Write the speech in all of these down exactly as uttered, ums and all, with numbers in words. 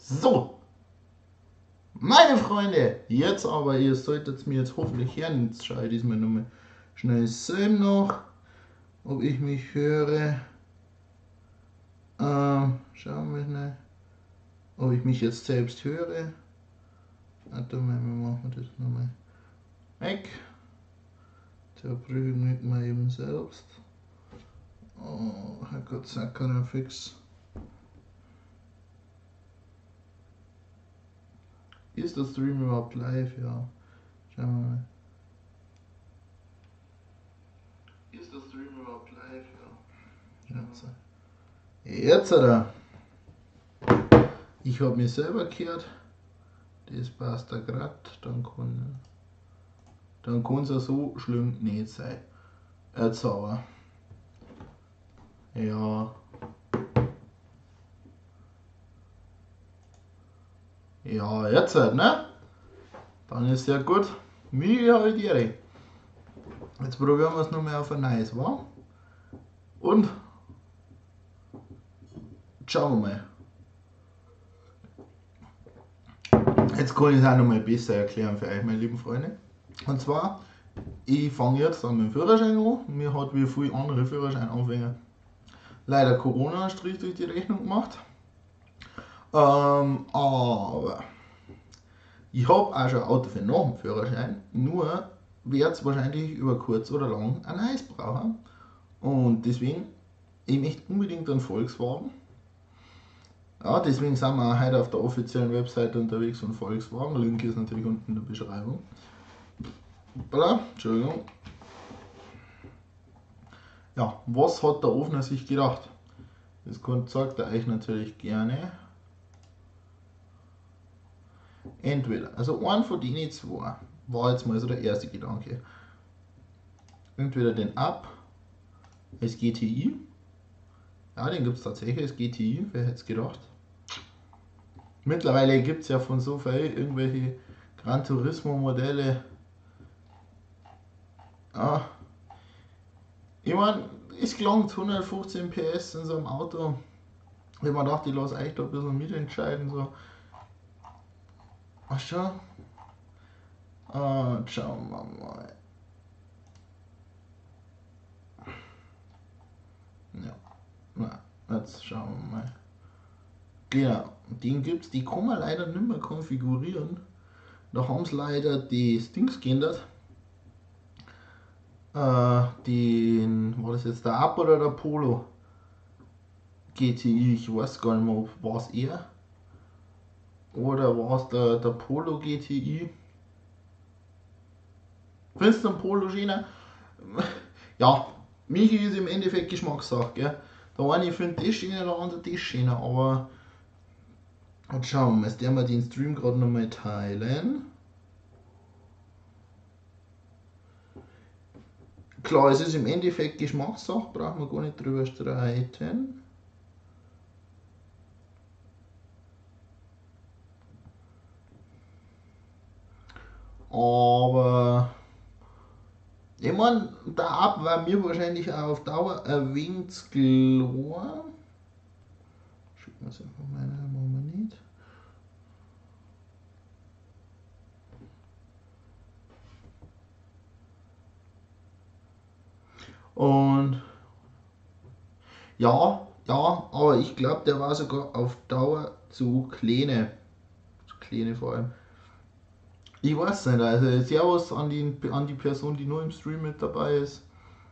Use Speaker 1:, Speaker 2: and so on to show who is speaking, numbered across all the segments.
Speaker 1: So, meine Freunde, jetzt aber, ihr solltet es mir jetzt hoffentlich hören. Jetzt schaue ich diesmal nochmal schnell selber nach, ob ich mich höre. Ähm, schauen wir schnell, ob ich mich jetzt selbst höre. Warte mal, wir machen das nochmal weg. Da prüfen wir mal eben selbst. Oh, Herrgott, sag er fix. Ist der Stream überhaupt live? Ja. Schauen wir mal. Ist der Stream überhaupt live? Ja. Jetzt. Jetzt hat er. Ich habe mich selber gehört. Das passt da grad. Dann kann dann kann es ja so schlimm nicht sein. Jetzt aber. Ja. Ja, jetzt halt, ne? Dann ist ja gut. Wie halt ihre. Jetzt probieren wir es nochmal auf ein neues, wa? Und schauen wir mal. Jetzt kann ich es auch nochmal besser erklären für euch, meine lieben Freunde. Und zwar, ich fange jetzt an mit dem Führerschein an. Mir hat wie viele andere Führerscheinanfänger leider Corona einen Strich durch die Rechnung gemacht. Ähm, aber ich habe auch schon ein Auto für nach dem Führerschein, nur werde es wahrscheinlich über kurz oder lang ein neues brauchen. Und deswegen, ich möchte unbedingt einen Volkswagen. Ja, deswegen sind wir auch heute auf der offiziellen Webseite unterwegs von Volkswagen. Link ist natürlich unten in der Beschreibung. Hoppala, Entschuldigung. Ja, was hat der Ofner sich gedacht? Das sagt er euch natürlich gerne. Entweder, also einen von denen zwei war jetzt mal so der erste Gedanke. Entweder den Up als G T I. Ja, den gibt es tatsächlich als G T I, wer hätte es gedacht. Mittlerweile gibt es ja von so viel irgendwelche Gran Turismo Modelle. Ja. Ich meine, es gelangt hundertfünfzehn P S in so einem Auto. Ich mir gedacht, ich lasse euch da ein bisschen mitentscheiden. So. Ach schon? Ah, schauen wir mal. Ja, na, jetzt schauen wir mal. Genau, den gibt's, die kann man leider nicht mehr konfigurieren. Da haben sie leider die Dings geändert. Äh, den, war das jetzt der Up oder der Polo G T I? Ich weiß gar nicht mehr, war es er oder war es der, der Polo G T I? Findest du den Polo schöner? Ja, mich ist im Endeffekt Geschmackssache, gell? Der eine findet das schöner, der andere das schöner, aber jetzt schauen wir mal, jetzt werden wir den Stream gerade nochmal teilen. Klar, es ist im Endeffekt Geschmackssache, brauchen wir gar nicht drüber streiten. Aber ich meine, der Ab war mir wahrscheinlich auch auf Dauer ein wenig zu klar. Schicken wir es einfach mal rein, machen wir nicht. Und ja, ja, aber ich glaube, der war sogar auf Dauer zu kleine. Zu kleine vor allem. Ich weiß nicht, also Servus an die, an die Person, die nur im Stream mit dabei ist.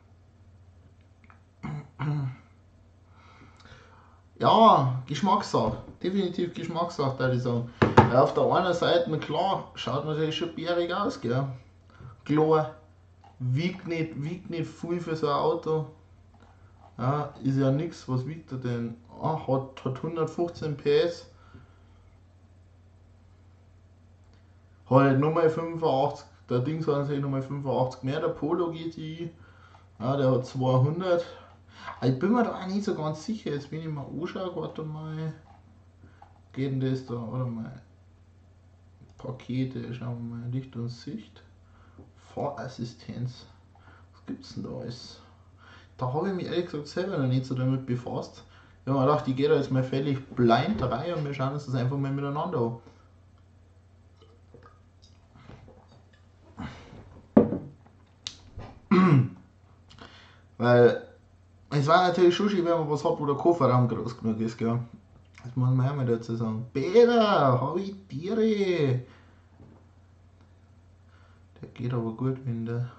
Speaker 1: Ja, Geschmackssache, definitiv Geschmackssache, würde ich sagen. Ja, auf der einen Seite, klar, schaut natürlich schon bärig aus, gell. Klar, wiegt nicht, wiegt nicht viel für so ein Auto. Ja, ist ja nichts, was wiegt er denn? Ah, hat, hat hundertfünfzehn P S. Halt nochmal fünfundachtzig, der Dings hat natürlich nochmal fünfundachtzig mehr, der Polo G T I. Ja, der hat zweihundert. Ich bin mir da auch nicht so ganz sicher, jetzt wenn ich mal anschaue, warte mal. Geht denn das da, oder mal? Pakete, schauen wir mal, Licht und Sicht. Fahrassistenz. Was gibt's denn da alles? Da habe ich mich ehrlich gesagt selber noch nicht so damit befasst. Ich habe mir gedacht, ich gehe da jetzt mal völlig blind rein und wir schauen uns das einfach mal miteinander an. Weil es war natürlich schon schön, wenn man was hat, wo der Kofferraum groß genug ist, gell. Das muss man auch mal dazu sagen. Peter, hab ich Tiere. Der geht aber gut, wenn der...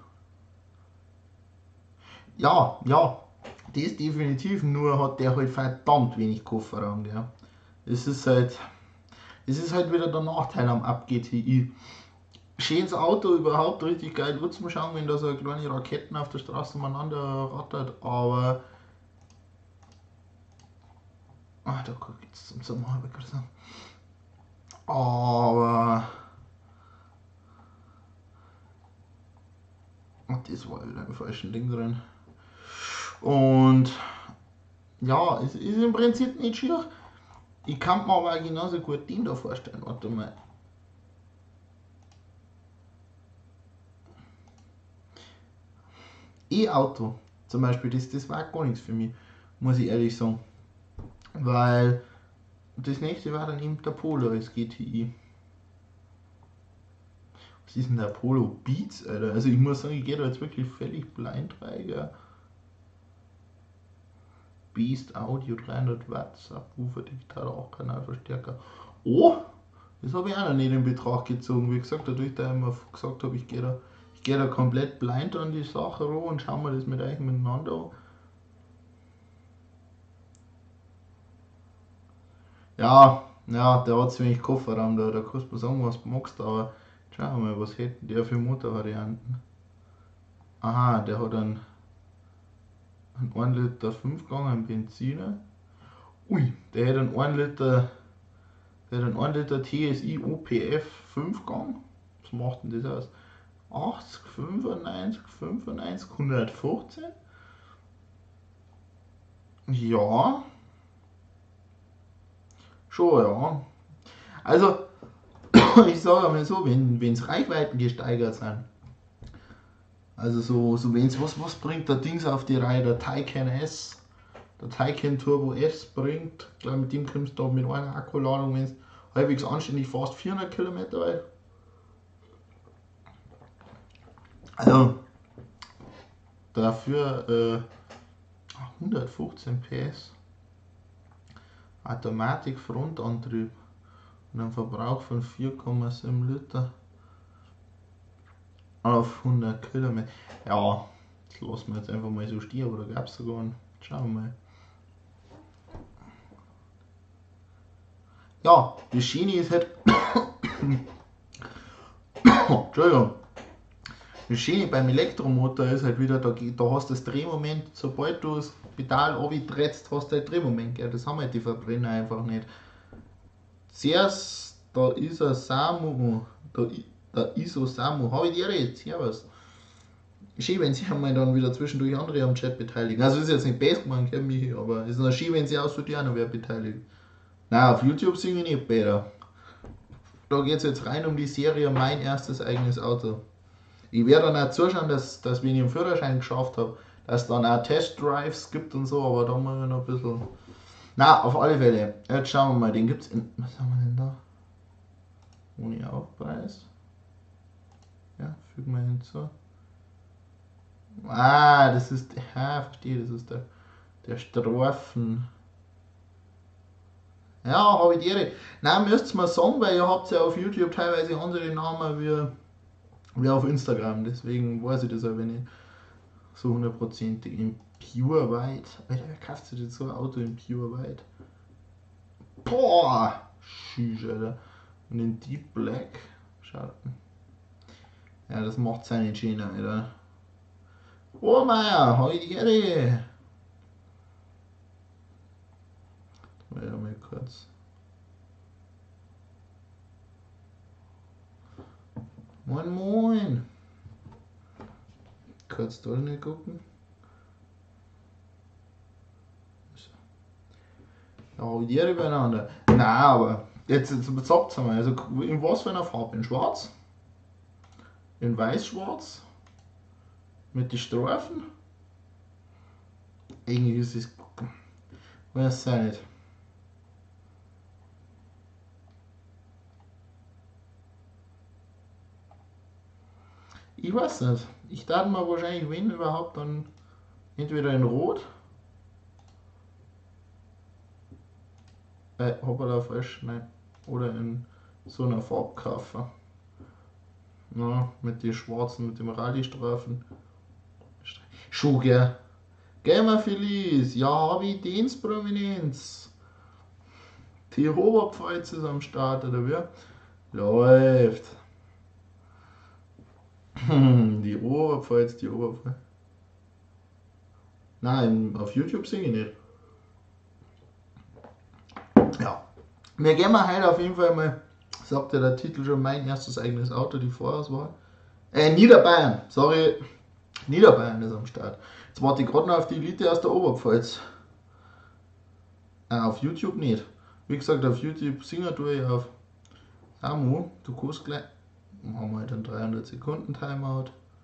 Speaker 1: Ja, ja, das definitiv, nur hat der halt verdammt wenig Kofferraum, gell. Es ist halt... Es ist halt wieder der Nachteil am Ab-G T I. Schönes Auto, überhaupt richtig geil anzuschauen, wenn da so kleine Raketen auf der Straße umeinander rattert, aber... Ah, da guck ich jetzt zum Sommer, habe ich gerade gesagt. Aber... Das war wieder im falschen Ding drin. Und... Ja, es ist im Prinzip nicht schier. Ich kann mir aber auch genauso gut den da vorstellen. Warte mal. E-Auto zum Beispiel, das, das war gar nichts für mich, muss ich ehrlich sagen. Weil das nächste war dann eben der Polo als G T I. Was ist denn der Polo Beats, Alter? Also ich muss sagen, ich gehe da jetzt wirklich völlig blind rein, gell? Beast Audio dreihundert Watt, Subwoofer, digitaler acht Kanalverstärker. Oh, das habe ich auch noch nicht in Betracht gezogen. Wie gesagt, dadurch, dass ich immer gesagt habe, ich gehe da, ich gehe da komplett blind an die Sache ran und schauen wir das mit euch miteinander an. Ja, ja, der hat ziemlich Kofferraum da, da kannst du sagen, was du magst, aber schauen wir mal, was hätten der für Motorvarianten. Aha, der hat einen, einen ein Liter fünf Gang, einen Benziner. Ui, der hat einen ein Liter, der hat einen ein Liter T S I O P F fünf Gang. Was macht denn das aus? achtzig, fünfundneunzig, fünfundneunzig, hundertfünfzehn? Ja, schon, ja. Also, ich sage mal so, wenn es Reichweiten gesteigert sind, also so, so wenn's, was, was bringt der Dings auf die Reihe, der Taycan S, der Taycan Turbo S bringt, ich glaube mit dem kommst du da mit einer Akkuladung, wenn es halbwegs anständig fast vierhundert Kilometer weit. Also, dafür äh, hundertfünfzehn P S, Automatik Frontantrieb und einen Verbrauch von vier Komma sieben Liter auf hundert Kilometer. Ja, das lassen wir jetzt einfach mal so stehen, aber da gab es sogar einen. Schauen wir mal. Ja, das Schöne ist halt. Entschuldigung. Das Schöne beim Elektromotor ist halt wieder, da, da hast du das Drehmoment, sobald du das Pedal runtertrittst, hast du halt Drehmoment. Gell? Das haben halt die Verbrenner einfach nicht. Zuerst, da ist ein Samu, da, da ist ein Samu, habe ich dir jetzt, servus. Schön, wenn sich einmal dann wieder zwischendurch andere am Chat beteiligen. Also ist jetzt nicht best gemacht, Michi, aber es ist noch schön, wenn sie auch so die auch noch wer beteiligt. Nein, auf YouTube singe ich nicht besser. Da geht es jetzt rein um die Serie Mein erstes eigenes Auto. Ich werde dann auch zuschauen, dass, dass wenn ich einen Führerschein geschafft habe, dass es dann auch Testdrives gibt und so, aber da muss ich noch ein bisschen... Na, auf alle Fälle. Jetzt schauen wir mal, den gibt es in... Was haben wir denn da? Ohne Aufpreis. Ja, fügen wir hinzu. Ah, das ist... Ja, verstehe, das ist der, der Strophen... Ja, habe ich die Ehre. Nein, müsst ihr mir sagen, weil ihr habt ja auf YouTube teilweise andere Namen wie, wie auf Instagram. Deswegen weiß ich das aber nicht so hundertprozentig. In Pure White. Alter, wer kauft sich jetzt so ein Auto in Pure White? Boah! Schüss, Alter. Und in Deep Black. Schaut. Ja, das macht seine schöner, Alter. Oh Meier, habe ich die Ehre. Warte mal kurz. Moin Moin! Kurz da nicht gucken. Da habe ich die übereinander. Nein, aber jetzt, jetzt sagt es mal, also in was für einer Farbe? In schwarz? In weiß-schwarz? Mit den Streifen? Irgendwie ist es. Weiß ja nicht. Ich weiß nicht. Ich dachte mal wahrscheinlich, wenn überhaupt, dann entweder in Rot. Äh, hoppala, falsch, nein. Oder in so einer Farbkaffe. Ja, mit den schwarzen, mit dem Rallye-Streifen. Schon, gell? Gamer Feliz, ja, habe ich Dienstprominenz. Die Oberpfalz ist am Start, oder wie? Läuft. Die Oberpfalz, die Oberpfalz. Nein, auf YouTube singe ich nicht. Ja. Wir gehen mal heute auf jeden Fall mal, sagt ja der Titel schon, mein erstes eigenes Auto, die Vorauswahl. Äh, Niederbayern, sorry. Niederbayern ist am Start. Jetzt warte ich gerade noch auf die Elite aus der Oberpfalz. Äh, auf YouTube nicht. Wie gesagt, auf YouTube singen tue ich auf Amu. Du kannst gleich. Machen wir halt einen dreihundert Sekunden Timeout.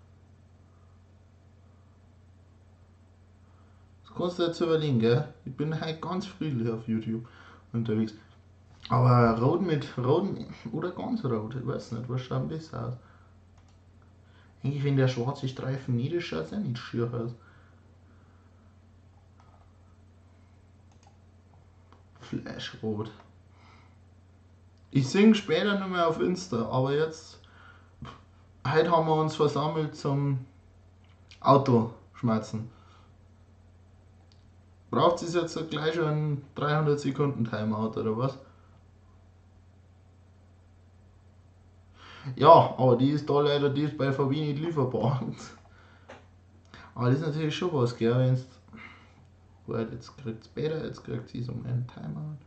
Speaker 1: Das kannst du jetzt überlegen, gell? Ich bin halt ganz friedlich auf YouTube unterwegs. Aber rot mit rot oder ganz rot, ich weiß nicht, was schaut ein bisschen aus. Eigentlich, wenn der schwarze Streifen nicht ist, schaut es ja nicht schier aus. Flashrot. Ich singe später noch mehr auf Insta, aber jetzt. Heute haben wir uns versammelt zum Auto schmerzen. Braucht es jetzt gleich schon einen dreihundert Sekunden Timeout oder was? Ja, aber die ist da leider, die ist bei V W nicht lieferbar. Aber das ist natürlich schon was, gell, wenn's. Gut, jetzt kriegt es besser, jetzt kriegt sie so einen Timeout.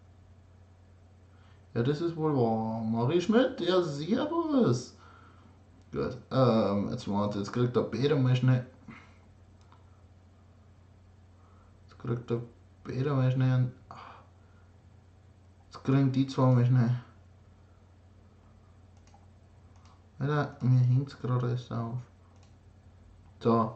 Speaker 1: Ja, das ist wohl wahr. Marie Schmidt, ja, servus. Gut, ähm, jetzt warte, jetzt kriegt der Peter mal schnell. Jetzt kriegt der Peter mal schnell einen. Jetzt kriegen die zwei mal schnell. Alter, mir hängt es gerade alles auf. So.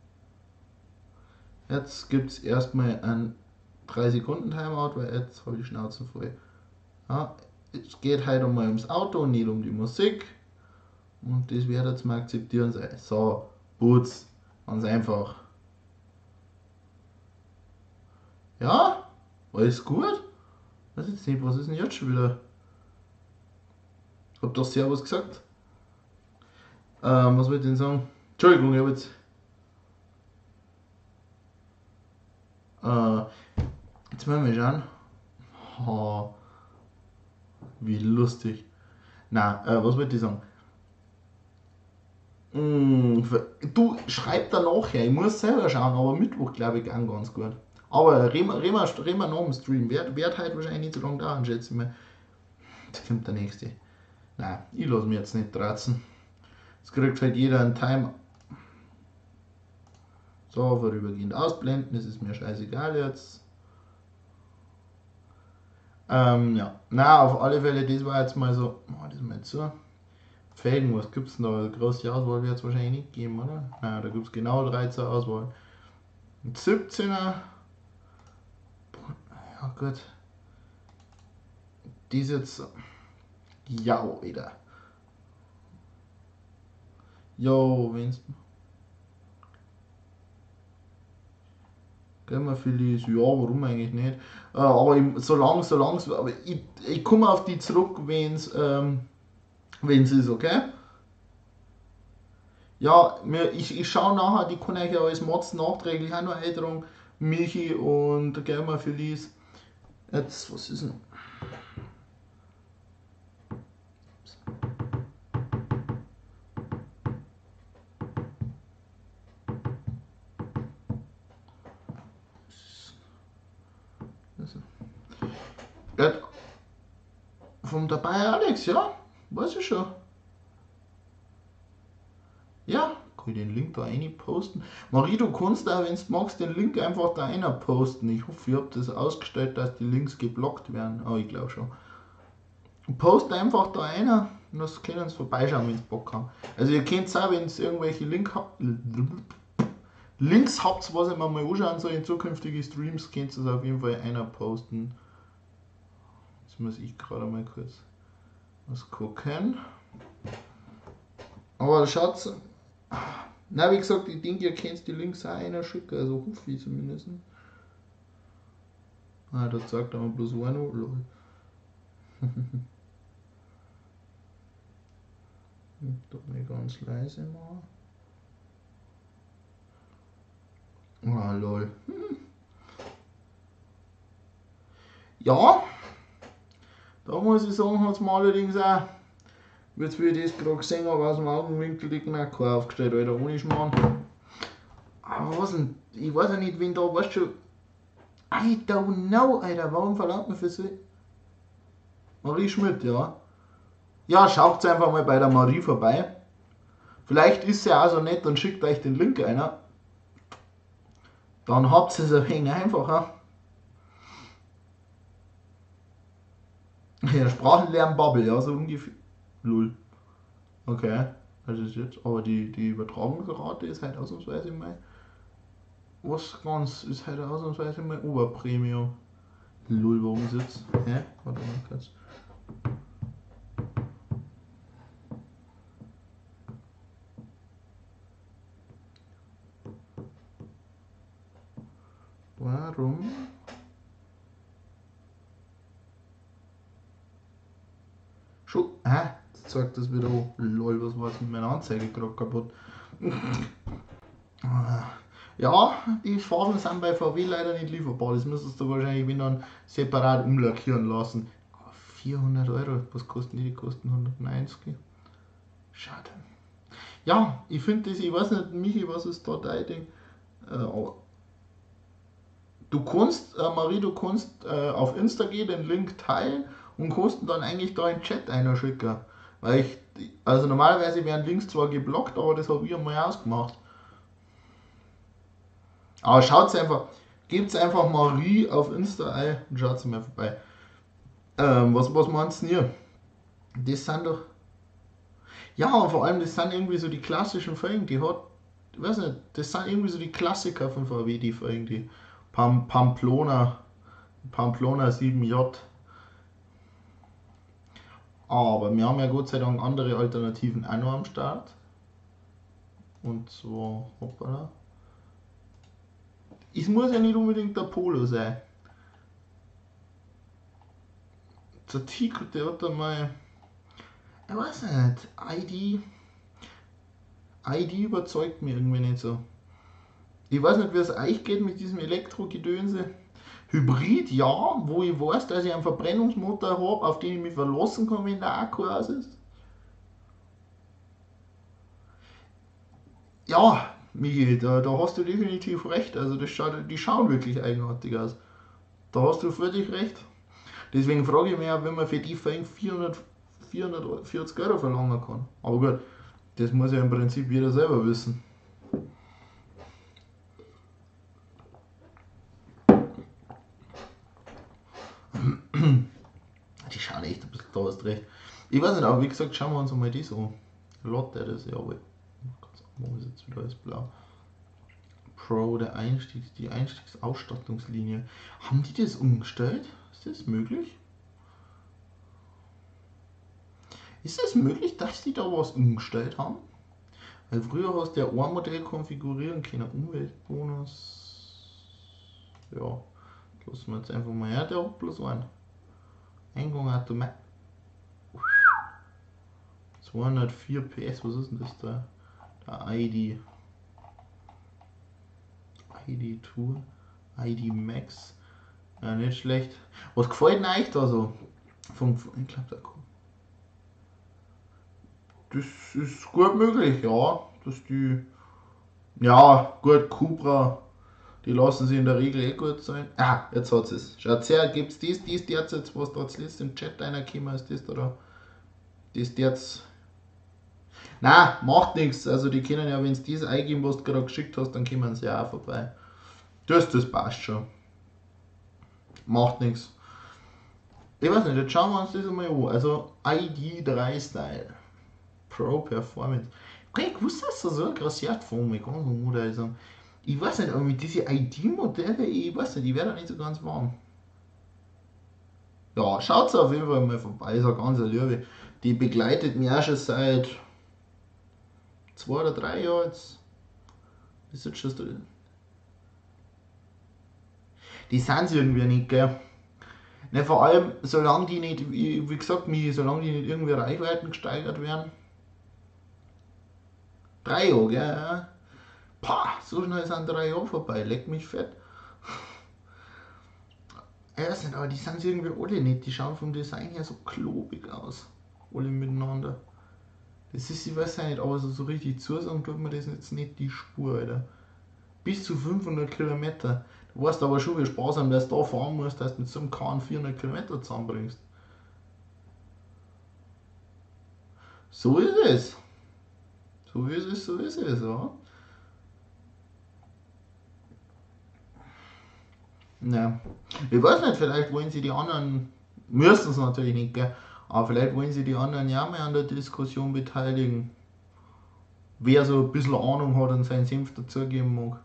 Speaker 1: Jetzt gibt es erstmal einen drei Sekunden Timeout, weil jetzt habe ich die Schnauze voll. Ja, es geht halt einmal ums Auto und nicht um die Musik. Und das wird jetzt mal akzeptieren sein. So, Putz, ganz einfach. Ja, alles gut? Weiß jetzt nicht, was ist denn jetzt schon wieder? Hab doch Servus gesagt. Ähm, was wollte ich denn sagen? Entschuldigung, ich hab jetzt. Äh, jetzt müssen wir schauen. Oh, wie lustig. Na, äh, was wollte ich sagen? Mm, du, schreib da nachher, ich muss selber schauen, aber Mittwoch glaube ich auch ganz gut. Aber reden wir, reden wir, reden wir nach dem Stream. Wird, wird halt wahrscheinlich nicht so lange dauern, schätze ich mal. Jetzt kommt der nächste. Nein, ich lasse mich jetzt nicht tratzen. Jetzt kriegt halt jeder einen Time. So, vorübergehend ausblenden, das ist mir scheißegal jetzt. Ähm, ja. Na, auf alle Fälle, das war jetzt mal so. Oh, das ist mal jetzt so. Felgen, was gibt's denn da? Eine große Auswahl wird es wahrscheinlich nicht geben, oder? Naja, da gibt es genau drei zur Auswahl. Ein siebzehner. Ja, gut. Die ist jetzt. Ja, wieder. Jo, wenn's. Gell, mal Feliz. Ja, warum eigentlich nicht? Äh, aber ich, solange, solange, aber ich, ich komme auf die zurück, wenn es ähm, wenn's ist, okay? Ja, mir, ich, ich schaue nachher, die kann ich ja als Mods nachträglich auch noch eintragen. Michi und gell, mal Feliz. Jetzt, was ist denn? Ja, vom dabei Alex, ja? Weiß ich schon. Ja, kann ich den Link da rein posten. Marie, du kannst auch, wenn du magst, den Link einfach da rein posten. Ich hoffe, ihr habt das ausgestellt, dass die Links geblockt werden. Aber oh, ich glaube schon. Post einfach da rein und das können sie vorbeischauen, wenn sie Bock haben. Also ihr könnt auch, wenn ihr irgendwelche Link habt, Links habt, was ich mir mal anschauen soll in zukünftige Streams, könnt ihr es auf jeden Fall einer posten. Jetzt muss ich gerade mal kurz was gucken. Aber schaut, na wie gesagt, ich denke, ihr kennt die Links auch einer schicken, also hoffe ich zumindest. Ah, da zeigt er mir bloß einer, lol. Doch mal ganz leise mal. Ah, lol. Ja, da muss ich sagen, hat es mir allerdings auch, jetzt wie ich das gerade gesehen habe, aus dem Augenwinkel die Knacker aufgestellt, Alter, ohne Schmarrn. Aber was denn, ich weiß ja nicht, wen da, weißt du, I don't know, Alter, warum verlangt man für so? Marie Schmidt, ja. Ja, schaut einfach mal bei der Marie vorbei. Vielleicht ist sie auch so nett und schickt euch den Link einer. Dann habt ihr es ein wenig einfacher. Ja, Sprachenlernbubble, ja, so ungefähr. Null. Okay, das ist jetzt, aber die, die Übertragungsrate ist halt ausnahmsweise mal was ganz, ist halt ausnahmsweise mal Oberpremium. Null, warum ist jetzt? Hä? Warte mal kurz. Warum? Schon, hä? Jetzt sagt das wieder, oh, lol, was war jetzt mit meiner Anzeige gerade kaputt? Ja, die Phasen sind bei V W leider nicht lieferbar. Das müsstest du wahrscheinlich wenn dann separat umlackieren lassen. Aber vierhundert Euro, was kosten die? Die kosten hundertneunzig. Schade. Ja, ich finde das, ich weiß nicht, Michi, was ist da dein Ding? Äh, aber du kannst, äh, Marie, du kannst äh, auf Insta gehen, den Link teilen und kannst dann eigentlich da in den Chat einer schicken. Weil ich, also normalerweise werden Links zwar geblockt, aber das habe ich einmal ausgemacht. Aber schaut einfach, gebt einfach Marie auf Insta ein und schaut mal vorbei. Ähm, was, was meinst du hier? Das sind doch. Ja, und vor allem, das sind irgendwie so die klassischen Folgen, die hat. Ich weiß nicht, das sind irgendwie so die Klassiker von V W, die Folgen, die Pam, Pamplona, Pamplona sieben J. Aber wir haben ja Gott sei Dank andere Alternativen auch noch am Start. Und zwar, hoppala. Es muss ja nicht unbedingt der Polo sein. Der Tico, der hat einmal, ich weiß nicht, I D, I D überzeugt mich irgendwie nicht so. Ich weiß nicht, wie es euch geht mit diesem Elektro-Gedönse. Hybrid, ja, wo ich weiß, dass ich einen Verbrennungsmotor habe, auf den ich mich verlassen kann, wenn der Akku aus ist. Ja, Michi, da, da hast du definitiv recht. Also das schaut, die schauen wirklich eigenartig aus. Da hast du völlig recht. Deswegen frage ich mich auch, wenn man für die Fang vierhundert, vierhundertvierzig Euro verlangen kann. Aber gut, das muss ja im Prinzip jeder selber wissen. Die schauen echt ein bisschen, da hast recht. Ich weiß nicht, aber wie gesagt, schauen wir uns mal die so. Lotte, das ist ja wohl. Wo ist jetzt wieder alles blau? Pro, der Einstiegs, die Einstiegsausstattungslinie. Haben die das umgestellt? Ist das möglich? Ist es möglich, dass die da was umgestellt haben? Weil früher hast du ja ein Modell konfigurieren können. Umweltbonus. Ja, lassen wir jetzt einfach mal her, der hat bloß einen. Eingang Automat. zweihundertvier P S, was ist denn das da? Der I D. I D Tour. I D Max. Ja, nicht schlecht. Was gefällt denn euch da so? Vom, ich glaube, da kommt. Das ist gut möglich, ja. Dass die. Ja, gut, Cupra. Die lassen sich in der Regel eh gut sein. Ah, jetzt hat es. Schaut her, gibt es das, das derzeit, was da jetzt im Chat reingekommen ist, das da. Das jetzt. Nein, macht nichts. Also die können ja, wenn es das eingeben, was du gerade geschickt hast, dann kommen sie ja auch vorbei. Das, das passt schon. Macht nichts. Ich weiß nicht, jetzt schauen wir uns das einmal an. Also I D drei Style. Pro Performance. Okay, ich wusste, dass da so ein Graciat von mir kommt, muss ich sagen. Ich weiß nicht, aber mit diesen I D-Modelle, ich weiß nicht, ich werde nicht so ganz warm. Ja, schaut auf jeden Fall mal vorbei, ist eine ganz Liebe. Die begleitet mich auch schon seit zwei oder drei Jahren jetzt. Ist jetzt schon so. Die sind sie irgendwie nicht, gell? Ne, vor allem, solange die nicht, wie gesagt, mich, solange die nicht irgendwie Reichweiten gesteigert werden. Drei Jahre, gell? Pah, so schnell sind drei Jahre vorbei, leck mich fett. Ich weiß nicht, aber die sind irgendwie alle nicht. Die schauen vom Design her so klobig aus. Alle miteinander. Das ist, ich weiß ja nicht, aber so, so richtig zusagen tut mir das jetzt nicht die Spur, Alter. Bis zu fünfhundert Kilometer. Du weißt aber schon, wie sparsam das da fahren muss, dass du mit so einem Kahn vierhundert Kilometer zusammenbringst. So ist es. So ist es, so ist es, ja. Ja. Ich weiß nicht, vielleicht wollen sie die anderen, müssen es natürlich nicht, gell? Aber vielleicht wollen sie die anderen ja mal an der Diskussion beteiligen. Wer so ein bisschen Ahnung hat und seinen Senf dazugeben mag.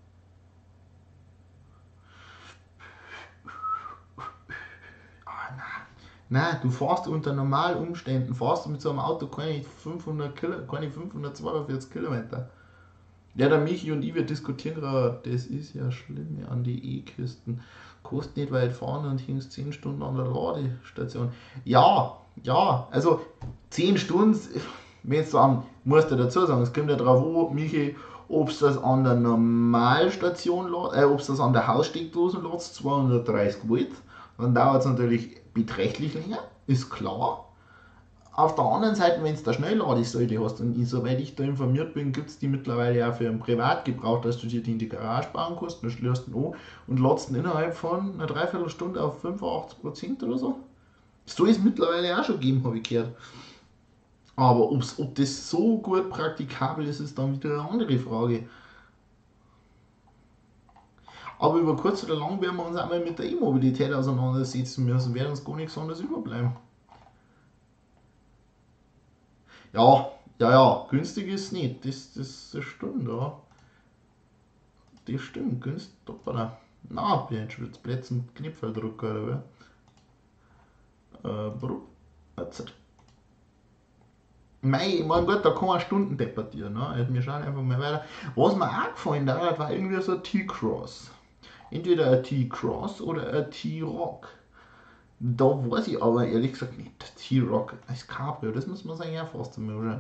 Speaker 1: Ah, nein, du fährst unter normalen Umständen, fährst du mit so einem Auto keine fünfhundert Kilo, keine fünfhundertzweiundvierzig Kilometer. Ja, der Michi und ich, wir diskutieren gerade, das ist ja schlimm an die E-Kisten. Kostet nicht weit fahren und hingst zehn Stunden an der Ladestation. Ja, ja, also zehn Stunden, wenn du sagen, musst du dazu sagen, es kommt ja drauf an, Michi, ob es das an der Normalstation, äh, ob es das an der Haussteckdose lässt, zweihundertdreißig Volt, dann dauert es natürlich beträchtlich länger, ist klar. Auf der anderen Seite, wenn du da Schnellladesäule hast, und ich, soweit ich da informiert bin, gibt es die mittlerweile auch für einen Privatgebrauch, dass du dir die in die Garage bauen kannst, dann schließt du ihn an und lädst ihn innerhalb von einer Dreiviertelstunde auf fünfundachtzig Prozent oder so. So ist es mittlerweile auch schon gegeben, habe ich gehört. Aber ob's, ob das so gut praktikabel ist, ist dann wieder eine andere Frage. Aber über kurz oder lang werden wir uns auch mal mit der E-Mobilität auseinandersetzen müssen, werden uns gar nichts anderes überbleiben. Ja, ja, ja, günstig ist es nicht, das, das, das stimmt, ja. Das stimmt, günstig, hoppala. Na, bin jetzt schon Plätze mit Knöpfe drücken, oder wie? Äh, Bro, jetzt. Mei, mein Gott, da kann man Stunden debattieren, ne? Also wir schauen einfach mal weiter. Was mir auch gefallen hat, war irgendwie so ein T-Cross. Entweder ein T-Cross oder ein T-Rock. Da weiß ich aber ehrlich gesagt nicht. T-Rock als Cabrio, das muss man sagen, ja fast einmal schauen.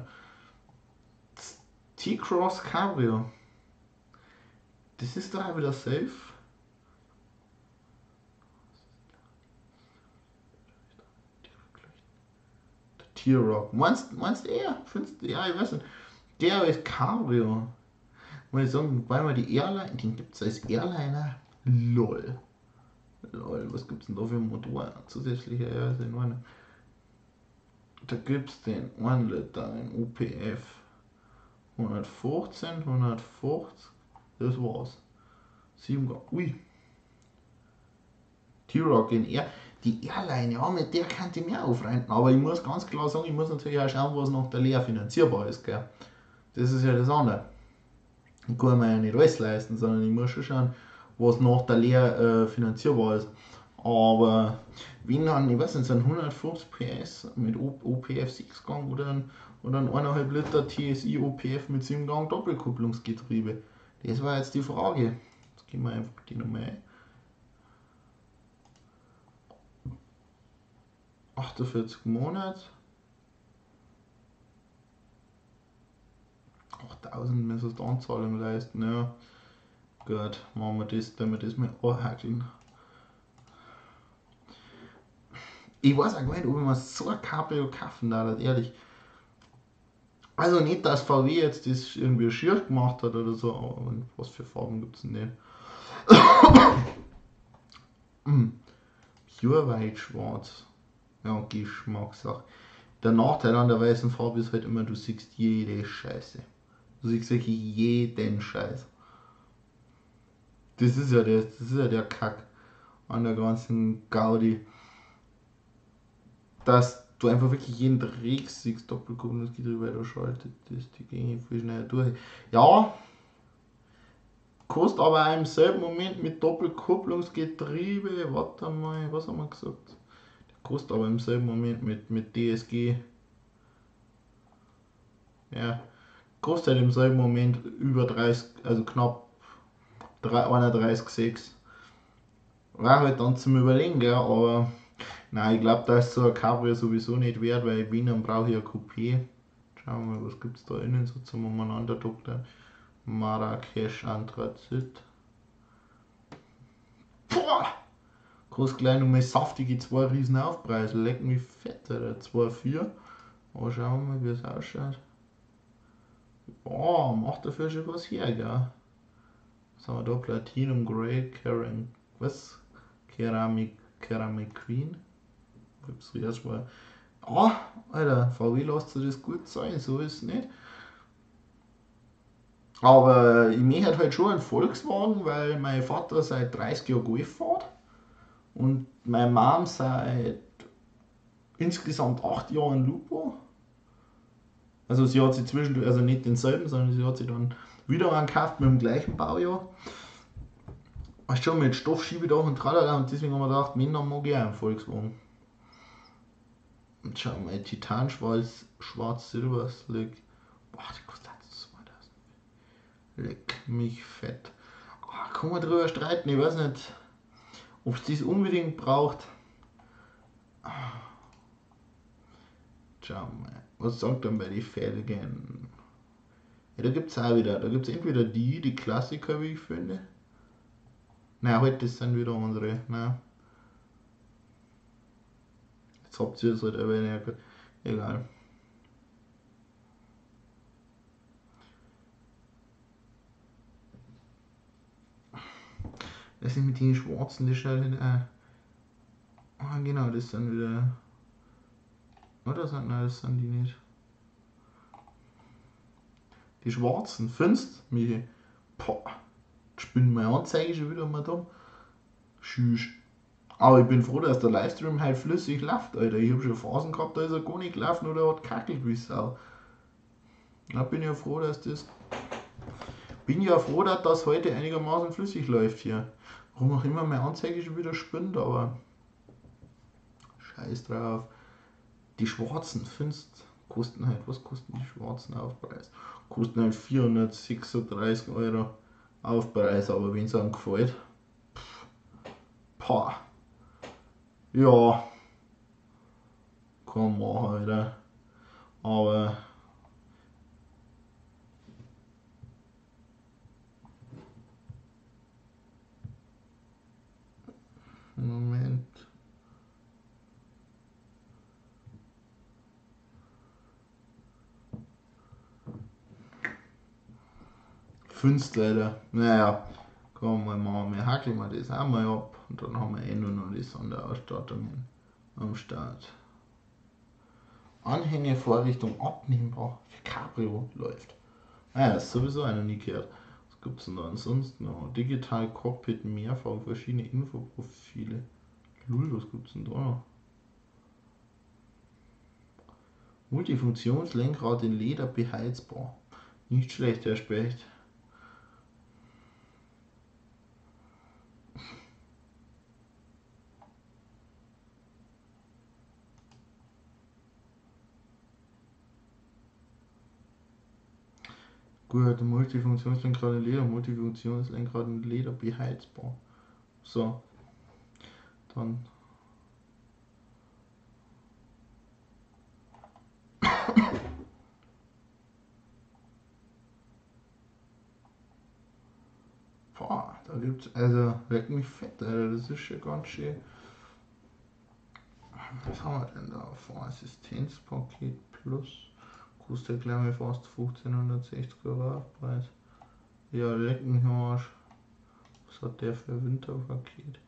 Speaker 1: T-Cross Cabrio. Das ist doch auch wieder safe. T-Rock. Meinst, meinst du eher? Findest du? Ja, ich weiß nicht. Der ist Cabrio. Muss ich sagen, weil man die Airline, den gibt es als Airliner. Lol. Lol, was gibt es denn da für Motoren? Zusätzliche, ja, ist in eine. Da gibt es den ein Liter in U P F hundertfünfzehn, hundertfünfzig, das war's. sieben Grad. Ui. T-Rock in Air. Die Airline, ja, mit der kann ich mehr aufrenten. Aber ich muss ganz klar sagen, ich muss natürlich auch schauen, was nach der Lehre finanzierbar ist. Gell? Das ist ja das andere. Ich kann mir ja nicht alles leisten, sondern ich muss schon schauen, was nach der Lehre äh, finanzierbar ist. Aber wenn dann, ich weiß nicht, so ein hundertfünfzig P S mit O P F sechs Gang oder ein, oder ein eineinhalb Liter T S I O P F mit sieben Gang Doppelkupplungsgetriebe, das war jetzt die Frage. Jetzt gehen wir einfach die Nummer ein. achtundvierzig Monate. achttausend müssen wir Anzahlung leisten, ja. Gut, machen wir das, wenn wir das mal anhackeln. Ich weiß auch gar nicht, ob ich mir so ein Cabrio kaufen darf, ehrlich. Also nicht, dass V W jetzt das irgendwie schier gemacht hat oder so, aber was für Farben gibt es denn nicht? Pure White Schwarz. Ja, Geschmackssache. Der Nachteil an der weißen Farbe ist halt immer, du siehst jede Scheiße. Du siehst wirklich jeden Scheiß. Das ist ja der, das ist ja der Kack an der ganzen Gaudi. Dass du einfach wirklich jeden Dreck siehst, Doppelkupplungsgetriebe, da schaltet das die Gänge viel schneller durch. Ja, Kostet aber auch im selben Moment mit Doppelkupplungsgetriebe, warte mal, was haben wir gesagt? Kostet aber im selben Moment mit, mit D S G, ja, kostet halt im selben Moment über dreißig, also knapp einunddreißig Komma sechs. War halt dann zum Überlegen, gell, aber nein, ich glaube, da ist so ein Cabrio sowieso nicht wert, weil wenn, dann brauche ich ein Coupé. Schauen wir mal, was gibt es da innen so zum umeinander doktor. Marrakesch Anthrazit. Boah! Kostet gleich nochmal saftige zwei riesen Aufpreise. Leck mich fett, Alter. zwei Komma vier. Aber schauen wir mal, wie es ausschaut. Boah, macht dafür schon was her, gell? Was haben wir da? Platinum Grey Keramik. Was? Keramik, Keramik Queen? Ich hab's erst mal. Ah, Alter, V W lässt sich das gut sein, so ist es nicht. Aber ich möchte halt schon einen Volkswagen, weil mein Vater seit dreißig Jahren Golf fährt und meine Mom seit insgesamt acht Jahren Lupo. Also sie hat sich zwischendurch, also nicht denselben, sondern sie hat sich dann wieder einen gekauft mit dem gleichen Baujahr. Weißt schon, mit Stoffschiebedach und tralala, und deswegen haben wir gedacht, wenn, dann mag ich auch einen Volkswagen. Und schau mal, Titanschwarz, Schwarz-Silber Slick. Boah, die kostet zweitausend. Leck mich fett. Oh, kann man drüber streiten, ich weiß nicht, ob es das unbedingt braucht. Schau mal, was sagt dann bei den Felgen? Ja, da gibt es auch wieder, da gibt es entweder die, die Klassiker, wie ich finde. Nein, heute sind wieder andere. Nein. Jetzt habt ihr es halt aber nicht. Egal. Das sind mit den schwarzen, die schauen nicht. Äh, ah, genau, das sind wieder. Oder sind, nein, das sind die nicht. Die schwarzen, findest du, Michi? Boah, ich bin meine Anzeige schon wieder mal da. Tschüss. Aber ich bin froh, dass der Livestream halt flüssig läuft, Alter. Ich habe schon Phasen gehabt, da ist er gar nicht gelaufen oder hat kackelt wie Sau. Da bin ich ja froh, dass das. Bin ja froh, dass das heute einigermaßen flüssig läuft hier. Warum auch immer meine Anzeige schon wieder spinnt, aber. Scheiß drauf. Die schwarzen, findest kosten halt, was kosten die schwarzen Aufpreis? Kosten halt vierhundertsechsunddreißig Euro Aufpreis, aber wenn es einem gefällt. Pah. Ja. Kann man machen, Alter. Aber. Moment. Fünfst leider. Naja, kann man mal machen. Wir hackeln wir das einmal ab und dann haben wir eh nur noch die Sonderausstattungen am Start. Anhängevorrichtung abnehmbar für Cabrio läuft. Naja, das ist sowieso einer nie gehört. Was gibt es denn da ansonsten noch? Digital Cockpit, mehrfach verschiedene Infoprofile. Lul, was gibt es denn da noch? Multifunktionslenkrad in Leder beheizbar. Nicht schlecht, der Specht. Gut, Multifunktionslenkrad in Leder, Multifunktionslenkrad in Leder beheizbar. So, dann. Boah, da gibt's, also, leck mich fett, Alter, das ist schon ganz schön. Was haben wir denn da? Fahrassistenzpaket Plus. Kostet gleich mal fast fünfzehnhundertsechzig Euro Aufpreis. Ja, leck mich am Arsch. Was hat der für ein Winterpaket?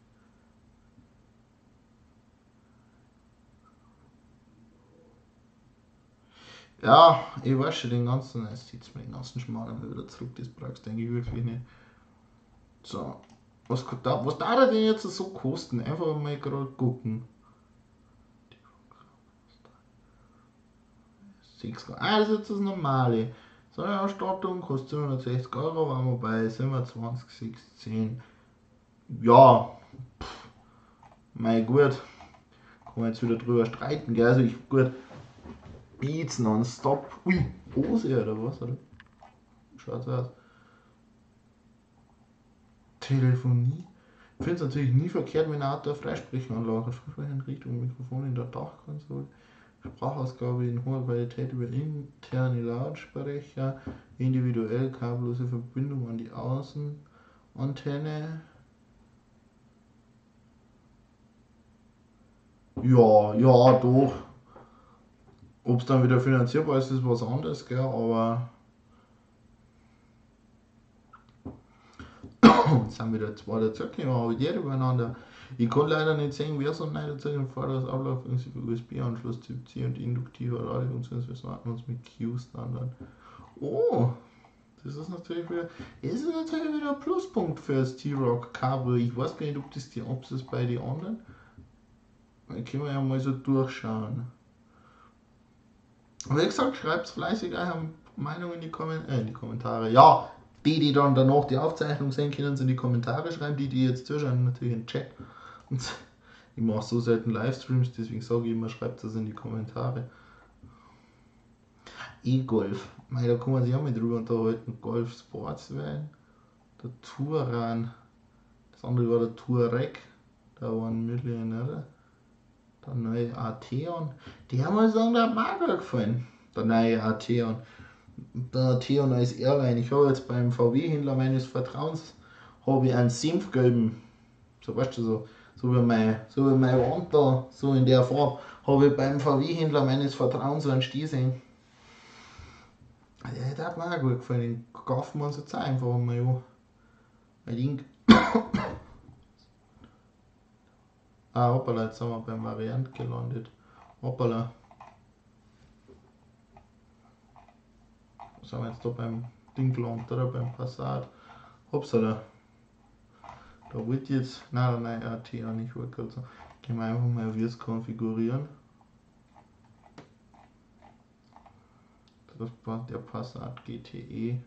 Speaker 1: Ja, ich weiß schon den ganzen, jetzt zieht mir den ganzen Schmarrn mal wieder zurück, das brauchst du eigentlich wirklich nicht. So, was, da, was darf er denn jetzt so kosten? Einfach mal gerade gucken. sechs, ah, das ist jetzt das normale. So eine Ausstattung kostet siebenhundertsechzig Euro, waren wir bei siebenundzwanzig, sechzehn. Ja, pff, mein gut, kann man jetzt wieder drüber streiten, gell? Also ich, gut, Beats nonstop. Ui, Bose oder was, oder? Schaut's aus. Telefonie. Ich finde es natürlich nie verkehrt, wenn ein Auto eine Freisprechanlage hat. Freisprechanrichtung, Mikrofon in der Dachkonsole, Sprachausgabe in hoher Qualität über interne Lautsprecher, individuell kabellose Verbindung an die Außenantenne. Ja, ja, doch. Ob es dann wieder finanzierbar ist, ist was anderes, gell, aber jetzt sind wieder zwei dazugekommen, aber die übereinander. Ich kann leider nicht sehen, wer so neu dazugekommen vor das Ablauf inklusive U S B-Anschluss Typ C und induktiver Radiofunktion. Wir warten uns mit Q-Standard. Oh, das ist natürlich wieder, das ist natürlich wieder ein Pluspunkt für das T-Rock Kabel. Ich weiß gar nicht, ob das die, ob das bei den anderen. Dann können wir ja mal so durchschauen. Wie gesagt, schreibt fleißig eure Meinung in die, Komment äh, in die Kommentare. Ja, die, die dann danach die Aufzeichnung sehen können, in die Kommentare schreiben. Die, die jetzt zuschauen, natürlich in den Chat. Und ich mache so selten Livestreams, deswegen sage ich immer, schreibt das in die Kommentare. E-Golf, da kann man sich auch mal drüber unterhalten. Golf Sportsvan, der Touran, das andere war der Touareg, da war ein Million, oder? Der neue Arteon, der muss sagen, der hat mir auch gut gefallen. Der neue Arteon. Der Arteon als Airline. Ich habe jetzt beim V W-Händler meines Vertrauens habe ich einen senfgelben, so weißt du, so, so wie mein, so wie mein Wand da, so in der Farbe, habe ich beim V W-Händler meines Vertrauens so einen Stiesel. Der hat mir auch gut gefallen, den kaufen wir uns jetzt auch einfach mal an. Weil den ah, hoppala, jetzt sind wir beim Variant gelandet. Hoppala. Sind wir jetzt da beim Ding gelandet, oder? Beim Passat. Hopsala. Da wollte ich jetzt, nein, nein, A T auch nicht, wollte gerade sagen. Gehen wir einfach mal, wie es konfigurieren. Das war der Passat G T E.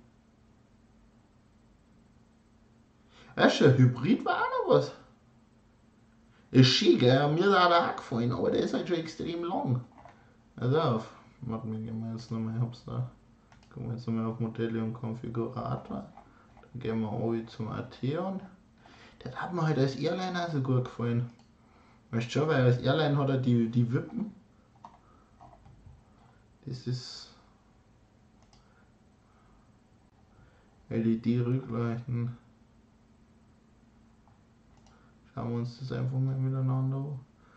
Speaker 1: Das ist ein Hybrid, war auch noch was. Ist schick, gell? Mir hat er auch gefallen, aber der ist halt schon extrem lang. Also auf, warte mal, gehen wir jetzt nochmal, ich hab's da. Kommen wir jetzt nochmal auf Modelle und Konfigurator. Dann gehen wir auch zum Arteon. Das hat mir halt als Airline auch so gut gefallen. Weißt du schon, weil als Airline hat er die, die Wippen. Das ist L E D-Rückleuchten. Schauen wir uns das einfach mal miteinander an.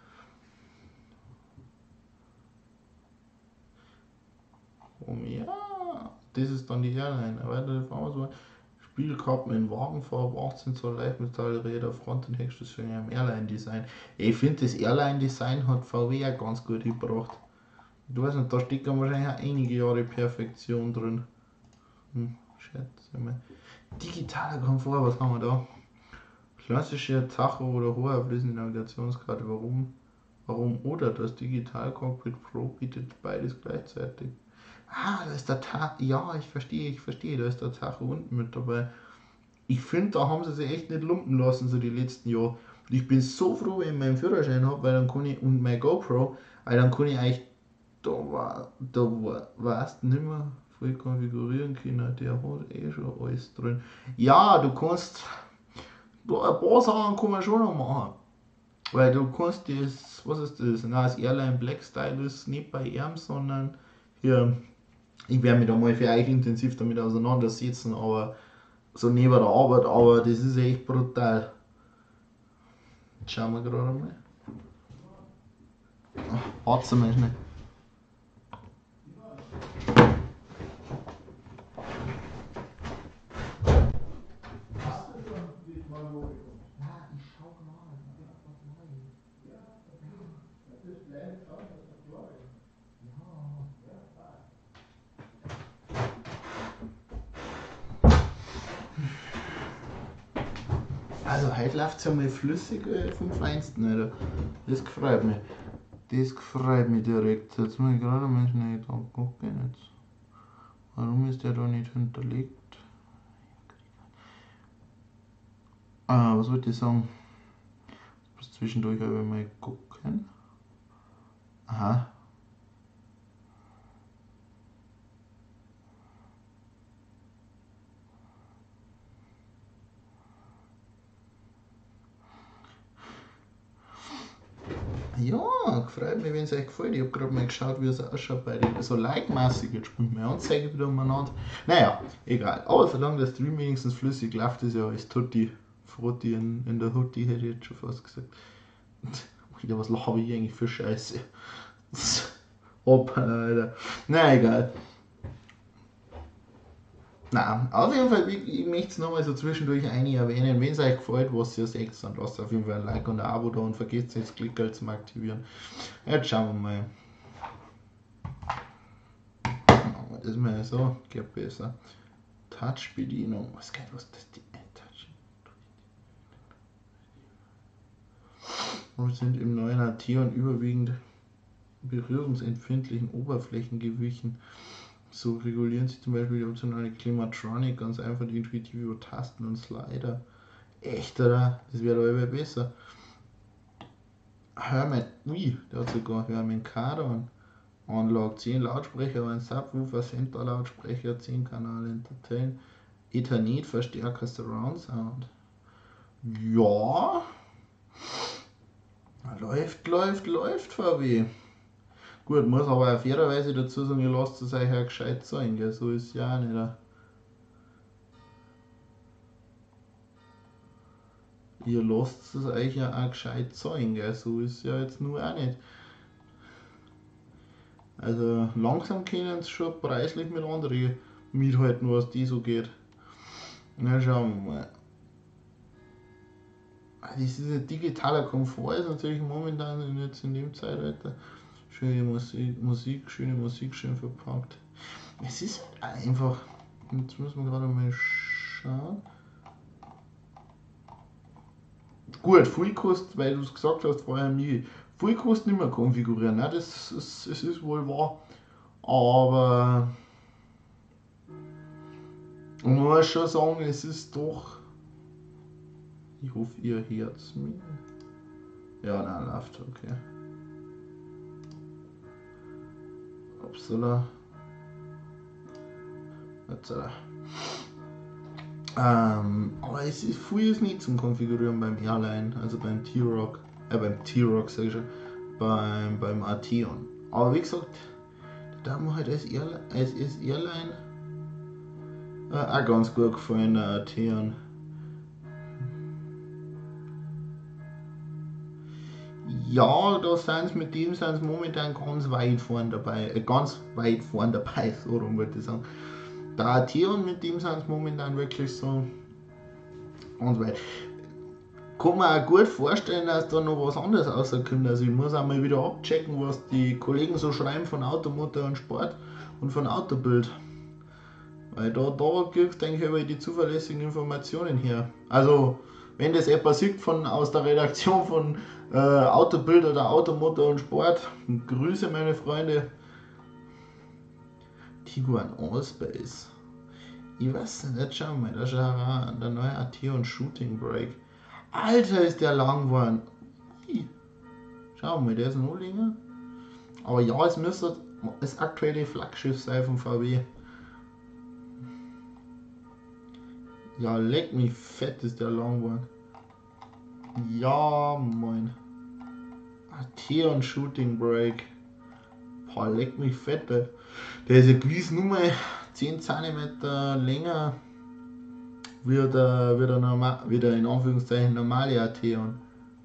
Speaker 1: Um, ja, das ist dann die Airline. Erweiterte Farbauswahl. Spielkappen in Wagenfarbe, achtzehn Zoll Leichtmetallräder, Front- und Heckschusstüren im Airline-Design. Ich finde, das Airline-Design hat V W auch ganz gut gebracht. Ich weiß nicht, da steckt dann wahrscheinlich auch einige Jahre Perfektion drin. Hm, schätze mal. Digitaler Komfort, was haben wir da? Klassische Tacho oder hohe auflösende Navigationskarte. Warum? Warum? Oder das Digital Cockpit Pro bietet beides gleichzeitig. Ah, da ist der Tacho. Ja, ich verstehe, ich verstehe, da ist der Tacho unten mit dabei. Ich finde, da haben sie sich echt nicht lumpen lassen, so die letzten Jahre. Und ich bin so froh, wenn ich meinen Führerschein habe, weil dann kann ich, und mein GoPro, weil dann kann ich eigentlich, da war, da war, weißt du nicht mehr voll konfigurieren können, der hat eh schon alles drin. Ja, du kannst, ein paar Sachen kann man schon noch machen. Weil du kannst das, was ist das? Nein, das Airline Black Style ist nicht bei ihm, sondern hier, ich werde mich da mal für euch intensiv damit auseinandersetzen, aber so neben der Arbeit, aber das ist echt brutal. Jetzt schauen wir gerade mal. Warte mal schnell. Also heute läuft es ja mal flüssig äh, vom Feinsten, Alter. Das gefreut mich. Das gefreut mich direkt. Jetzt muss ich gerade mal schnell da gucken. Jetzt. Warum ist der da nicht hinterlegt? Ah, was wollte ich sagen? Ich muss zwischendurch aber mal gucken. Aha. Ja, freut mich, wenn es euch gefällt. Ich habe gerade mal geschaut, wie es ausschaut bei den so like-mäßig. Jetzt springt meine Anzeige wieder umeinander. Naja, egal. Aber solange der Stream wenigstens flüssig läuft, ist ja alles Tutti Frutti in, in der Hutti, hätte ich jetzt schon fast gesagt. Wieder was habe ich eigentlich für Scheiße? Hoppala, Alter. Na egal. Na, auf jeden Fall, ich, ich möchte es nochmal so zwischendurch eine erwähnen. Wenn es euch gefällt, was ihr seht, dann lasst auf jeden Fall ein Like und ein Abo da und vergesst nicht das Klick zum Aktivieren. Jetzt schauen wir mal. Machen wir das mal so, geht besser. Touch-Bedienung. Was geht, was das die Touch? Wir sind im neuen Arteon überwiegend berührungsempfindlichen Oberflächen gewichen. So regulieren sie zum Beispiel die optionale Klimatronic ganz einfach intuitiv über Tasten und Slider. Echt, oder? Das wäre doch immer besser. Herman, ui, der hat sogar Herman Kardon. Anlage zehn Lautsprecher, ein Subwoofer, Center Lautsprecher, zehn Kanal Entertain, Ethernet Verstärker Surround Sound. Ja, läuft, läuft, läuft V W. Gut, muss aber auf fairerweise dazu sagen, ihr lasst es euch auch gescheit sein, gell? So ist es ja auch nicht. Ihr lasst es euch ja auch gescheit sein, gell? So ist es ja jetzt nur auch nicht. Also langsam können sie schon preislich mit anderen mithalten, was die so geht. Na schauen wir mal. Dieser digitaler Komfort ist natürlich momentan jetzt in dem Zeitalter. Schöne Musik, Musik, schöne Musik, schön verpackt. Es ist halt einfach. Jetzt müssen wir gerade mal schauen. Gut, Vollkost, weil du es gesagt hast vorher nie. Vollkost nicht mehr konfigurieren, ne? das, ist, das ist wohl wahr. Aber man muss schon sagen, es ist doch. Ich hoffe, ihr hört es mir. Ja, nein, läuft okay. Upsala. Upsala. Ähm, aber es ist viel ist nicht zum Konfigurieren beim Airline, also beim T-Rock, äh beim T-Rock sag ich schon, beim, beim Arteon. Aber wie gesagt, da hat mir halt als Airline, als, als Airline äh, auch ganz gut gefallen, der Arteon. Ja, da sind sie mit dem sind sie momentan ganz weit vorn dabei, äh, ganz weit vorn dabei, so rum wollte ich sagen. Der Arteon, mit dem sind sie momentan wirklich so ganz weit. Kann man auch gut vorstellen, dass da noch was anderes rauskommt. Also ich muss auch mal wieder abchecken, was die Kollegen so schreiben von Automotor und Sport und von Autobild. Weil da, da kriegst du eigentlich über die zuverlässigen Informationen her. Also wenn das etwas sieht von, aus der Redaktion von äh, Autobild oder Automotor und Sport, Grüße meine Freunde. Tiguan Allspace. Ich weiß nicht, jetzt schauen wir mal, da ist ja der neue Arteon Shooting Brake. Alter, ist der lang geworden. Schau mal, der ist noch länger. Aber ja, es müsste das aktuelle Flaggschiff sein vom V W. Ja, leck mich fett, ist der lang geworden. Ja, moin. Arteon Shooting Brake. Boah, leck mich fett. Der ist ja gewiss nur mal zehn Zentimeter länger wie der, wie der, normal, wie der in Anführungszeichen normale Arteon.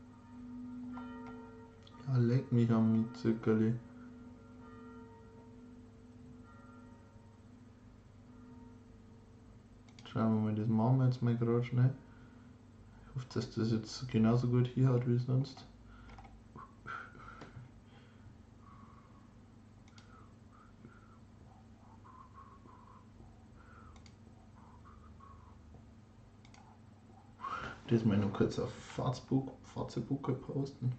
Speaker 1: Ja, leck mich am Zuckerli. Schauen wir mal, das machen wir jetzt mal gerade schnell. Ich hoffe, dass das jetzt genauso gut hier hat wie sonst. Das mal noch kurz auf Facebook, Facebook posten.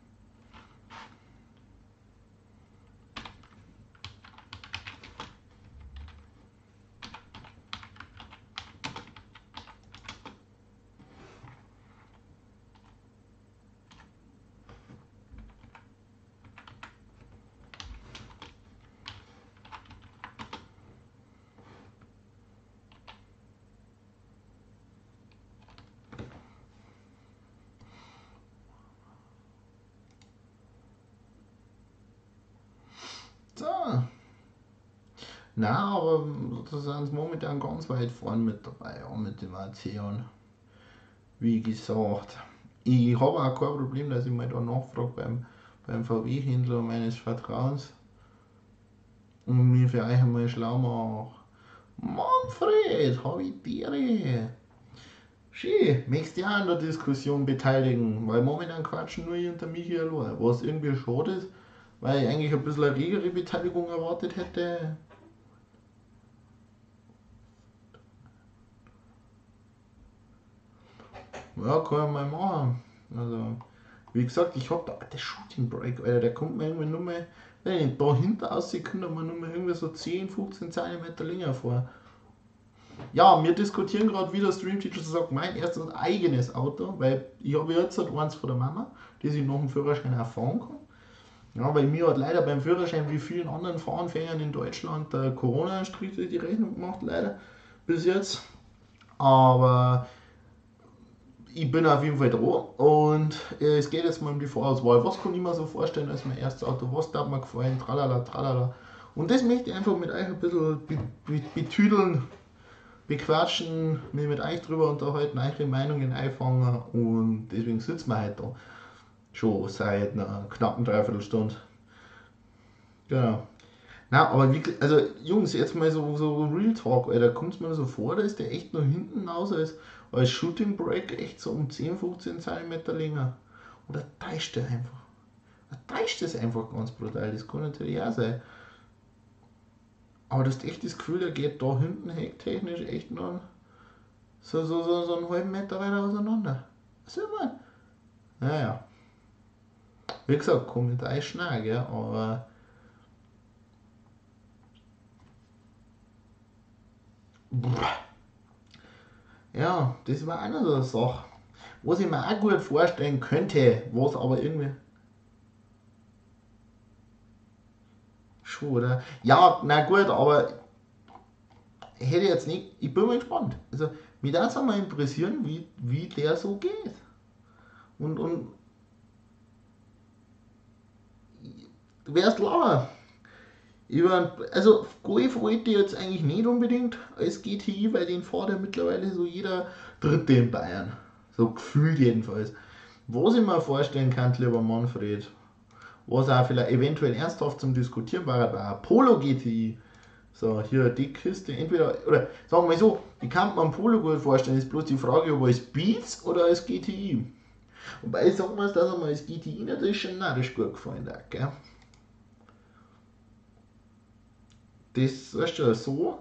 Speaker 1: Ja. Nein, aber da sind sie momentan ganz weit vorne mit dabei, auch mit dem A C. Und wie gesagt, ich habe auch kein Problem, dass ich mal da nachfrage beim, beim V W-Händler meines Vertrauens und mir für euch einmal schlau mache. Manfred, habe ich dir. Schön, möchtest du dich auch an der Diskussion beteiligen? Weil momentan quatschen nur ich und der Michi allein. Was irgendwie schade ist, weil ich eigentlich ein bisschen eine regere Beteiligung erwartet hätte. Ja, kann ich mal machen. Also, wie gesagt, ich hab da das Shooting Break, Alter, der kommt mir irgendwie nur mal, wenn ich da hinten aussehe, kommt er mir nur mal irgendwie so zehn, fünfzehn Zentimeter länger vor. Ja, wir diskutieren gerade, wie der Streamteacher sagt, mein erstes eigenes Auto, weil ich habe jetzt halt eins von der Mama, das ich nach dem Führerschein auch fahren kann. Ja, weil mir hat leider beim Führerschein wie vielen anderen Fahranfängern in Deutschland der Corona-Strich die Rechnung gemacht, leider, bis jetzt. Aber ich bin auf jeden Fall dran und äh, es geht jetzt mal um die Vorauswahl. Was kann ich mir so vorstellen als mein erstes Auto? Was darf mir gefallen? Tralala, tralala. Und das möchte ich einfach mit euch ein bisschen be be betüdeln, bequatschen, mich mit euch drüber unterhalten, eure Meinungen einfangen und deswegen sitzen wir heute da. Schon seit einer knappen Dreiviertelstunde. Genau. Na, aber wirklich, also Jungs, jetzt mal so, so Real Talk, Alter, kommt es mir so vor, da ist der echt nur hinten raus als, als Shooting Break echt so um zehn, fünfzehn Zentimeter länger. Oder täuscht der einfach? Täuscht das einfach ganz brutal, das kann natürlich auch sein. Aber du hast echt das Gefühl, der geht da hinten hecktechnisch echt noch so, so, so, so einen halben Meter weiter auseinander. Was will man? Naja, wie gesagt, kommt da schnell, gell, aber ja, das war auch noch so eine Sache. Was ich mir auch gut vorstellen könnte, was aber irgendwie. Schon, oder? Ja, na gut, aber hätte ich jetzt nicht. Ich bin mal gespannt. Also, mich würde es mal interessieren, wie, wie der so geht. Und, und du wärst lauer. Über, also Golf wollte ich jetzt eigentlich nicht unbedingt als G T I, weil den fährt ja mittlerweile so jeder Dritte in Bayern. So gefühlt jedenfalls. Was ich mir vorstellen kann, lieber Manfred, was auch vielleicht eventuell ernsthaft zum Diskutieren war, war ein Polo G T I. So, hier die Kiste, entweder, oder sagen wir mal so, ich kann mir ein Polo gut vorstellen, ist bloß die Frage, ob als Beats oder als G T I. Wobei ich sag mal, dass er mal als G T I natürlich schon narrisch gut gefallen hat, gell? Das ist schon so,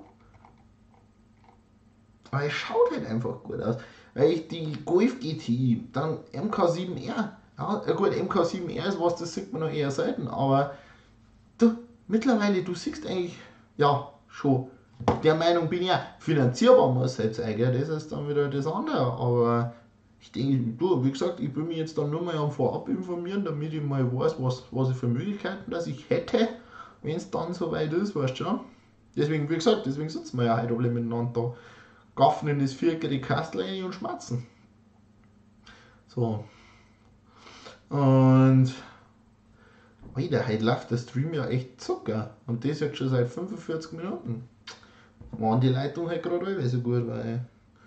Speaker 1: aber es schaut halt einfach gut aus. Weil ich die Golf G T I, dann M K sieben R, ja gut, M K sieben R ist was, das sieht man noch eher selten, aber du, mittlerweile, du siehst eigentlich, ja, schon, der Meinung bin ich ja, finanzierbar muss es halt sein, gell? Das ist dann wieder das andere, aber ich denke, du, wie gesagt, ich will mich jetzt dann nur mal am Vorab informieren, damit ich mal weiß, was, was ich für Möglichkeiten dass ich hätte, wenn es dann soweit ist, weißt du schon. Deswegen, wie gesagt, deswegen sitzen wir ja heute alle miteinander da, gaffen in das vierjährige Kastel rein und schmatzen. So. Und Alter, heute läuft der Stream ja echt Zucker. Und das jetzt schon seit fünfundvierzig Minuten. Waren die Leitung halt gerade alle so gut, weil.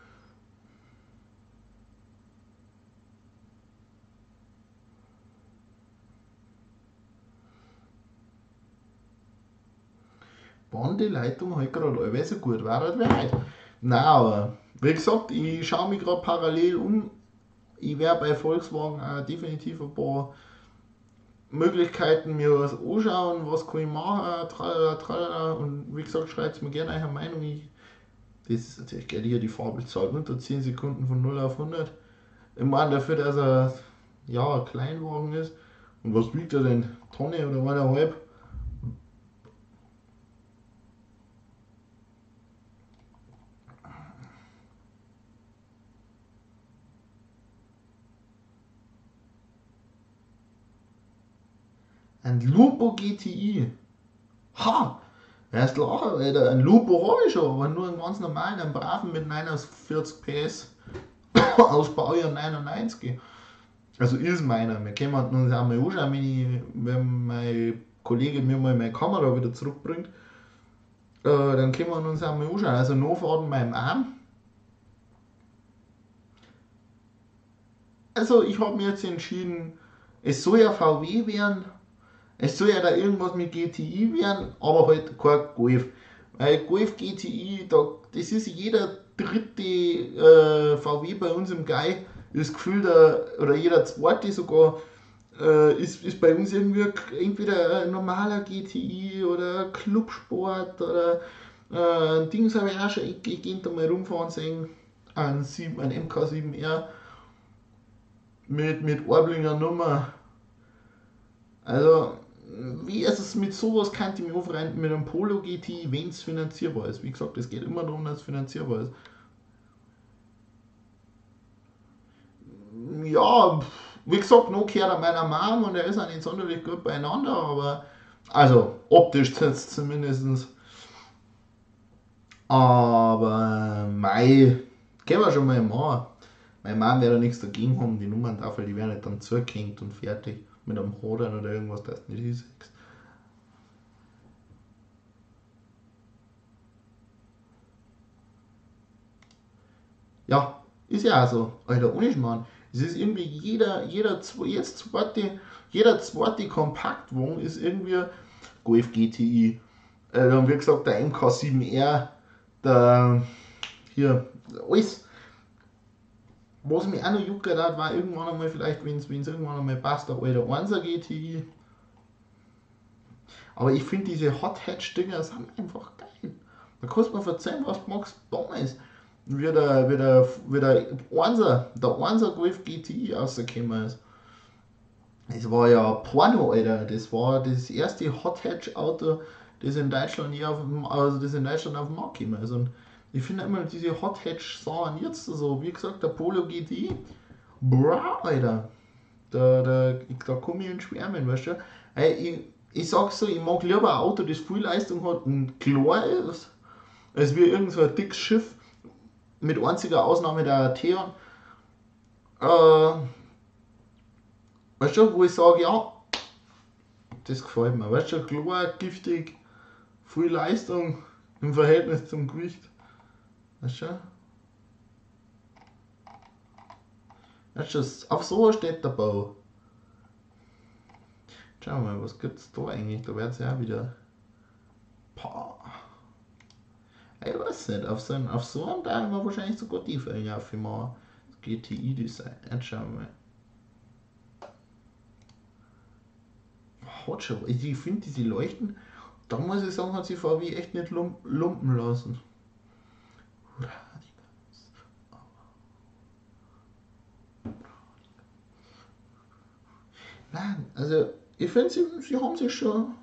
Speaker 1: Waren die Leitung halt gerade alle so gut, war halt wer heute. Nein, aber wie gesagt, ich schaue mich gerade parallel um. Ich werde bei Volkswagen auch definitiv ein paar Möglichkeiten mir was anschauen, was kann ich machen, tralala, tralala. Und wie gesagt, schreibt mir gerne eure Meinung. Ich, das ist natürlich geil, hier die Fabelzahl unter zehn Sekunden von null auf hundert. Ich meine dafür, dass er ja, ein Kleinwagen ist. Und was wiegt er denn? Tonne oder eineinhalb? Ein Lupo G T I. Ha! Erst lachen, Alter. Ein Lupo habe ich schon, aber nur einen ganz normalen, einen braven mit neunundvierzig P S aus Baujahr neunundneunzig. Also ist meiner. Wir können uns auch mal anschauen, wenn, ich, wenn mein Kollege mir mal meine Kamera wieder zurückbringt, äh, dann können wir uns auch mal anschauen. Also Nachfahren meinem Arm. Also ich habe mir jetzt entschieden, es soll ja V W werden, es soll ja da irgendwas mit G T I werden, aber halt kein Golf. Weil Golf G T I, da, das ist jeder dritte äh, V W bei uns im Gai, ist gefühlt, oder jeder zweite sogar, äh, ist, ist bei uns irgendwie entweder ein normaler G T I oder Clubsport oder äh, ein Ding habe ich auch schon, ich, ich gehe da mal rumfahren sehen, ein, sieben, ein M K sieben R mit, mit Orblinger Nummer. Also, wie ist es mit sowas, kann ich mich aufrennen mit einem Polo G T, wenn es finanzierbar ist. Wie gesagt, es geht immer darum, dass es finanzierbar ist. Ja, wie gesagt, noch gehört er meiner Mom und er ist auch nicht sonderlich gut beieinander, aber also optisch jetzt zumindest. Aber mei, können wir schon mal machen. Meine Mom wird ja nichts dagegen haben, die Nummerntafel, die werden nicht dann zugehängt und fertig mit einem Hodern oder irgendwas, das nicht ist. Ja, ist ja auch so, Alter, ohne Schmarrn. Es ist irgendwie jeder, jeder, jetzt zweite, jeder zweite Kompaktwagen ist irgendwie Golf G T I. Äh, dann wie gesagt der M K sieben R, der hier, alles. Was mich auch noch juckt hat, war irgendwann einmal vielleicht, wenn es irgendwann einmal passt, der alte einser G T I. Aber ich finde diese Hot Hatch Dinger sind einfach geil. Da kannst du mir verzeihen, was du magst damals. Wie der, wie der, wie der einser, der einser Golf G T I rausgekommen ist. Das war ja Porno, Alter. Das war das erste Hot Hatch Auto, das in Deutschland hier auf, also das in Deutschland auf den Markt gekommen ist. Und ich finde immer diese Hot Hatch Sachen jetzt so, wie gesagt, der Polo G T I, bra, Alter. Da, da, da komme ich in Schwärmen, weißt du. Ey, ich, ich sag's so, ich mag lieber ein Auto, das viel Leistung hat und klar ist, als wie irgend so ein dickes Schiff, mit einziger Ausnahme der Theon. Äh, weißt du, wo ich sage, ja, das gefällt mir. Weißt du, klar, giftig, viel Leistung im Verhältnis zum Gewicht. Weißt du? Weißt du, auf sowas steht der Bau. Schauen wir mal, was gibt's da eigentlich? Da wird es ja auch wieder. Pah. Ich weiß nicht, auf so, einen, auf so einen da haben wir wahrscheinlich sogar die Fälle auf immer das G T I-Design. Jetzt schauen wir mal. Hat schon, ich finde diese Leuchten, da muss ich sagen, hat sich V W echt nicht lumpen lassen. Nein, also ich finde, sie, sie haben sich schon.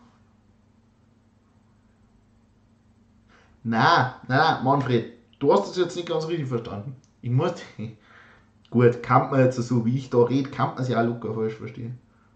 Speaker 1: Nein, nein, nein, Manfred, du hast das jetzt nicht ganz richtig verstanden. Ich muss. Gut, kann man jetzt so wie ich da rede, kann man sich auch locker falsch verstehen.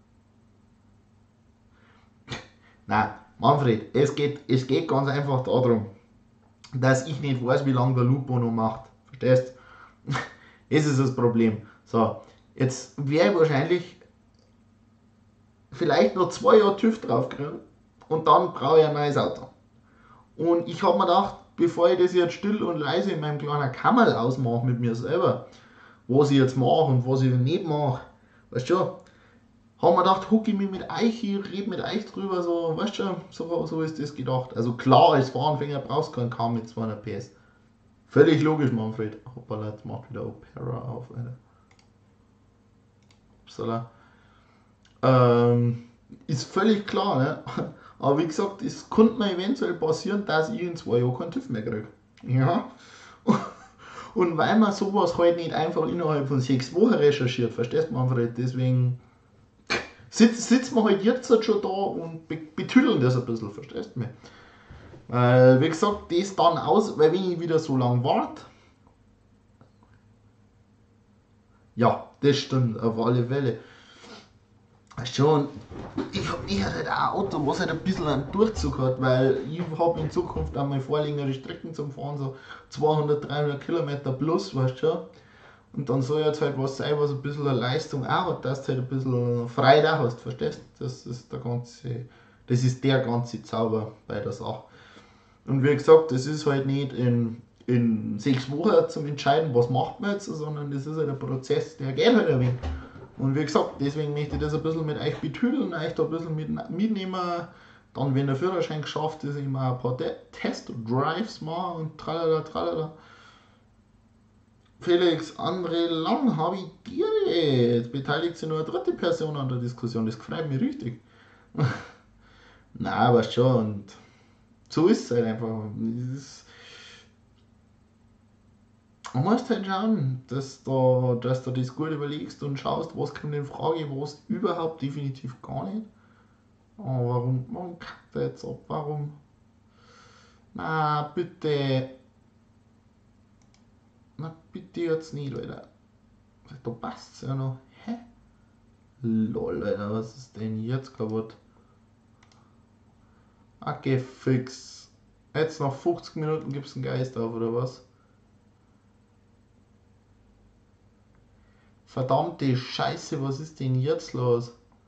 Speaker 1: Nein, Manfred, es geht, es geht ganz einfach darum, dass ich nicht weiß, wie lange der Lupo noch macht. Verstehst? Das ist das Problem. So, jetzt wäre ich wahrscheinlich vielleicht noch zwei Jahre TÜV drauf kriegen und dann brauche ich ein neues Auto. Und ich habe mir gedacht, bevor ich das jetzt still und leise in meinem kleinen Kammerl ausmache mit mir selber, was ich jetzt mache und was ich nicht mache, weißt du schon, haben wir gedacht, hucke ich mich mit euch hier, rede mit euch drüber, so, weißt du, so, so ist das gedacht. Also klar, als Fahranfänger brauchst du keinen K mit zweihundert P S. Völlig logisch, Manfred. Hoppala, jetzt macht wieder Opera auf, Alter. Upsala. Ähm, ist völlig klar, ne? Aber wie gesagt, es könnte mir eventuell passieren, dass ich in zwei Jahren keinen TÜV mehr kriege. Ja. Und weil man sowas halt nicht einfach innerhalb von sechs Wochen recherchiert, verstehst du, Manfred? Deswegen sitzen sitz wir halt jetzt halt schon da und betüdeln das ein bisschen, verstehst du mich? Weil, wie gesagt, das dann aus, weil wenn ich wieder so lange warte, ja, das stimmt, auf alle Fälle. Schon, ich habe ich halt ein Auto, was halt ein bisschen einen Durchzug hat, weil ich habe in Zukunft einmal vor, längere Strecken zum Fahren, so zweihundert, dreihundert Kilometer plus, weißt du schon. Und dann soll jetzt halt was sein, was ein bisschen eine Leistung auch hat, dass du halt ein bisschen Freude auch hast, verstehst du? Das ist der ganze, Das ist der ganze Zauber bei der Sache. Und wie gesagt, das ist halt nicht in, in sechs Wochen zum Entscheiden, was macht man jetzt, sondern das ist halt ein Prozess, der geht halt ein wenig. Und wie gesagt, deswegen möchte ich das ein bisschen mit euch betüdeln, euch da ein bisschen mit, mitnehmen. Dann, wenn der Führerschein geschafft ist, immer ein paar Test-Drives machen und tralala, tralala. Felix, André Lang, habe ich dir jetzt? Beteiligt sich nur eine dritte Person an der Diskussion, das freut mich richtig. Nein, aber schon, und so ist es halt einfach. Ist, man muss halt schauen, dass du, dass du das gut überlegst und schaust, was kommt in Frage, was überhaupt definitiv gar nicht. Oh, warum, warum kackt er jetzt ab? Warum? Na, bitte. Na, bitte jetzt nicht, Alter. Da passt's ja noch. Hä? Lol, Alter, was ist denn jetzt kaputt? Okay, fix. Jetzt nach fünfzig Minuten gibt's einen Geist auf, oder was? Verdammte Scheiße, was ist denn jetzt los?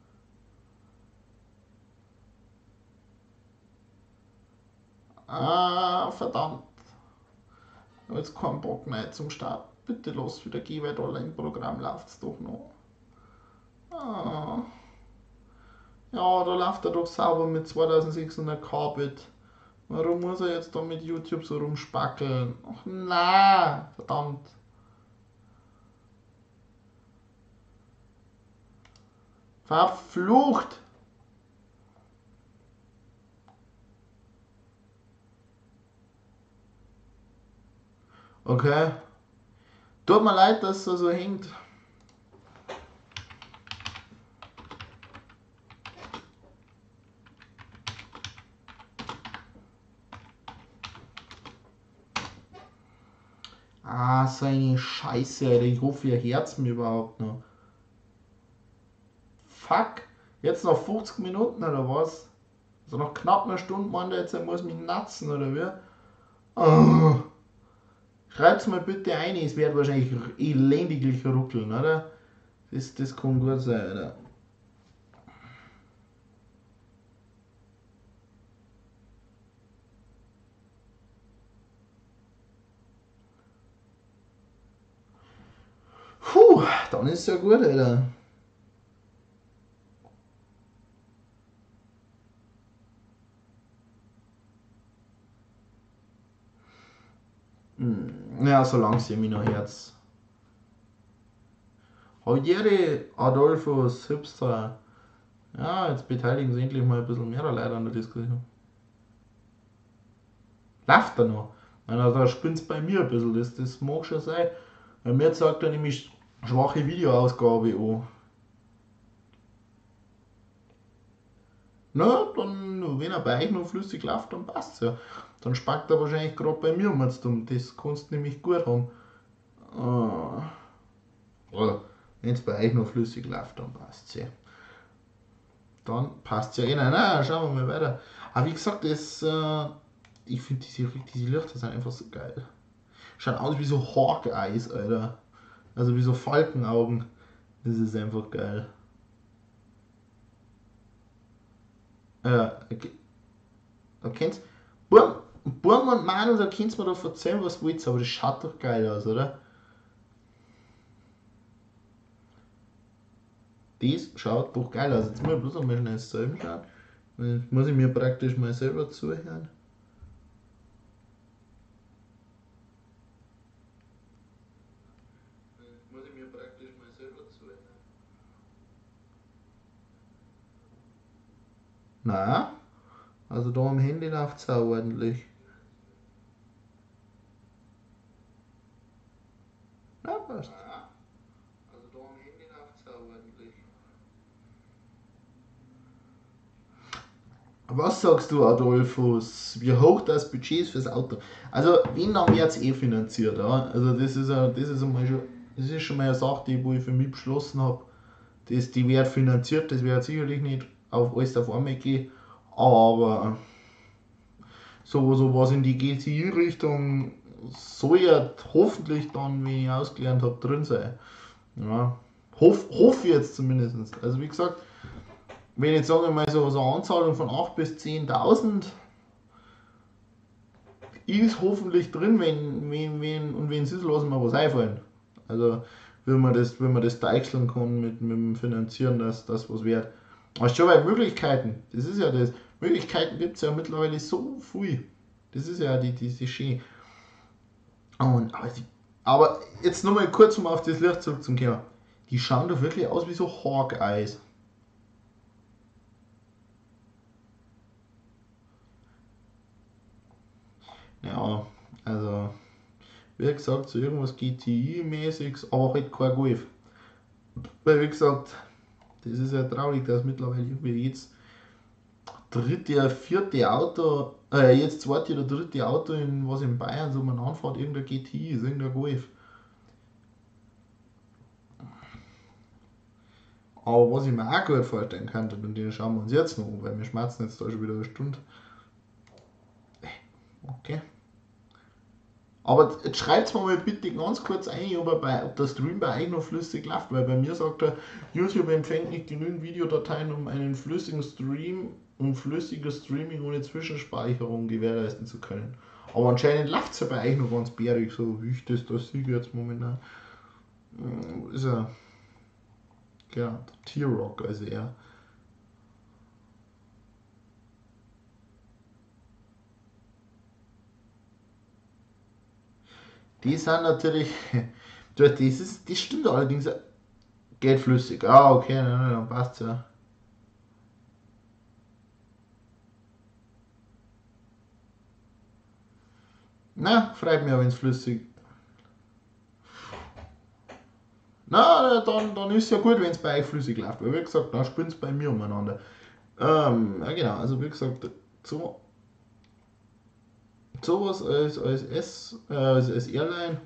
Speaker 1: Ah, verdammt. Jetzt kein Bock mehr zum Start. Bitte los wieder gehen, weil da im Programm läuft's doch noch. Ah. Ja, da läuft er doch sauber mit zweitausendsechshundert Kbit. Warum muss er jetzt da mit YouTube so rumspackeln? Ach nein, verdammt. Verflucht! Okay. Tut mir leid, dass er so hängt. Ah, so eine Scheiße, Alter. Ich hoffe, ihr hört mir überhaupt noch. Fuck. Jetzt noch fünfzig Minuten oder was? Also noch knapp eine Stunde meint er jetzt, er muss mich natzen oder wie? Oh. Schreibt's mal bitte ein, es wird wahrscheinlich elendiglich ruckeln, oder? Das, das kann gut sein, oder? Puh, dann ist ja gut, Alter. Hm, ja, solange sie mich noch Herz. Hallo, Adolphus, Hipster. Ja, jetzt beteiligen sie endlich mal ein bisschen mehr Leute an der Diskussion. Läuft er noch? Also, da spinnt's bei mir ein bisschen, das, das mag schon sein. Weil mir sagt er nämlich schwache Videoausgabe an. Na, dann, wenn er bei euch noch flüssig läuft, dann passt's ja. Dann spackt er wahrscheinlich gerade bei mir um. Das kannst du nämlich gut haben. Ah. Oder wenn es bei euch noch flüssig läuft, dann passt's ja. Dann passt's ja eh. Nein, nein, schauen wir mal weiter. Aber wie gesagt, das, äh, ich finde diese, diese Lichter sind einfach so geil. Schauen aus wie so Hawkeyes, Alter. Also wie so Falkenaugen. Das ist einfach geil. Ja, okay. Da kennst Burm, Burm und Manu, da kennst du mir doch erzählen, was du willst, aber das schaut doch geil aus, oder? Das schaut doch geil aus. Jetzt muss ich bloß einmal schnell selber schauen. Jetzt muss ich mir praktisch mal selber zuhören. Jetzt muss ich mir praktisch mal selber zuhören. Na, also da am Handy läuft es auch ordentlich. Na, passt. Also da am Handy läuft es auch ordentlich. Was sagst du, Adolphus? Wie hoch das Budget ist fürs Auto? Also, wenn, dann wird es eh finanziert. Ja? Also, das ist, a, das, ist einmal schon, das ist schon mal eine Sache, die wo ich für mich beschlossen habe. Das, die wird finanziert, das wird sicherlich nicht auf alles auf einmal gehen. Aber so, so was in die G T I-Richtung soll ja hoffentlich dann, wenn ich ausgelernt habe, drin sein. Ja. Hoff, hoffe jetzt zumindest. Also, wie gesagt, wenn jetzt sagen wir mal so, so eine Anzahlung von acht bis zehntausend ist hoffentlich drin, wenn, wenn, wenn und wenn es ist, lassen wir was einfallen. Also, wenn man das, wenn man das deichseln kann mit, mit dem Finanzieren, dass das was wert. Aber schon bei Möglichkeiten, das ist ja das. Möglichkeiten gibt es ja mittlerweile so viel. Das ist ja die, diese Schön. Und, aber, die, aber jetzt nochmal kurz um auf das Licht zurückzukommen. Die schauen doch wirklich aus wie so Hawkeyes. Ja, also, wie gesagt, so irgendwas G T I-mäßiges, aber halt kein Golf. Weil, wie gesagt, das ist ja traurig, dass mittlerweile irgendwie jetzt dritte, vierte Auto, äh, jetzt zweite oder dritte Auto, in was in Bayern so man anfährt, irgendein G T I ist, irgendein Golf. Aber was ich mir auch gut vorstellen könnte, und den schauen wir uns jetzt noch an, weil wir schmerzen jetzt da schon wieder eine Stunde. Okay. Aber jetzt schreibt mir mal bitte ganz kurz ein, ob, er bei, ob der Stream bei euch noch flüssig läuft, weil bei mir sagt er, YouTube empfängt nicht genügend Videodateien, um einen flüssigen Stream und flüssiges Streaming ohne Zwischenspeicherung gewährleisten zu können. Aber anscheinend läuft es ja bei euch noch ganz bärig, so wie ich das da sehe jetzt momentan. Ist er, ja, der T-Rock, also er. Die sind natürlich, das, ist, das stimmt allerdings, geht flüssig. Ah, okay, dann, dann passt ja. Na, freut mich, wenn es flüssig. Na, dann, dann ist es ja gut, wenn es bei euch flüssig läuft. Weil wie gesagt, dann spinnt es bei mir umeinander. Ähm, ja genau, also wie gesagt, so, sowas als, als S, äh, als, als Airline,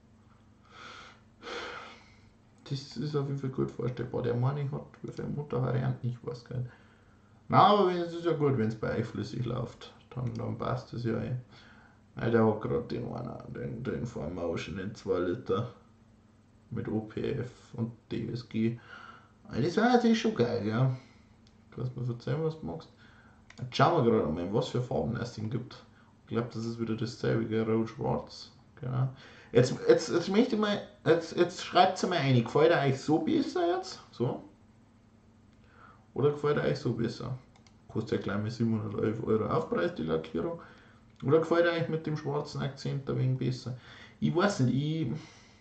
Speaker 1: das ist auf jeden Fall gut vorstellbar. Der Mann hat wie viele Motorvarianten, ich weiß gar nicht. Na, aber es ist ja gut, wenn es bei euch flüssig läuft. Dann, dann passt es ja eh. Ja, der hat gerade den einen, den, den Four Motion, den zwei Liter mit O P F und D S G. Das wäre natürlich schon geil, ja. Kannst du mir erzählen, was du magst? Jetzt schauen wir gerade mal, was für Farben es denn gibt. Ich glaube, das ist wieder dasselbe, Rot-Schwarz. Genau. Jetzt, jetzt, jetzt möchte ich mal, jetzt, jetzt schreibt es mir ein, gefällt euch so besser jetzt? So? Oder gefällt euch so besser? Kostet ja gleich mal siebenhundertelf Euro Aufpreis, die Lackierung. Oder gefällt euch mit dem schwarzen Akzent ein wenig besser? Ich weiß nicht, ich.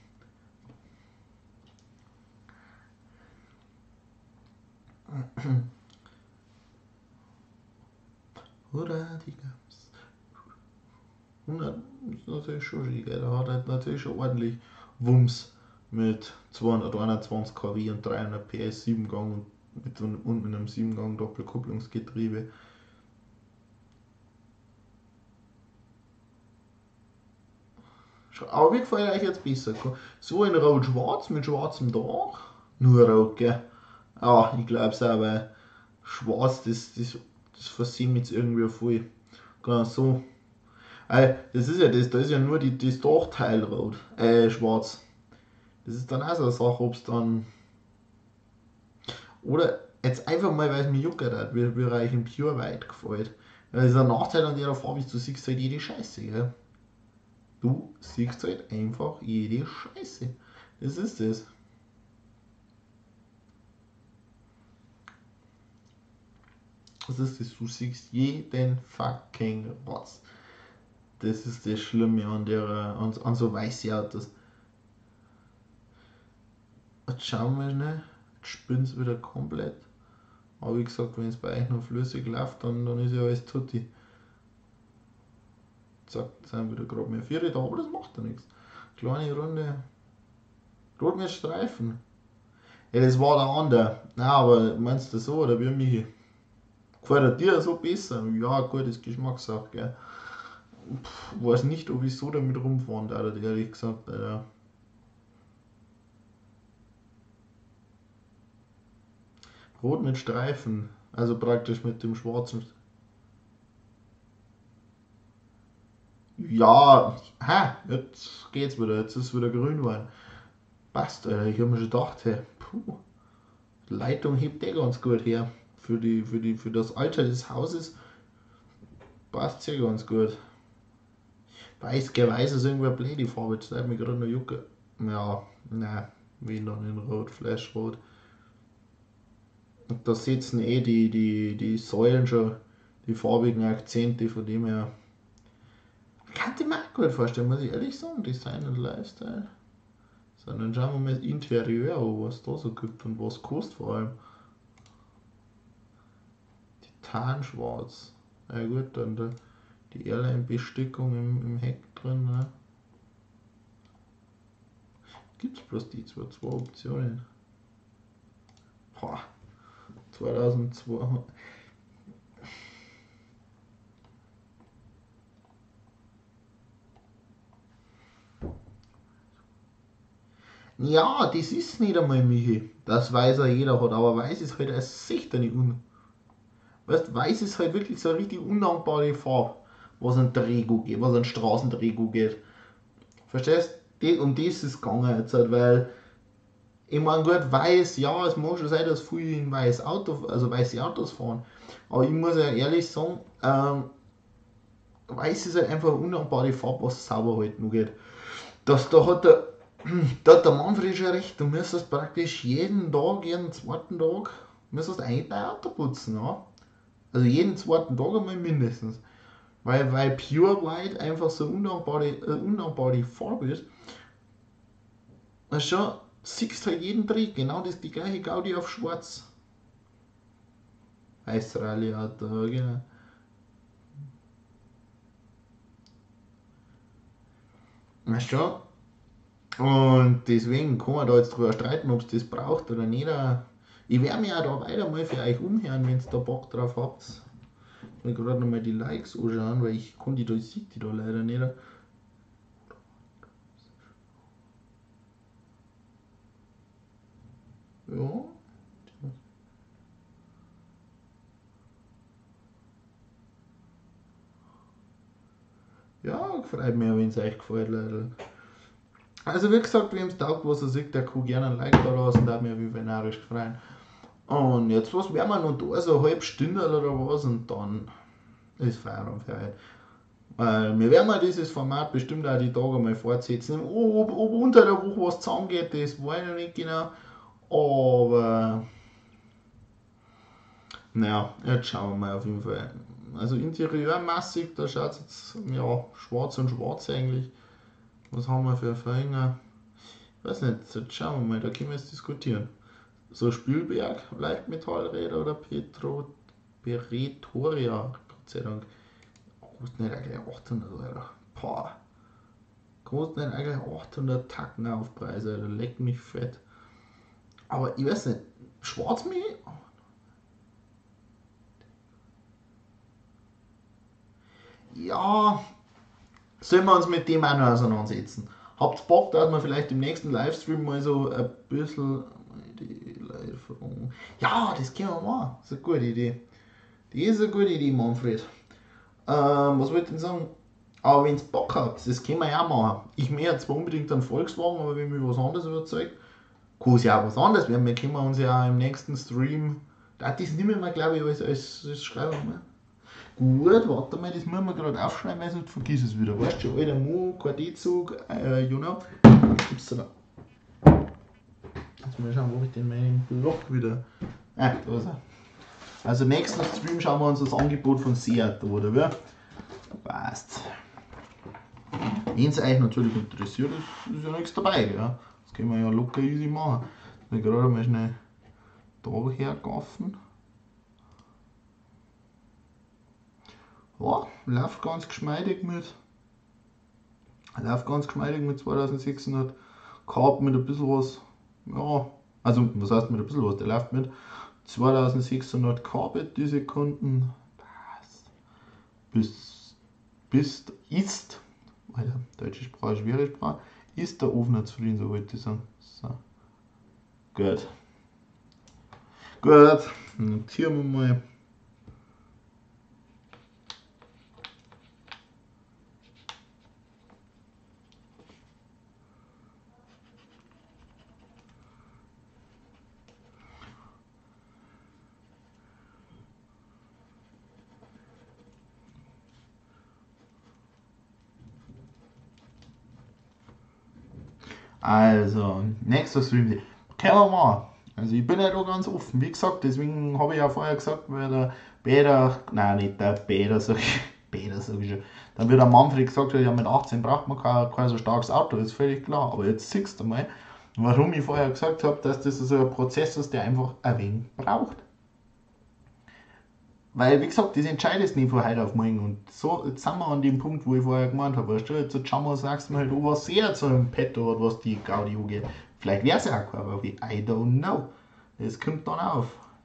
Speaker 1: Oder die gab's. hundert ist natürlich schon schön, da hat er natürlich schon ordentlich Wumms mit zweihunderteinundzwanzig kW und dreihundert P S, sieben Gang und mit, und mit einem sieben Gang Doppelkupplungsgetriebe. Aber wie gefällt euch jetzt besser? So in Rot-Schwarz mit schwarzem Dach? Nur Rot, gell? Ja, ich glaube es auch, weil Schwarz, das, das, das versieht mich jetzt irgendwie voll. Genau so. Äh, das ist ja das, da ist ja nur die, das Dachteil rot, äh, schwarz. Das ist dann auch so eine Sache, ob es dann. Oder jetzt einfach mal, weil es mir juckt hat, wie, wie euch im Pure White gefällt. Das ist ein Nachteil an der Farbe, ist, du siehst halt jede Scheiße, gell? Du siehst halt einfach jede Scheiße. Das ist das. Das ist das, du siehst jeden fucking Rotz. Das ist das Schlimme an, der, an, an so weißen Autos. Jetzt schauen wir schnell. Jetzt spinnt es wieder komplett. Aber wie gesagt, wenn es bei euch noch flüssig läuft, dann, dann ist ja alles tutti. Zack, jetzt sind wieder gerade mehr vier da, aber das macht ja nichts. Kleine Runde. Rot mit Streifen. Ja, das war der andere. Na, aber meinst du so oder wie mich? Gefällt dir so besser? Ja, gut, das ist Geschmackssache, gell. Pff, weiß nicht, ob ich so damit rumfahren darf, ehrlich gesagt, Alter. Rot mit Streifen, also praktisch mit dem schwarzen. Ja, ha, jetzt geht's wieder, jetzt ist wieder Grünwein. Passt, Alter, ich hab mir schon gedacht, hey, puh, die Leitung hebt eh ganz gut her. für, die, für, die, für das Alter des Hauses passt es ja ganz gut. Weiß, weiß ist irgendwie blöd, die Farbe, jetzt leid mich gerade noch jucken. Ja, nein, wie dann in Rot, Flashrot. Und da sitzen eh die, die, die Säulen schon, die farbigen Akzente, von dem her. Kann ich mir auch gut vorstellen, muss ich ehrlich sagen, Design und Lifestyle. So, dann schauen wir mal das Interieur an, was da so gibt und was kostet vor allem. Titanschwarz. Na ja, gut, dann der, die Airline-Bestückung im, im Heck drin. Ne? Gibt es bloß die zwei, zwei Optionen. Boah, zweitausendzweihundert. Ja, das ist nicht einmal Michi. Das weiß ja jeder hat, aber weiß ist halt als Sichter nicht un. Weißt, weiß ist halt wirklich so eine richtig undankbare Farbe, was ein Drehgu geht, was ein Straßendrehgu geht. Verstehst du? Um das ist es gegangen jetzt halt, weil ich meine gut, weiß, ja, es mag schon sein, dass viele in weiß Auto, also weiße Autos fahren, aber ich muss ja ehrlich sagen, ähm, weiß ist halt einfach eine undankbare Farbe, was sauber halt noch geht. Das, da hat der, da hat der Manfred schon recht, du müsstest praktisch jeden Tag, jeden zweiten Tag, müsstest ein dein Auto putzen, ja. Also jeden zweiten Tag einmal mindestens. Weil, weil Pure White einfach so undankbare, äh, undankbare Farbe ist. Na schon, siehst halt jeden Trick, genau das die gleiche Gaudi auf schwarz. Weißrally Auto, genau. Na schon. Und deswegen kann man da jetzt drüber streiten, ob es das braucht oder nicht. Ich werde mich auch da weiter mal für euch umhören, wenn ihr da Bock drauf habt. Ich will gerade nochmal die Likes anschauen, weil ich kann die da, ich sehe die da leider nicht. Ja. Ja, freut mich, wenn es euch gefällt, Leute. Also wie gesagt, wem es taugt, was er sieht, der kann gerne ein Like da lassen, da mir wie narrisch freuen. Und jetzt was werden wir noch da, so eine halbe Stunde oder was, und dann ist Feierabend für heute. Weil wir werden mal dieses Format bestimmt auch die Tage mal fortsetzen. Ob, ob unter der Woche was zusammengeht, das weiß ich noch nicht genau. Aber naja, jetzt schauen wir mal auf jeden Fall. Also interieurmassig, da schaut es jetzt ja, schwarz und schwarz eigentlich. Was haben wir für Finger? Ich weiß nicht, jetzt schauen wir mal, da können wir jetzt diskutieren. So Spielberg, Leichtmetallräder oder Petro, Pretoria, Gott sei Dank. Kostet nicht eigentlich achthundert Euro. Boah. Kostet nicht eigentlich achthundert Tacken Aufpreise, Alter. Leck mich fett. Aber ich weiß nicht, Schwarzmehl? Ja, sollen wir uns mit dem auch noch auseinandersetzen. Habt Bock, dass wir vielleicht im nächsten Livestream mal so ein bisschen. Ja, das können wir machen. Das ist eine gute Idee. Die ist eine gute Idee, Manfred. Ähm, was wollte ich denn sagen? Aber wenn ihr Bock habt, das können wir ja auch machen. Ich möchte zwar unbedingt einen Volkswagen, aber wenn mich was anderes überzeugt, kann es ja auch was anderes werden. Wir können uns ja im nächsten Stream. Das nehmen wir, glaube ich, als, als, als Schreiben. Gut, warte mal, das müssen wir gerade aufschreiben, weil sonst vergiss es wieder. Weißt du schon, alter Mo, K D-Zug, äh, you know. Was gibt's da noch? Jetzt mal schauen, wo habe ich denn meinen Block wieder. Ah, da ist er. Also nächsten Stream schauen wir uns das Angebot von Seat an, oder wie? Passt. Wenn es euch natürlich interessiert, ist, ist ja nichts dabei, ja. Das können wir ja locker easy machen. Ich will gerade mal schnell da hergaufen. Ja, läuft ganz geschmeidig mit. Läuft ganz geschmeidig mit zweitausendsechshundert K mit ein bisschen was. Ja, also was heißt mit ein bisschen was? Der läuft mit zweitausendsechshundert K die Sekunden. Bis, bis ist, Alter, deutsche Sprache, schwere Sprache, ist der Ofen zufrieden, so wollte ich sagen. So. Gut. Gut, notieren wir mal. Also, nächster Stream. Können wir machen. Also ich bin ja da ganz offen. Wie gesagt, deswegen habe ich ja vorher gesagt, weil der Peter, nein, nicht der Peter, sag ich, Peter sag ich schon. Dann wird der Manfred gesagt, ja, mit achtzehn braucht man kein, kein so starkes Auto, ist völlig klar. Aber jetzt siehst du mal, warum ich vorher gesagt habe, dass das so ein Prozess ist, der einfach ein wenig braucht. Weil, wie gesagt, das entscheidest nicht von heute auf morgen. Und so, jetzt sind wir an dem Punkt, wo ich vorher gemeint habe. Weißt du, jetzt schauen wir, sagst du mir halt, oh, was sehr zu einem Petto hat, was die Gaudi angeht. Vielleicht wäre es ja auch kein wie I don't know. Das kommt dann auf.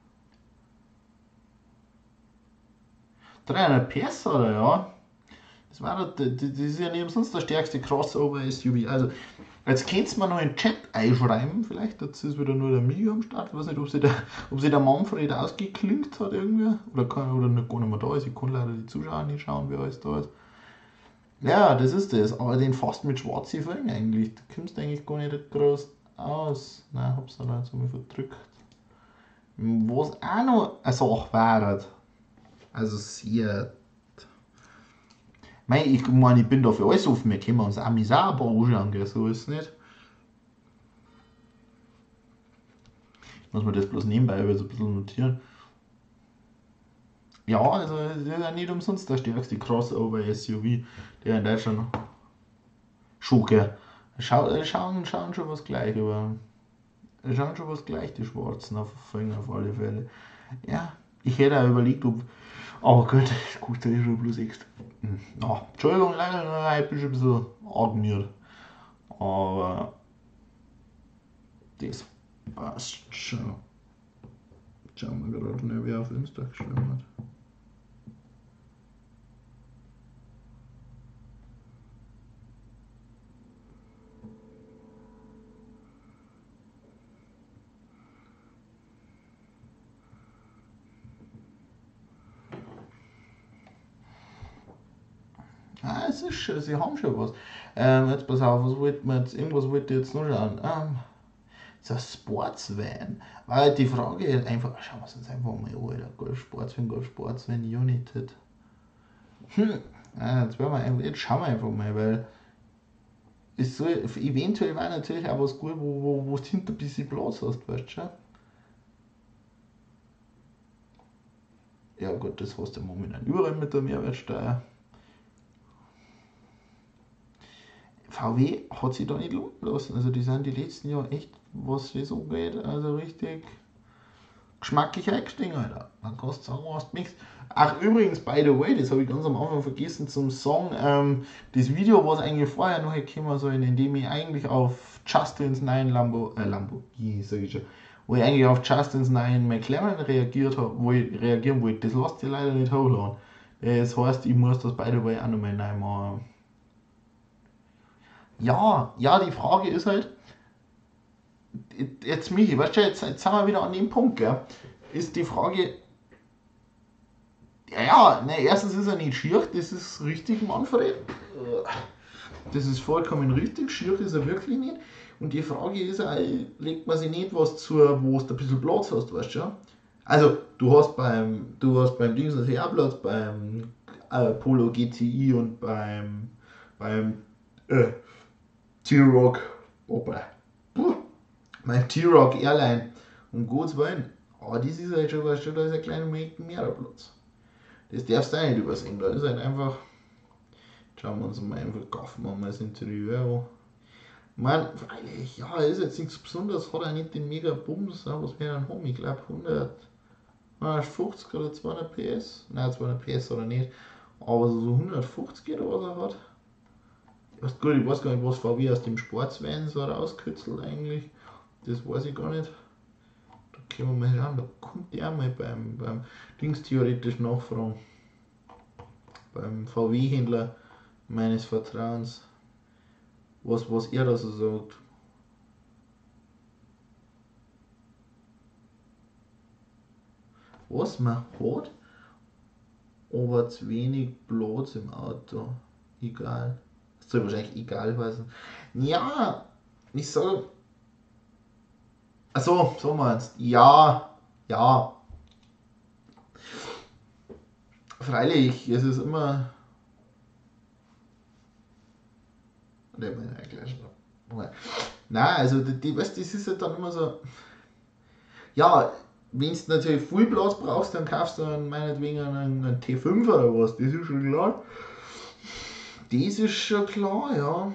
Speaker 1: dreihundert P S oder ja? Das, war, das ist ja nicht umsonst der stärkste Crossover-S U V. Also, jetzt könnt ihr mir noch in den Chat einschreiben, vielleicht, jetzt ist wieder nur der Mio am Start. Ich weiß nicht, ob sich der, ob sich der Manfred ausgeklinkt hat irgendwie. Oder, kann, oder nicht, gar nicht mehr da ist. Ich kann leider die Zuschauer nicht schauen, wer alles da ist. Ja, das ist das. Aber den fast mit schwarzen Fällen eigentlich. Da kommst du eigentlich gar nicht groß aus. Nein, hab's da jetzt mal verdrückt. Was auch noch eine Sache wäre. Also sehr. Mei, ich meine, ich bin da für alles offen. Wir können uns Amis auch ein paar anschauen, gell? So ist es nicht. Muss man das bloß nebenbei so ein bisschen notieren. Ja, also das ist ja nicht umsonst der stärkste Crossover-S U V, der in Deutschland schon, gell? Schau, schauen, schauen schon was gleich, aber schauen schon was gleich, die Schwarzen auf, auf alle Fälle. Ja, ich hätte auch überlegt, ob. Aber gut, das kostet ja schon bloß extra. Oh, Entschuldigung, leider, ich bin schon ein bisschen arg. Aber das passt schon. Schauen wir gerade schnell, wer auf Insta geschrieben hat. Ah, es ist schon, sie haben schon was. Ähm, jetzt pass auf, was wollte man jetzt, irgendwas wollte ich jetzt noch schauen. Ähm, so ein Sportsvan. Weil die Frage ist einfach, schauen wir uns einfach mal an, Alter. Golf Sportsvan, Golf Sportsvan United. Hm, ah, jetzt, wir, jetzt schauen wir einfach mal, weil es soll, eventuell war natürlich auch was gut, wo, wo, wo du hinter ein bisschen Platz hast, weißt du schon? Ja gut, das hast du momentan überall mit der Mehrwertsteuer. V W hat sich da nicht lohnen lassen. Also die sind die letzten Jahre echt, was das angeht, also richtig geschmacklich eingestiegen, Alter. Man kann sagen, was du nichts. Ach übrigens, by the way, das habe ich ganz am Anfang vergessen zum Song. Ähm, das Video, was eigentlich vorher noch gekommen soll, in dem ich eigentlich auf Justins neuen Lambo, äh, Lamborghini, sag ich schon, wo ich eigentlich auf Justins neuen McLaren reagiert habe, wo ich reagieren wollte, das lässt sich leider nicht hochladen. Das heißt, ich muss das by the way auch nochmal neu machen. Ja, ja, die Frage ist halt, jetzt Michi, weißt du, jetzt, jetzt sind wir wieder an dem Punkt, gell? Ist die Frage, ja, ja, ne, erstens ist er nicht schier, das ist richtig, Manfred. Das ist vollkommen richtig, schier ist er wirklich nicht. Und die Frage ist auch, legt man sich nicht was zu, wo du ein bisschen Platz hast, weißt du schon? Also, du hast beim, du hast beim Dings einen Platz, beim äh, Polo G T I und beim, beim äh, T-Rock, opa, mein T-Rock Airline, um Gottes Willen. Aber das ist halt schon, weißt du, da ist ein kleiner mehr Platz. Das darfst du auch nicht übersehen. Da ist halt einfach. Schauen wir uns mal einfach, kaufen wir mal das Interieur an. Man, freilich, ja, ist jetzt nichts Besonderes, hat er nicht den mega Bums, was wir dann haben. Ich glaube hundertfünfzig oder zweihundert P S. Nein, zweihundert P S oder nicht. Aber so hundertfünfzig oder was er hat. Ich gut, ich weiß gar nicht, was V W aus dem Sportsvan so rauskützelt eigentlich. Das weiß ich gar nicht. Da können wir mal schauen, da kommt der mal beim, beim Dings theoretisch nachfragen. Beim V W-Händler meines Vertrauens. Was, was er da so sagt. Was man hat, aber zu wenig Platz im Auto. Egal. Das soll wahrscheinlich egal heißen. Ja, ich sage. Achso, so meinst du. Ja, ja. Freilich, es ist immer. Nein, also die, die, weißt, das ist halt dann immer so, ja, wenn du natürlich viel Platz brauchst, dann kaufst du dann meinetwegen einen, einen T fünf oder was, das ist schon klar. Das ist schon klar, ja.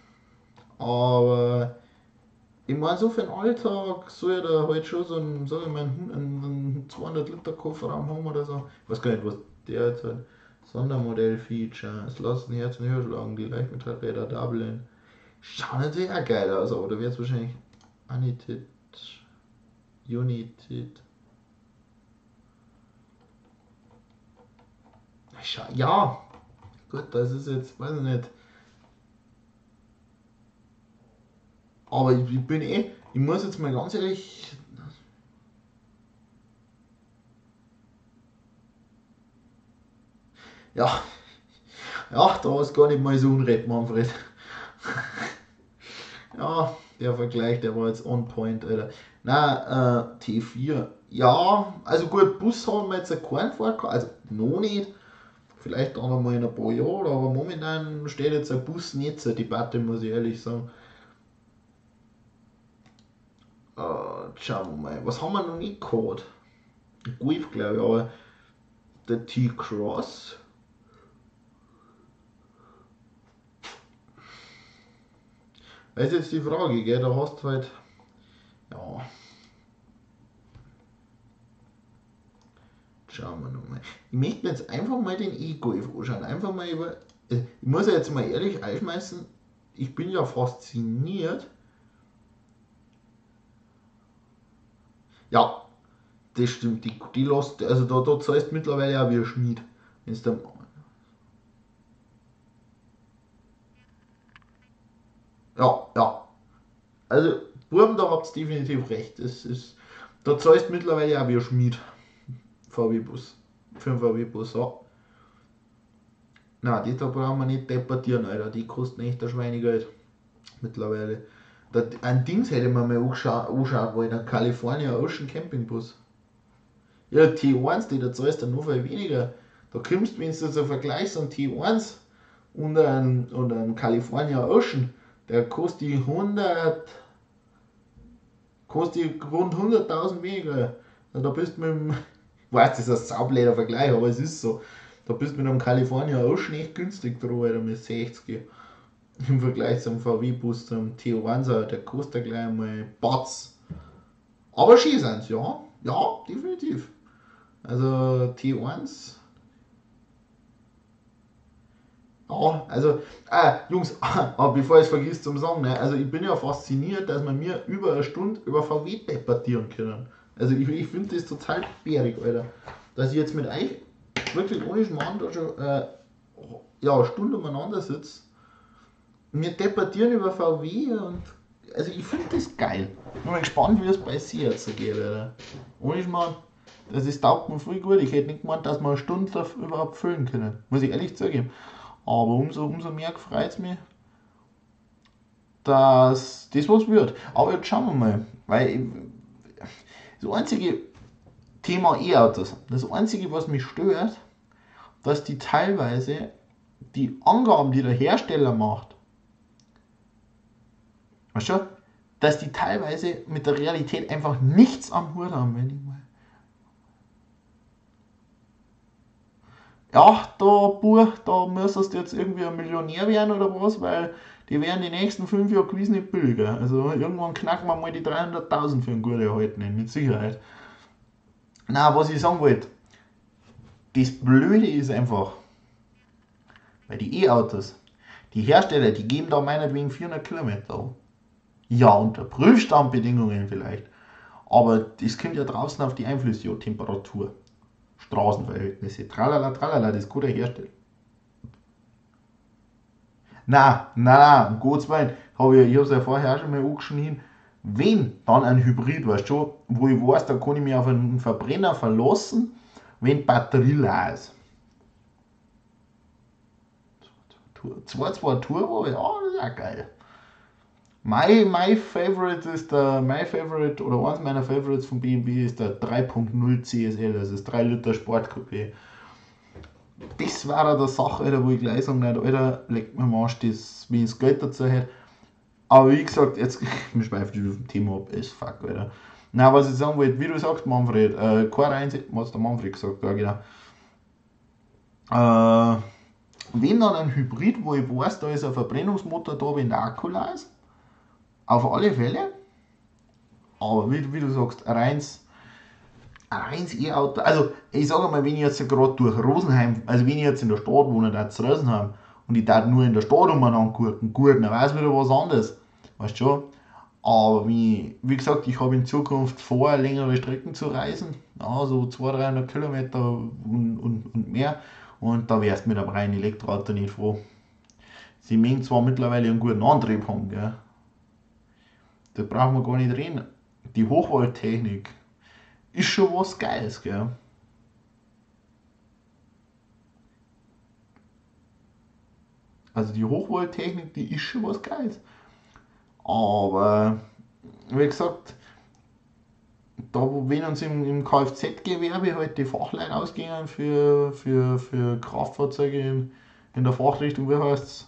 Speaker 1: Aber ich meine, so für den Alltag soll der halt schon so einen, sag ich mal, einen, einen zweihundert Liter Kofferraum haben oder so. Ich weiß gar nicht, was der jetzt hat. Sondermodell-Feature, es lassen Herzen höher schlagen, die Leichtmetallräder Dublin. Schaut natürlich auch geil aus, aber da wird es wahrscheinlich United. United. Ja, gut, das ist jetzt, weiß ich nicht. Aber ich, ich bin eh, ich muss jetzt mal ganz ehrlich. Ja, ja, da ist gar nicht mal so unrecht, Manfred. Ja, der Vergleich, der war jetzt on point, Alter. Nein, äh, T vier. Ja, also gut, Bus haben wir jetzt keinen vorgehabt, also noch nicht. Vielleicht auch noch mal in ein paar Jahren, aber momentan steht jetzt ein Bus nicht zur Debatte, muss ich ehrlich sagen. Äh, schauen wir mal, was haben wir noch nicht gehabt? Golf, glaube ich, aber der T-Cross. Das ist jetzt die Frage, gell? Da hast du halt. Ja. Schauen wir nochmal. Ich möchte mir jetzt einfach mal den E-Golf anschauen. Einfach mal über. Ich muss ja jetzt mal ehrlich einschmeißen, ich bin ja fasziniert. Ja, das stimmt. Die, die lässt, also da, da zahlst du mittlerweile auch wie ein Schmied. Wenn's da, ja, ja. Also, Buben, da habt ihr definitiv recht. Das ist, da zahlst du mittlerweile auch wie ein Schmied. V W-Bus. Für einen V W-Bus, ja. Nein, die da brauchen wir nicht debattieren, Alter. Die kosten echt ein Schweinegeld. Mittlerweile. Da, ein Dings hätte man mal anschauen wollen, ein California Ocean Campingbus. Ja, T eins, die da zahlst du noch viel weniger. Da kommst du, wenn du so vergleichst, einen T eins und einen, und einen California Ocean, der kostet hundert, kostet rund hunderttausend weniger. Also da bist du mit dem, ich weiß, das ist ein saubleder Vergleich, aber es ist so. Da bist du mit einem California Ocean echt günstig dran, Alter, mit sechzig. Im Vergleich zum V W-Bus, zum T eins, der kostet gleich einmal Batz. Aber schön sind sie, ja. Ja, definitiv. Also T eins. Ja, also, äh, Jungs, aber bevor ich es vergisst zum Sagen, ne, also ich bin ja fasziniert, dass wir mir über eine Stunde über V W debattieren können. Also ich, ich finde das total bärig, Alter. Dass ich jetzt mit euch wirklich ohne Schmarrn da schon äh, ja, eine Stunde umeinander sitze. Wir debattieren über V W und also ich finde das geil. Ich bin mal gespannt, wie es bei Sie jetzt so geht, Alter. Ohne Schmarrn. Das ist taugt mir voll gut. Ich hätte nicht gemeint, dass wir eine Stunde überhaupt füllen können. Muss ich ehrlich zugeben. Aber umso, umso mehr freut es mich, dass das was wird. Aber jetzt schauen wir mal. Weil das einzige Thema E-Autos, das einzige, was mich stört, dass die teilweise die Angaben, die der Hersteller macht, weißt du, dass die teilweise mit der Realität einfach nichts am Hut haben, wenn ich mal. Ja, da, Buch, da müsstest du jetzt irgendwie ein Millionär werden oder was, weil die werden die nächsten fünf Jahre gewiss nicht billiger. Also irgendwann knacken wir mal die dreihunderttausend für einen guten erhaltenen, mit Sicherheit. Na, was ich sagen wollte, das Blöde ist einfach, weil die E-Autos, die Hersteller, die geben da meinetwegen vierhundert Kilometer an. Ja, unter Prüfstandbedingungen vielleicht. Aber das kommt ja draußen auf die Einflüsse, ja, Temperatur, Straßenverhältnisse, tralala, tralala, das kann der Hersteller. Nein, nein, nein, um Gottes Willen, hab ich, ich habe es ja vorher auch schon mal angeschnitten, wenn, dann ein Hybrid, weißt du schon, wo ich weiß, da kann ich mich auf einen Verbrenner verlassen, wenn die Batterie leer ist. zwei zwei Turbo, ja, das ist auch geil. Mein, mein Favorite ist der, mein Favorite, oder eins meiner Favorites von B M W ist der drei Punkt null C S L, also das drei Liter Sportcoupé. Das war der Sache, Alter, wo ich gleich sagen würde, Alter, leckt mir am Arsch, das, wenn ich das Geld dazu hätte. Aber wie gesagt, jetzt wir schweifen wieder vom Thema ab, ist fuck, Alter. Na, was ich sagen wollte, wie du sagst, Manfred, äh, keine Reihensetzung, was der Manfred gesagt hat, ja, genau. Äh, wenn dann ein Hybrid, wo ich weiß, da ist ein Verbrennungsmotor da, wenn der Akku leer ist, auf alle Fälle. Aber wie, wie du sagst, ein reins, ein reins E-Auto, also ich sage mal, wenn ich jetzt gerade durch Rosenheim, also wenn ich jetzt in der Stadt wohne, da zu Rosenheim, und ich darf nur in der Stadt umeinander gucken, gut, dann weiß wieder was anderes, weißt du schon. Aber wie, wie gesagt, ich habe in Zukunft vor, längere Strecken zu reisen, ja, so zweihundert, dreihundert Kilometer und, und, und mehr. Und da wärst du mit einem reinen Elektroauto nicht froh. Sie mögen zwar mittlerweile einen guten Antrieb haben, gell? Da brauchen wir gar nicht reden. Die Hochvolttechnik ist schon was Geiles, gell? Also die Hochvolttechnik, die ist schon was Geiles. Aber wie gesagt, da wenn uns im, im Kfz-Gewerbe halt die Fachleute ausgehen für, für, für Kraftfahrzeuge in, in der Fachrichtung, wie heißt es?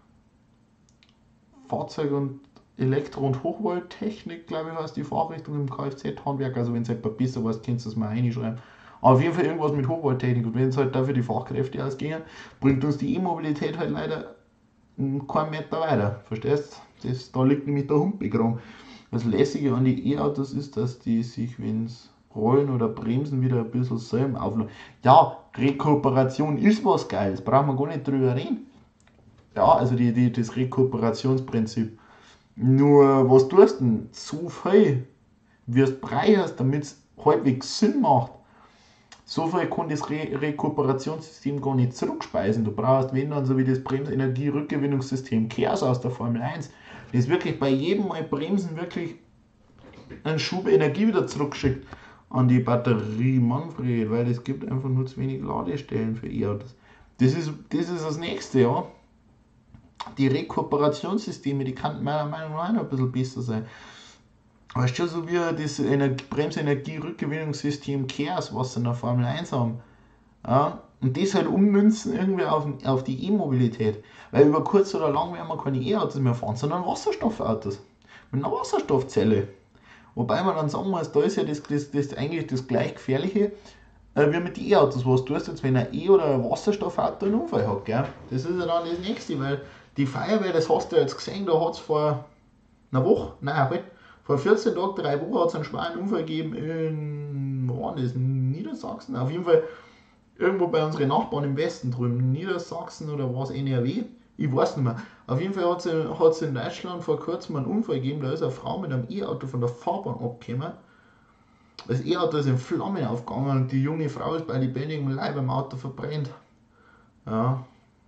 Speaker 1: Fahrzeug und Elektro- und Hochvolttechnik, glaube ich, heißt die Fachrichtung im Kfz-Handwerk. Also wenn es etwas besser weiß, kannst du es mal reinschreiben. Aber auf jeden Fall irgendwas mit Hochvolttechnik. Und wenn es halt dafür die Fachkräfte ausgehen, bringt uns die E-Mobilität halt leider keinen Meter weiter. Verstehst du? Das, da liegt nämlich der Hund begraben. Das Lässige an die E-Autos ist, dass die sich, wenn es rollen oder bremsen, wieder ein bisschen selber aufladen. Ja, Rekuperation ist was Geiles, brauchen wir gar nicht drüber reden. Ja, also die, die, das Rekuperationsprinzip. Nur, was tust du denn? So viel, wie es brauchst, damit es halbwegs Sinn macht. So viel kann das Re Rekuperationssystem gar nicht zurückspeisen. Du brauchst, wenn dann so wie das Bremsenergie-Rückgewinnungssystem K E R S aus der Formel eins, das wirklich bei jedem Mal Bremsen wirklich einen Schub Energie wieder zurückschickt an die Batterie, Manfred, weil es gibt einfach nur zu wenig Ladestellen für E-Autos. Das ist, das ist das nächste, ja. Die Rekuperationssysteme, die kann meiner Meinung nach noch ein bisschen besser sein. Weißt du, so wie das Bremsenergie-Rückgewinnungssystem K E R S, was sie in der Formel eins haben. Ja, und das halt ummünzen irgendwie auf, auf die E-Mobilität. Weil über kurz oder lang werden wir keine E-Autos mehr fahren, sondern Wasserstoffautos. Mit einer Wasserstoffzelle. Wobei man dann sagen muss, da ist ja das, das, das eigentlich das gleich gefährliche äh, wie mit den E-Autos. Was tust du jetzt, wenn ein E- oder ein Wasserstoffauto einen Unfall hat? Gell? Das ist ja dann das nächste, weil die Feuerwehr, das hast du jetzt gesehen, da hat es vor einer Woche, nein, halt, vor vierzehn Tagen, drei Wochen hat es einen schweren Unfall gegeben in, wo war das, in Niedersachsen, auf jeden Fall irgendwo bei unseren Nachbarn im Westen drüben, Niedersachsen oder was, N R W, ich weiß nicht mehr. Auf jeden Fall hat es in Deutschland vor kurzem einen Unfall gegeben, da ist eine Frau mit einem E-Auto von der Fahrbahn abgekommen. Das E-Auto ist in Flammen aufgegangen und die junge Frau ist bei lebendigem Leib im Auto verbrennt. Ja.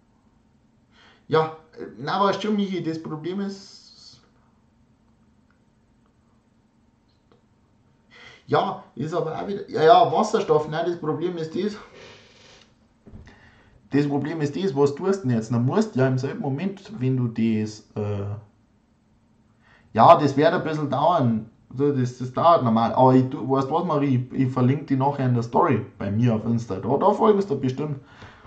Speaker 1: Ja, na, weißt du, Michi, das Problem ist. Ja, ist aber auch wieder. Ja, ja, Wasserstoff, nein, das Problem ist das. Das Problem ist das, was tust du denn jetzt? Dann musst du ja im selben Moment, wenn du das. Äh, ja, das wird ein bisschen dauern. Das, das dauert normal. Aber ich, du weißt was, Marie, ich, ich verlinke die nachher in der Story bei mir auf Insta. Da, da folgst du bestimmt.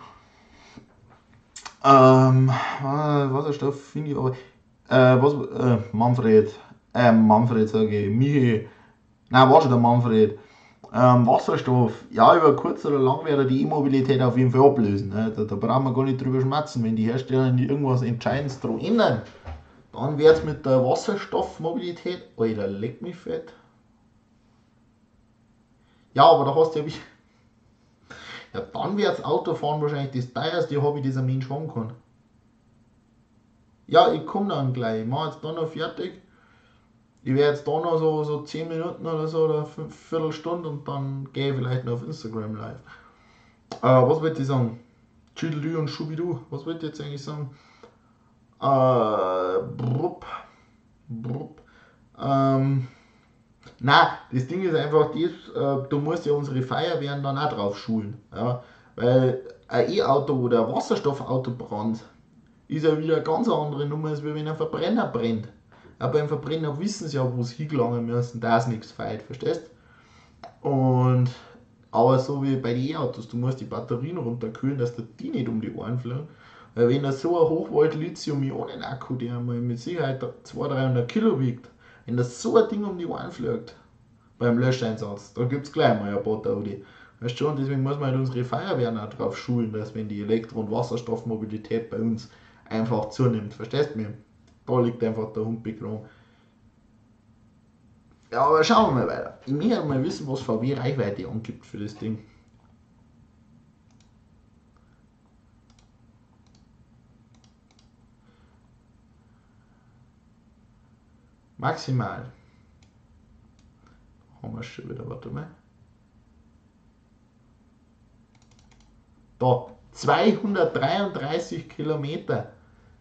Speaker 1: Ähm, Wasserstoff finde ich aber. Äh, was, äh, Manfred. Äh, Manfred sage ich. Michi. Nein, war schon der Manfred. Ähm, Wasserstoff, ja, über kurz oder lang werde die E-Mobilität auf jeden Fall ablösen. Ne? Da, da brauchen wir gar nicht drüber schmatzen. Wenn die Hersteller irgendwas Entscheidendes daran ändern, dann wird es mit der Wasserstoffmobilität, Alter, leck mich fett. Ja, aber da hast du ja wie. Ja, dann wird das Autofahren wahrscheinlich das teuerste Hobby, das ein Mensch haben kann. Ja, ich komme dann gleich. Ich mache jetzt dann noch fertig. Ich werde jetzt da noch so, so zehn Minuten oder so oder eine Viertelstunde und dann gehe ich vielleicht noch auf Instagram live. Äh, was wollte ich sagen? Tschüdelü und Schubidu. Was wollte ich jetzt eigentlich sagen? Äh, brupp, brupp. Ähm, Nein, das Ding ist einfach das, äh, du musst ja unsere Feuerwehren dann auch drauf schulen. Ja? Weil ein E-Auto oder ein Wasserstoffauto brennt, ist ja wieder eine ganz andere Nummer, als wenn ein Verbrenner brennt. Aber beim Verbrenner wissen sie ja, wo sie hingelangen müssen, da ist nichts feit, verstehst? Und aber so wie bei den E-Autos, du musst die Batterien runterkühlen, dass die nicht um die Ohren fliegen. Weil wenn das so ein Hochvolt-Lithium-Ionen-Akku, der einmal mit Sicherheit zweihundert, dreihundert Kilo wiegt, wenn das so ein Ding um die Ohren fliegt, beim Löscheinsatz, da gibt es gleich mal ein paar Tode. Weißt du schon, deswegen muss man halt unsere Feuerwehren auch darauf schulen, dass wenn die Elektro- und Wasserstoffmobilität bei uns einfach zunimmt. Verstehst du mich? Da liegt einfach der Hund begraben. Ja, aber schauen wir mal weiter. Ich möchte mal wissen, was V W Reichweite angibt für das Ding. Maximal. Haben wir schon wieder, warte mal. Da, zweihundertdreiunddreißig Kilometer.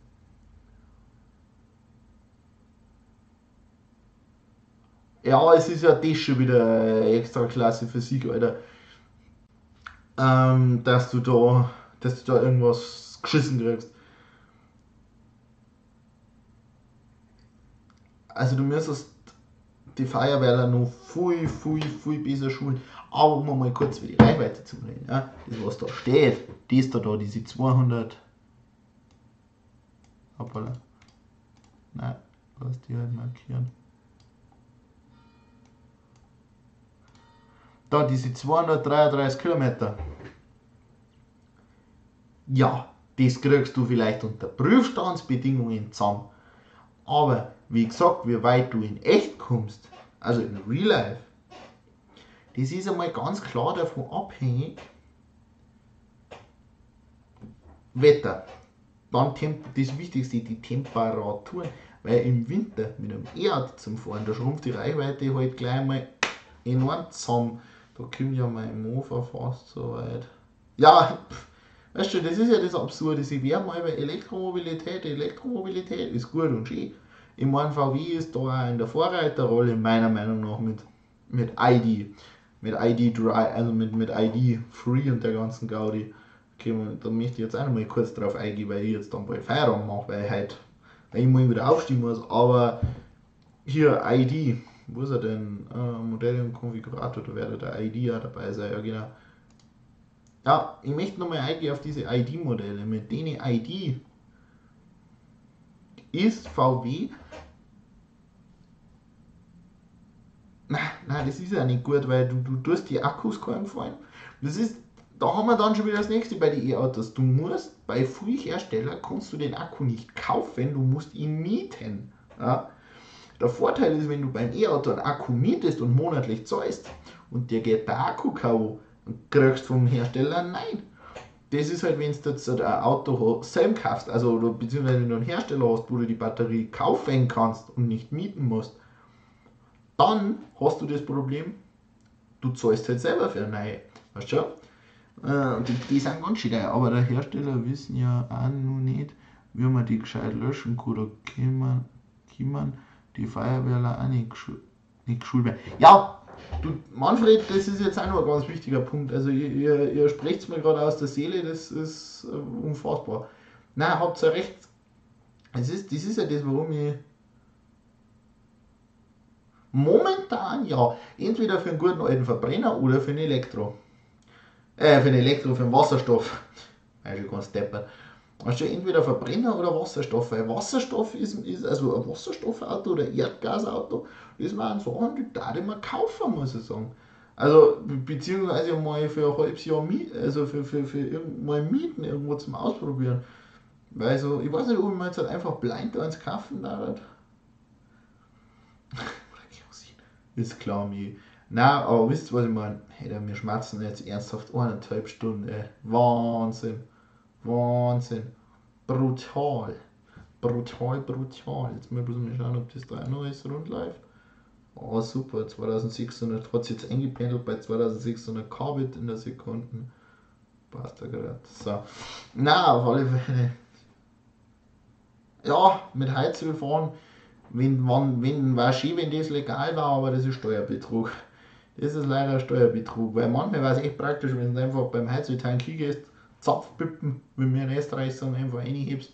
Speaker 1: Ja, es ist ja das schon wieder eine extra Klasse für sich, Alter. Ähm, dass du da, dass du da irgendwas geschissen kriegst. Also du müsstest die Feuerwehrler noch viel, viel, viel besser schulen. Aber um mal kurz für die Reichweite zu reden, ja, das was da steht, das da, da diese zweihundert. Hoppala. Nein, lass die halt markieren. Da diese zweihundertdreiunddreißig Kilometer. Ja, das kriegst du vielleicht unter Prüfstandsbedingungen zusammen. Aber wie gesagt, wie weit du in echt kommst, also in Real Life, das ist einmal ganz klar davon abhängig. Wetter. Dann das Wichtigste, die Temperaturen. Weil im Winter mit einem E-Auto zum Fahren, da schrumpft die Reichweite halt gleich mal enorm zusammen. Da kommt ja mein Mofa fast so weit. Ja, weißt du, das ist ja das Absurde. Sie werden mal bei Elektromobilität, Elektromobilität ist gut und schön. Ich meine, V W ist da auch in der Vorreiterrolle, meiner Meinung nach, mit, mit I D. Mit I D Drive, also mit, mit I D Free und der ganzen Gaudi. Okay, da möchte ich jetzt auch noch mal kurz drauf eingehen, weil ich jetzt dann bald Feierabend mache, weil ich halt, weil ich morgen wieder aufstehen muss. Aber hier I D, wo ist er denn? Äh, Modell und Konfigurator, da wäre der I D auch dabei sein, ja genau. Ja, ich möchte nochmal eingehen auf diese I D-Modelle. Mit denen I D ist V W. Nein, nein, das ist ja nicht gut, weil du, du tust die Akkus kaum fallen. Das ist, da haben wir dann schon wieder das nächste bei den E-Autos. Du musst, bei vielen Herstellern kannst du den Akku nicht kaufen, du musst ihn mieten. Ja? Der Vorteil ist, wenn du beim E-Auto einen Akku mietest und monatlich zahlst und dir geht der Akku K O und kriegst vom Hersteller nein. Das ist halt, wenn du jetzt ein Auto selbst kaufst, also beziehungsweise wenn du einen Hersteller hast, wo du die Batterie kaufen kannst und nicht mieten musst, dann hast du das Problem, du zahlst halt selber für eine neue. Weißt du schon? Äh, die, die sind ganz schön teuer, aber der Hersteller wissen ja auch noch nicht, wie man die gescheit löschen kann. Da können, können die Feuerwehrler auch nicht, geschu nicht geschult werden. Ja, du, Manfred, das ist jetzt auch noch ein ganz wichtiger Punkt. Also ihr, ihr, ihr sprecht es mir gerade aus der Seele, das ist äh, unfassbar. Nein, habt ihr recht. Das ist, das ist ja das, warum ich momentan ja, entweder für einen guten alten Verbrenner oder für einen Elektro. Äh, für einen Elektro, für einen Wasserstoff. Also ganz deppert. Also entweder Verbrenner oder Wasserstoff, weil Wasserstoff ist, ist also ein Wasserstoffauto oder Erdgasauto, das waren Sachen, die da ich mir kaufen, muss ich sagen. Also beziehungsweise mal für ein halbes Jahr mieten, also für, für, für mal mieten irgendwo zum Ausprobieren. Weil so, ich weiß nicht, ob ich mir jetzt halt einfach blind eins kaufen darf. Ist klar, mir. Na, aber wisst ihr, was ich meine? Hey, wir schmatzen jetzt ernsthaft eineinhalb Stunden. Ey. Wahnsinn. Wahnsinn. Brutal. Brutal, brutal. Jetzt mal bloß mal schauen, ob das da auch noch alles rund läuft. Oh, super. zweitausendsechshundert hat es jetzt eingependelt bei zweitausendsechshundert Kbit in der Sekunde. Passt da gerade. So. Na, auf alle Fälle. Ja, mit Heizöl fahren. Wenn, wann, wenn, war schön, wenn das legal war, aber das ist Steuerbetrug. Das ist leider Steuerbetrug, weil manchmal war es echt praktisch, wenn du einfach beim Heizöltank hingehst, Zapfpippen, wie wir in Österreich sagen, einfach reinhebst.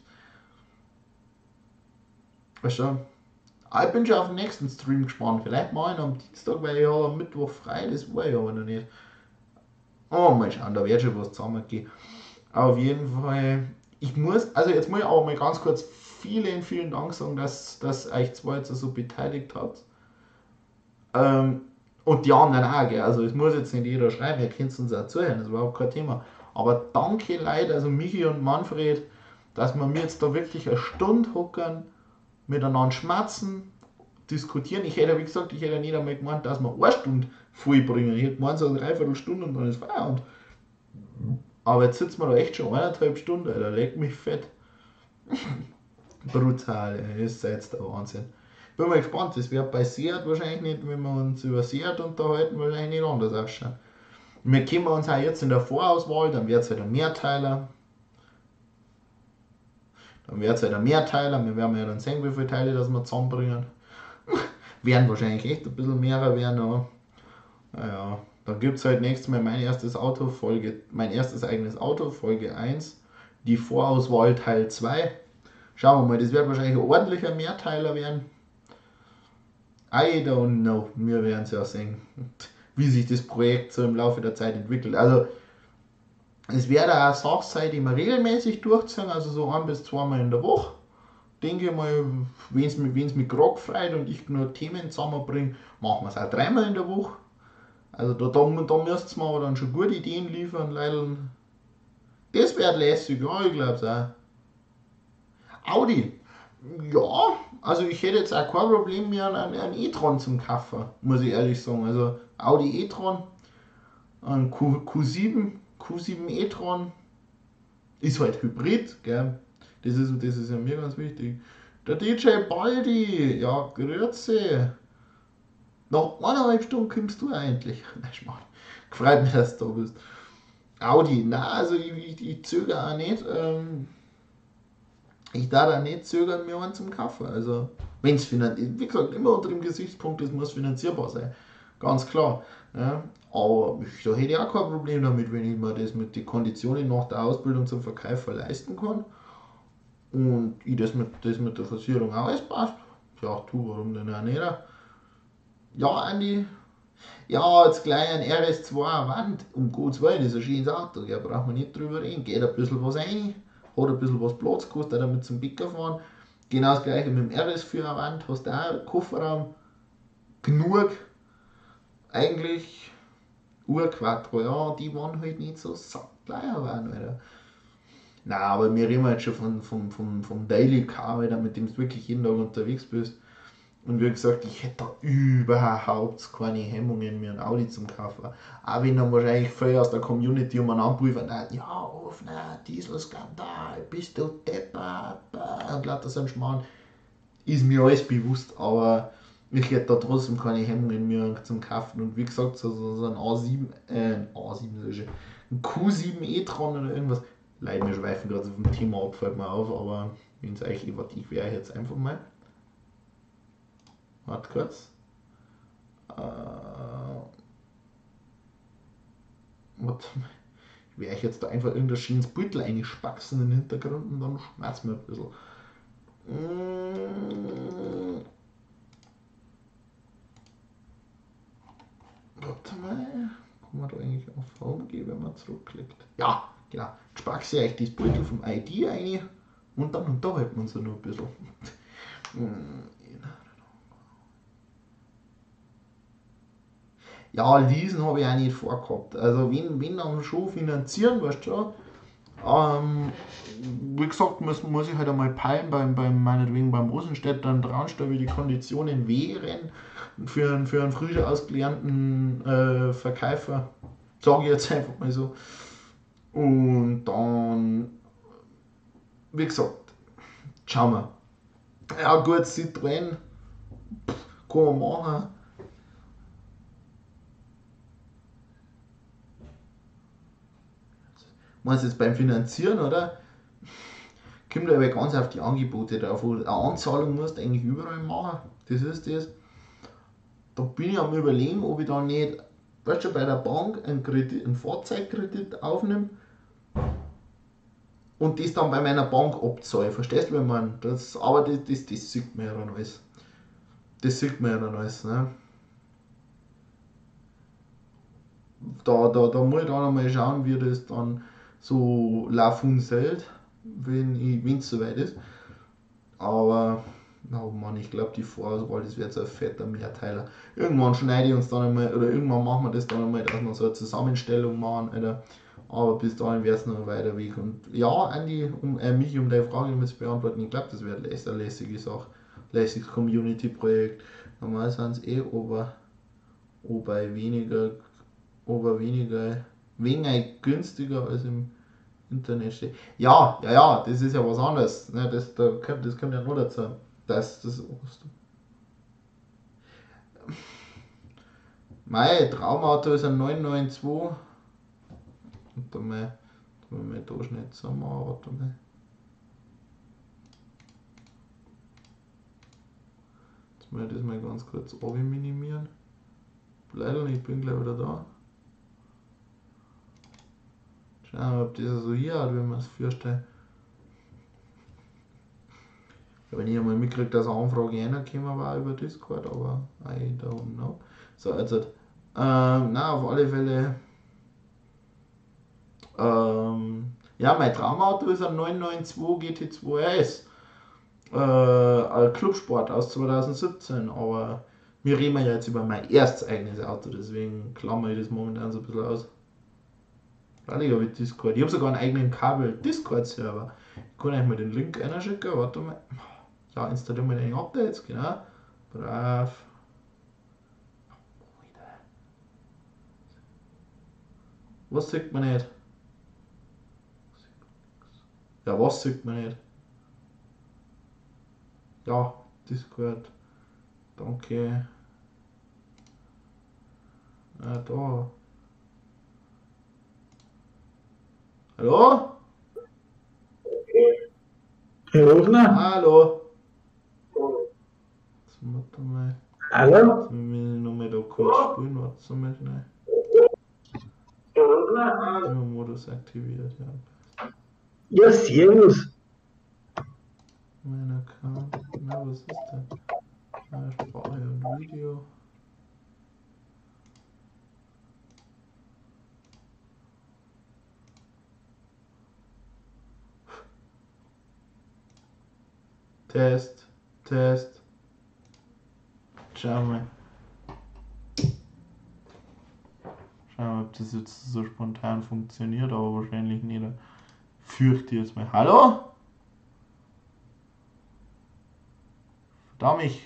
Speaker 1: Weißt du, ich bin schon auf den nächsten Stream gespannt. Vielleicht mache ich ihn am Dienstag, weil ich habe am Mittwoch frei, das war ich aber noch nicht. Oh, mal schauen, da wird schon was zusammengehen. Auf jeden Fall, ich muss, also jetzt muss ich aber mal ganz kurz vielen, vielen Dank sagen, dass, dass euch zwei jetzt so beteiligt habt. Ähm, und die anderen auch, gell? Also es muss jetzt nicht jeder schreiben, ihr könnt uns auch zuhören, das ist überhaupt kein Thema. Aber danke Leute, also Michi und Manfred, dass wir mir jetzt da wirklich eine Stunde hocken, miteinander schmatzen, diskutieren. Ich hätte, wie gesagt, ich hätte nicht einmal gemeint, dass wir eine Stunde vollbringen. Ich hätte gemeint, so eine Dreiviertelstunde und dann ist Feierabend. Aber jetzt sitzen wir da echt schon eineinhalb Stunden, Alter, leck mich fett. Brutal, ey. Das ist jetzt der Wahnsinn. Bin mal gespannt, das wird bei Seat wahrscheinlich nicht, wenn wir uns über Seat unterhalten, wahrscheinlich nicht anders ausschauen. Wir kennen uns auch jetzt in der Vorauswahl, dann wird es halt ein Mehrteiler. Dann wird es halt ein Mehrteiler, wir werden ja dann sehen, wie viele Teile das wir zusammenbringen. Werden wahrscheinlich echt ein bisschen mehrer werden, aber naja. Dann gibt es halt nächstes Mal mein erstes Auto, Folge, mein erstes eigenes Auto, Folge eins, die Vorauswahl Teil zwei. Schauen wir mal, das wird wahrscheinlich ein ordentlicher Mehrteiler werden. I don't know, wir werden es ja sehen, wie sich das Projekt so im Laufe der Zeit entwickelt. Also, es wird auch eine Sache sein, die wir regelmäßig durchziehen, also so ein bis zweimal in der Woche. Denke ich mal, wenn es mit, mit Grog freut und ich nur Themen zusammenbringe, machen wir es auch dreimal in der Woche. Also da, da, da müsst ihr mir aber dann schon gute Ideen liefern, Leute. Das wird lässig, ja, ich glaube es auch. Audi, ja, also ich hätte jetzt auch kein Problem mehr, einen, einen e-tron zum kaufen, muss ich ehrlich sagen. Also Audi e-tron, ein Q, Q7, Q sieben e-tron, ist halt Hybrid, gell. Das ist, das ist ja mir ganz wichtig. Der D J Baldi, ja, grüezi. Nach eineinhalb Stunden kommst du eigentlich. Gefreut mich, dass du da bist. Audi, na, also ich, ich, ich zögere auch nicht. Ähm, ich darf da nicht zögern, mir einen zum kaufen. Also, wenn es finanziell, wie gesagt, immer unter dem Gesichtspunkt, es muss finanzierbar sein. Ganz klar. Ja. Aber ich, da hätte ich auch kein Problem damit, wenn ich mir das mit den Konditionen nach der Ausbildung zum Verkäufer leisten kann. Und ich das mit, das mit der Versicherung auch alles passt. Ja, tu, warum denn auch nicht? Ja, Andi, ja, jetzt gleich ein R S zwei Avant, um Gottes Willen, das ist ein schönes Auto, da braucht man nicht drüber reden. Geht ein bisschen was rein, hat ein bisschen was Platz, kostet auch damit zum Bäcker fahren. Genau das gleiche mit dem R S vier Avant, hast du auch einen Kofferraum, genug. Eigentlich Urquattro, ja, die waren halt nicht so sattleier waren, Alter. Nein, aber wir reden jetzt schon von, von, von, vom Daily Car, Alter, mit dem du wirklich jeden Tag unterwegs bist. Und wie gesagt, ich hätte da überhaupt keine Hemmungen, mir ein Audi zu kaufen. Auch wenn dann wahrscheinlich viele aus der Community um einen anprüfen, ja, Ofner, Dieselskandal, bist du deppert, und lauter so ein Schmarrn. Ist mir alles bewusst, aber ich hätte da trotzdem keine Hemmungen, mir einen zum kaufen. Und wie gesagt, so, so, so ein A sieben, äh, ein A sieben, ein Q sieben e-tron oder irgendwas. Leider, wir schweifen gerade so vom Thema ab, fällt mir auf, aber wenn es euch innovativ wäre, jetzt einfach mal. Warte kurz. Äh, warte mal. Ich werde euch jetzt da einfach irgendein schönes Beutel einspaxen in den Hintergrund und dann schmerzt mir ein bisschen. Mmh. Warte mal. Kann man da eigentlich auf Home gehen, wenn man zurückklickt? Ja, genau. Jetzt spaxe ich euch das Beutel vom I D ein und dann unterhalten wir uns noch ein bisschen. Ja, leasen habe ich auch nicht vorgehabt. Also wenn, wenn dann schon finanzieren, weißt du schon. Ähm, wie gesagt, muss, muss ich halt einmal peilen, beim, beim, meinetwegen beim Rosenstädter und Traunstein, wie die Konditionen wären für, einen- für einen frisch ausgelernten äh, Verkäufer. Sage ich jetzt einfach mal so. Und dann, wie gesagt, schauen wir. Ja gut, Citroën, kann man machen. Meinst du jetzt beim Finanzieren, oder? Kommt aber ganz auf die Angebote drauf. Eine Anzahlung musst du eigentlich überall machen. Das ist das. Da bin ich am Überlegen, ob ich da nicht, weißt du, bei der Bank einen, Kredit, einen Fahrzeugkredit aufnehme und das dann bei meiner Bank abzahle. Verstehst du, wie ich meine? Das, aber das, das, das sieht man ja dann alles. Das sieht man ja dann alles. Ne? Da, da, da muss ich dann einmal schauen, wie das dann so laufen soll. wenn es soweit ist. Aber, oh Mann, ich glaube, die Vorauswahl, das wird so ein fetter Mehrteiler. Irgendwann schneide ich uns dann einmal, oder irgendwann machen wir das dann einmal, dass wir so eine Zusammenstellung machen, Alter. Aber bis dahin wäre es noch ein weiter Weg. Und ja, Andi, um äh, mich um deine Frage zu beantworten, ich glaube, das wird eine lässige Sache. Lässiges Community-Projekt. Normal sind es eh aber, aber weniger, aber weniger, weniger günstiger als im Internet steht. Ja, ja, ja, das ist ja was anderes. Ne, das, da kommt, das kommt ja nur dazu. Das, das, mein Traumauto ist ein neun neun zwei. Und dann mal, dann mal da schnell zusammen, warte mal. Jetzt mal das mal ganz kurz minimieren. Leider nicht, ich bin gleich wieder da. Schauen wir, ob das so hier hat, wenn man es vorstellt. Ich habe nicht einmal mitgekriegt, dass eine Anfrage reingekommen war über Discord, aber I don't know. So, jetzt hat, ähm, na, auf alle Fälle, ähm, ja, mein Traumauto ist ein neun neun zwei G T zwei R S. Äh, ein Clubsport aus zweitausendsiebzehn, aber wir reden ja jetzt über mein erstes eigenes Auto, deswegen klammer ich das momentan so ein bisschen aus. Weil ich habe Discord. Ich habe sogar einen eigenen Kabel-Discord-Server. Ich kann euch mal den Link einschicken, warte mal. Ja, installieren wir den Updates, genau. Brav. Was sieht man nicht? Ja, was sieht man nicht? Ja, Discord. Danke. Ah, da. Hallo?
Speaker 2: Herr Hofner?
Speaker 1: Hallo? Jetzt warte mal.
Speaker 2: Hallo?
Speaker 1: Jetzt müssen wir nochmal da kurz spielen. Warte mal schnell.
Speaker 2: Herr Hofner?
Speaker 1: Modus aktiviert, ja.
Speaker 2: Ja, servus.
Speaker 1: Mein Account. Na, was ist denn? Ah, Sprache und Video. Test, Test. Schauen wir. Schauen wir, ob das jetzt so spontan funktioniert, aber wahrscheinlich nicht. Fürchte jetzt mal. Hallo? Verdammt.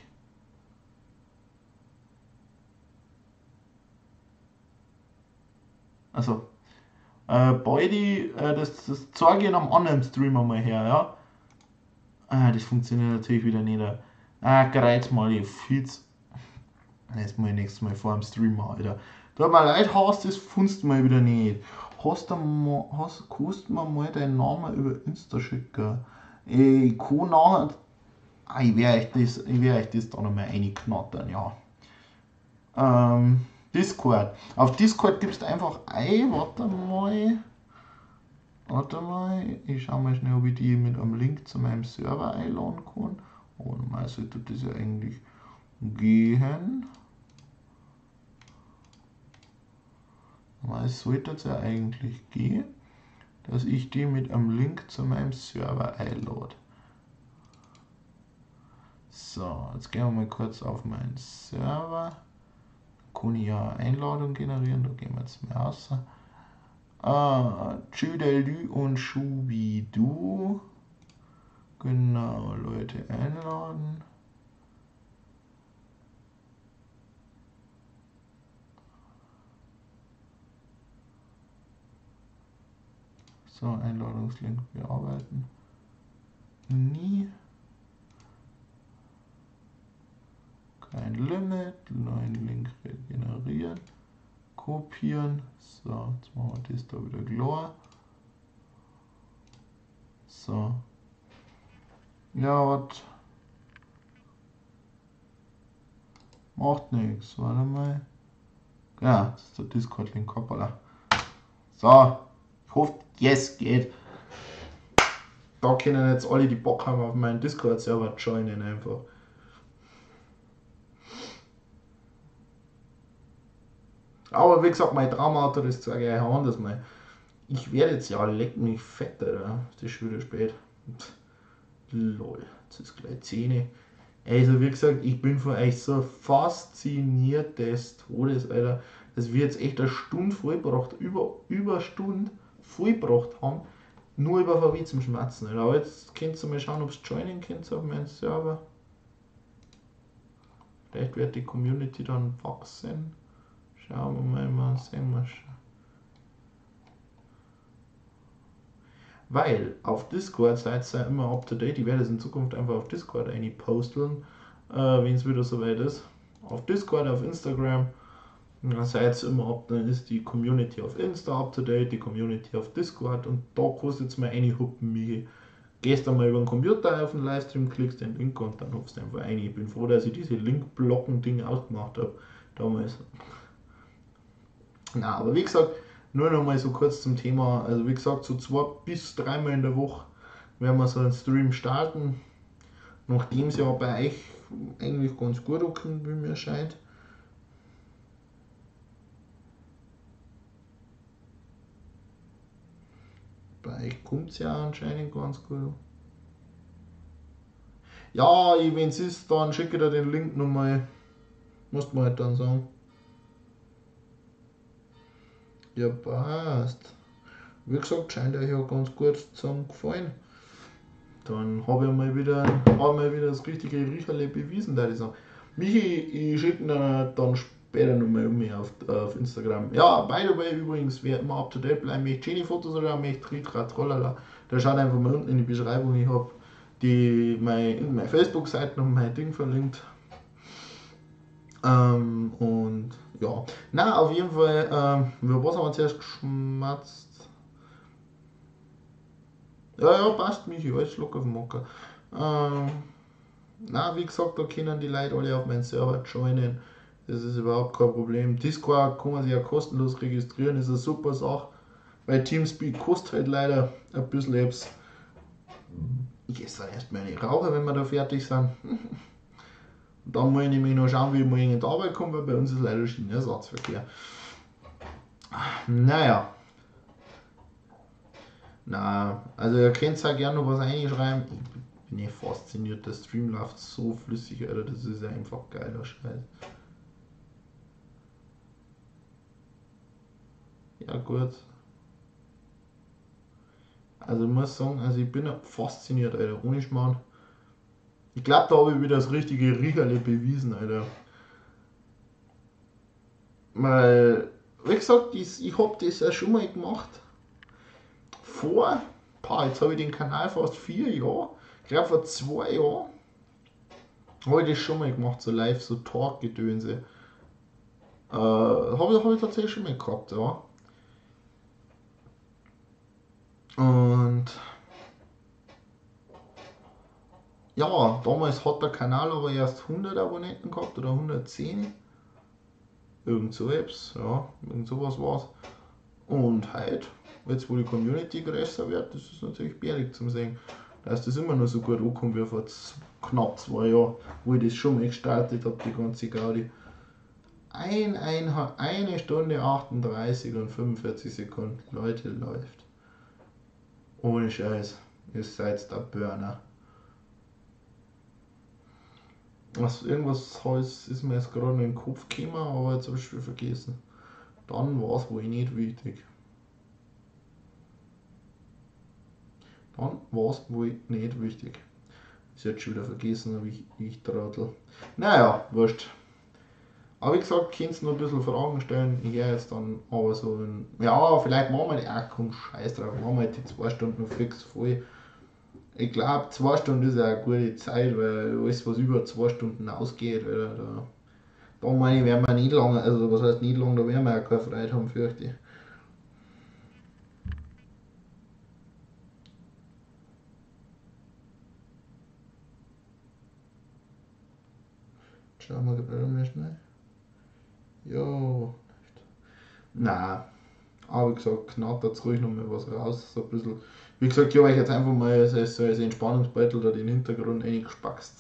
Speaker 1: Also, äh, Beide, äh, das, das zeige ich in einem anderen Streamer mal her, ja? Ah, das funktioniert natürlich wieder nicht. Ah, gereizt mal, ich viel. Jetzt mal nächstes Mal vor dem Streamer, Alter. Tut mir leid, hast das findest du mal wieder nicht. Hast du mal, hast, kannst du mir mal deinen Namen über Insta schicken? Ich kann nachher. Ah, ich werde euch das, ich werde euch das da nochmal reinknattern, ja. Ähm, Discord. Auf Discord gibst du einfach ein, warte mal. Warte mal, ich schau mal schnell, ob ich die mit einem Link zu meinem Server einladen kann. Oh, normal sollte das ja eigentlich gehen. Normal sollte es ja eigentlich gehen, dass ich die mit einem Link zu meinem Server einlade. So, jetzt gehen wir mal kurz auf meinen Server. Da kann ich ja eine Einladung generieren, da gehen wir jetzt mal raus. Ah, Tschüdelü und Schubidu. Genau, Leute einladen. So, Einladungslink bearbeiten. Nie. Kein Limit. Neuen Link regenerieren. Kopieren. So, jetzt machen wir das da wieder klar. So. Ja, was? Macht nichts. Warte mal. Ja, das ist der Discord-Link. Hoppala. So. Ich hoffe, yes, geht. Da können jetzt alle, die Bock haben, auf meinen Discord-Server joinen einfach. Aber wie gesagt, mein Traumauto, das zeige ich euch anders mal. Ich werde jetzt ja leck mich fett, Alter. Es ist schon wieder spät. Pff, lol, jetzt ist gleich zehn. Also wie gesagt, ich bin von euch so fasziniert des Todes, Alter. Dass wir jetzt echt eine Stunde vollbracht, über, über eine Stunde vollbracht haben, nur über V W zum Schmatzen, Alter. Aber jetzt könnt ihr mal schauen, ob es joinen könnt auf meinem Server. Vielleicht wird die Community dann wachsen. Schauen wir mal, mal sehen wir schon. Weil auf Discord seid ihr immer up to date. Ich werde es in Zukunft einfach auf Discord eine posteln, äh, wenn es wieder soweit ist. Auf Discord, auf Instagram. Da seid ihr immer up, dann ist die Community auf Insta up to date, die Community auf Discord und da kannst du jetzt mal eine huppen, Michi. Gehst dann mal über den Computer auf den Livestream, klickst den Link und dann hupst du einfach ein. Ich bin froh, dass ich diese Link-Blocken-Ding ausgemacht habe damals. Na, aber wie gesagt, nur noch mal so kurz zum Thema. Also wie gesagt, so zwei bis dreimal in der Woche werden wir so einen Stream starten. Nachdem es ja bei euch eigentlich ganz gut ankommt, wie mir scheint. Bei euch kommt es ja anscheinend ganz gut. Ja, wenn es ist, dann schicke ich dir den Link nochmal. Musst du halt dann sagen. Ja, passt. Wie gesagt, scheint euch ja ganz gut zusammen gefallen. Dann habe ich mal wieder, hab mal wieder das richtige Riecherle bewiesen, da ich sagen. Michi, ich schicke dir dann später nochmal um mich auf, auf Instagram. Ja, by the way, übrigens, wer immer up to date bleiben möchte, schöne Fotos oder möchte, tritra, tralala, da schaut einfach mal unten in die Beschreibung. Ich habe die meine, meine Facebook-Seite und mein Ding verlinkt. Ähm, und ja, na auf jeden Fall, ähm, über was haben wir zuerst geschmatzt? Ja, ja, passt, Michi, alles locker auf den Mocker. Ähm, na, wie gesagt, da können die Leute alle auf meinen Server joinen. Das ist überhaupt kein Problem. Discord kann man sich ja kostenlos registrieren, ist eine super Sache. Weil Teamspeak kostet halt leider ein bisschen etwas. Ich gehe dann erstmal eine rauchen, wenn wir da fertig sind. Dann muss ich nämlich noch schauen, wie ich morgen in die Arbeit komme, weil bei uns ist leider Schienenersatzverkehr. Naja. Na, also ihr könnt ja gerne noch was reinschreiben. Ich bin eh fasziniert, der Stream läuft so flüssig, Alter, das ist ja einfach geiler Scheiß. Ja gut. Also ich muss sagen, also ich bin ja fasziniert, Alter, ohne Schmarrn. Ich glaube, da habe ich wieder das richtige Riecherle bewiesen, Alter. Weil, wie gesagt, ich, ich habe das ja schon mal gemacht. Vor, boah, jetzt habe ich den Kanal fast vier Jahre. Ich glaube vor zwei Jahren habe ich das schon mal gemacht, so live, so Talk-Gedönse. Äh, habe ich, hab ich tatsächlich schon mal gehabt, ja. Und ja, damals hat der Kanal aber erst hundert Abonnenten gehabt oder hundertzehn. Irgend so etwas, ja, irgend sowas war's. Und heute, jetzt wo die Community größer wird, das ist natürlich bärig zum sehen, dass das immer noch so gut ankommt wie vor knapp zwei Jahren, wo ich das schon mal gestartet habe, die ganze Gaudi. Ein, ein, eine Stunde achtunddreißig und fünfundvierzig Sekunden, Leute, läuft. Ohne Scheiß, ihr seid der Burner. Was, irgendwas ist mir jetzt gerade in den Kopf gekommen, aber jetzt habe ich schon vergessen. Dann war es wohl nicht wichtig. Dann war es wohl nicht wichtig. Ist jetzt schon wieder vergessen, aber ich, ich Trottel. Naja, wurscht. Aber wie gesagt, könnt ihr noch ein bisschen Fragen stellen. Ich gehe jetzt dann aber so in, ja, vielleicht machen wir die, ach komm, scheiß drauf, machen wir die zwei Stunden noch fix voll. Ich glaube, zwei Stunden ist ja eine gute Zeit, weil alles, was über zwei Stunden ausgeht, oder, da, da meine ich, werden wir nicht lange, also was heißt nicht lange, da werden wir ja keine Freude haben, fürchte ich. Schauen wir gerade mal schnell. Jo. Nein. Aber wie gesagt, knattert ruhig noch mal was raus. So ein bisschen. Wie gesagt, ich habe euch jetzt einfach mal so als, als Entspannungsbeutel da den Hintergrund eingespackst.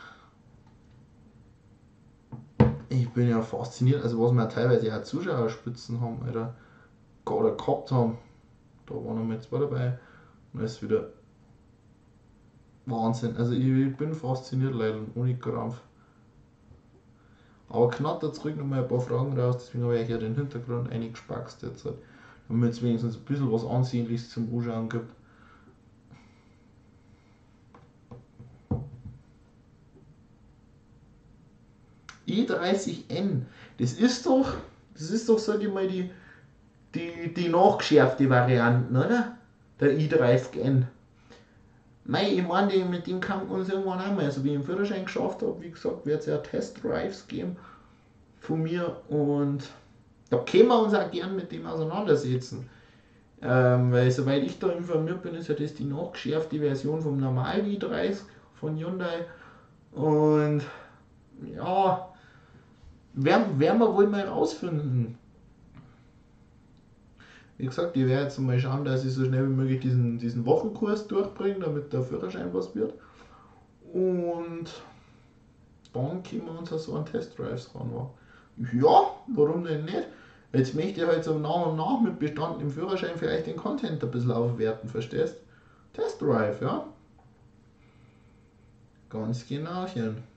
Speaker 1: Ich bin ja fasziniert, also was wir teilweise auch Zuschauerspitzen haben, Alter. Oder gehabt haben. Da waren nochmal zwei dabei. Und das ist wieder Wahnsinn. Also ich, ich bin fasziniert leider, ohne Krampf. Aber knattert zurück nochmal ein paar Fragen raus, deswegen habe ich ja den Hintergrund eingespackst jetzt halt, damit es wenigstens ein bisschen was Ansehnliches zum Anschauen gibt. i dreißig N, das ist doch, das ist doch, sag ich mal, die, die, die nachgeschärfte Variante, oder? Der i dreißig N. Mei, ich meine, mit dem kann man uns irgendwann einmal, also wie ich den Führerschein geschafft habe, wie gesagt, wird es ja Test-Drives geben von mir und da können wir uns auch gern mit dem auseinandersetzen. Ähm, weil soweit ich da informiert bin, ist ja das die nachgeschärfte Version vom normalen i dreißig von Hyundai und ja, werden, werden wir wohl mal rausfinden. Wie gesagt, ich werde jetzt mal schauen, dass ich so schnell wie möglich diesen, diesen Wochenkurs durchbringe, damit der Führerschein was wird. Und dann können wir uns auch so an Testdrives ran. Ja, warum denn nicht? Jetzt möchte ich halt so nach und nach mit bestandenem Führerschein vielleicht den Content ein bisschen aufwerten, verstehst? Testdrive, ja? Ganz genau.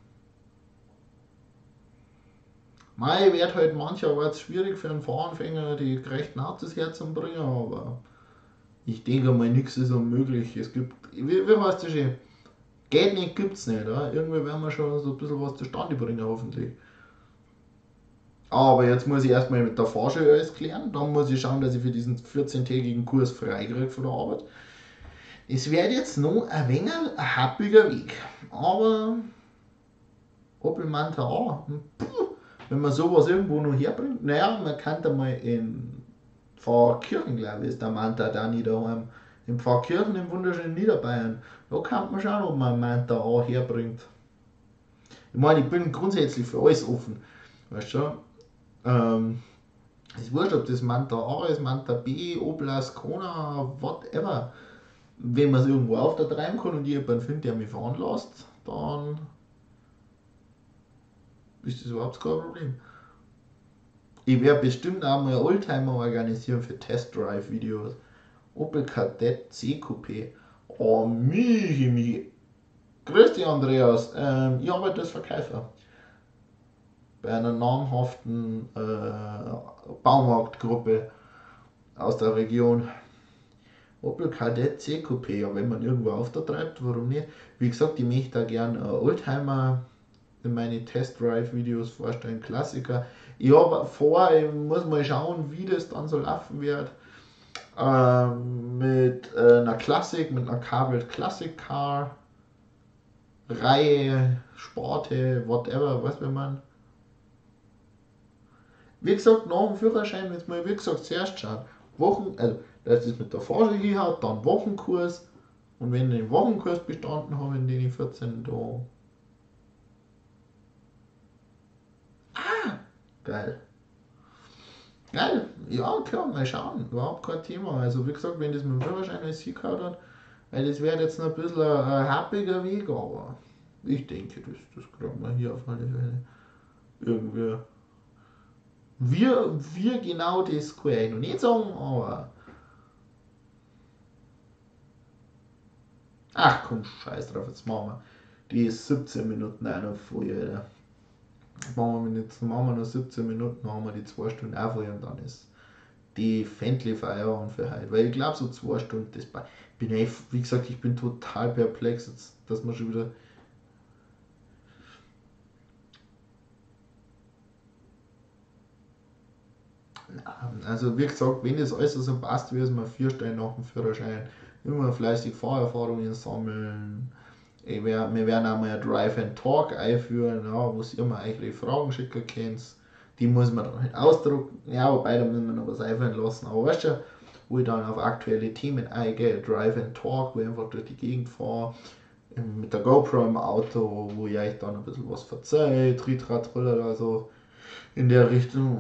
Speaker 1: Mei, wird halt mancherorts schwierig für einen Fahranfänger, die gerechten Autos herzubringen, aber ich denke mal, nichts ist unmöglich. Es gibt, wie, wie heißt das schon? Geht nicht, gibt's nicht. Oder? Irgendwie werden wir schon so ein bisschen was zustande bringen, hoffentlich. Aber jetzt muss ich erstmal mit der Fahrschule alles klären. Dann muss ich schauen, dass ich für diesen vierzehntägigen Kurs freikriege von der Arbeit. Es wird jetzt noch ein wenig ein happiger Weg. Aber Opel Manta A, puh, wenn man sowas irgendwo noch herbringt, naja, man kann da mal in Pfarrkirchen, glaube ich, ist der Manta da nie daheim. In Pfarrkirchen im wunderschönen Niederbayern. Da kann man schauen, ob man einen Manta A herbringt. Ich meine, ich bin grundsätzlich für alles offen. Weißt du? Ähm, es ist wurscht, ob das Manta A ist, Manta B, Opel Ascona, whatever. Wenn man es irgendwo auf der treiben kann und jemanden findet, der mich fahren lässt, dann ist das überhaupt kein Problem. Ich werde bestimmt auch mal Oldtimer organisieren für Test-Drive-Videos. Opel Kadett C-Coupé. Oh, Michi, Michi. Grüß dich, Andreas. Ähm, ich arbeite als Verkäufer bei einer namhaften äh, Baumarktgruppe aus der Region. Opel Kadett C-Coupé, ja, wenn man irgendwo auftreibt, warum nicht? Wie gesagt, ich möchte da gerne Oldtimer in meine Test-Drive-Videos vorstellen, Klassiker. Ich habe vor, ich muss mal schauen, wie das dann so laufen wird. Ähm, mit äh, einer Klassik, mit einer Carvelt Classic Car, Reihe, Sparte, whatever, was will man. Wie gesagt, nach dem Führerschein, jetzt mal wie gesagt zuerst schauen. Wochen, also dass das mit der Fahrschule hinhaut, dann Wochenkurs. Und wenn ich den Wochenkurs bestanden habe, in den ich vierzehn da. Ah, geil. Geil, ja klar, mal schauen, überhaupt kein Thema. Also wie gesagt, wenn das mit dem Führerschein alles hingehauen hat, weil das wäre jetzt noch ein bisschen ein, ein happiger Weg, aber ich denke, das, das kriegen wir hier auf alle Fälle irgendwie. Wir, wir genau das kann ich noch nicht sagen, aber. Ach komm, scheiß drauf, jetzt machen wir die siebzehn Minuten auch noch voll, Alter. Machen wir, jetzt machen wir noch siebzehn Minuten, haben wir die zwei Stunden auch voll und dann ist die Fendli Feierabend für heute. Weil ich glaube, so zwei Stunden, das bei. Bin ich, wie gesagt, ich bin total perplex, jetzt, dass man schon wieder. Also, wie gesagt, wenn das alles so passt, wie es mir vier Stunden nach dem Führerschein, immer fleißig Fahrerfahrungen sammeln. Ich wär, wir werden auch mal ein Drive and Talk einführen, ja, wo ihr mir eigentlich Fragen schicken könnt. Die muss man dann halt ausdrucken. Ja, wobei, da müssen wir noch was einfallen lassen. Aber weißt du, wo ich dann auf aktuelle Themen eingehe, Drive and Talk, wo ich einfach durch die Gegend fahre, mit der GoPro im Auto, wo ich euch dann ein bisschen was verzeihe, Tritratriller oder so in der Richtung.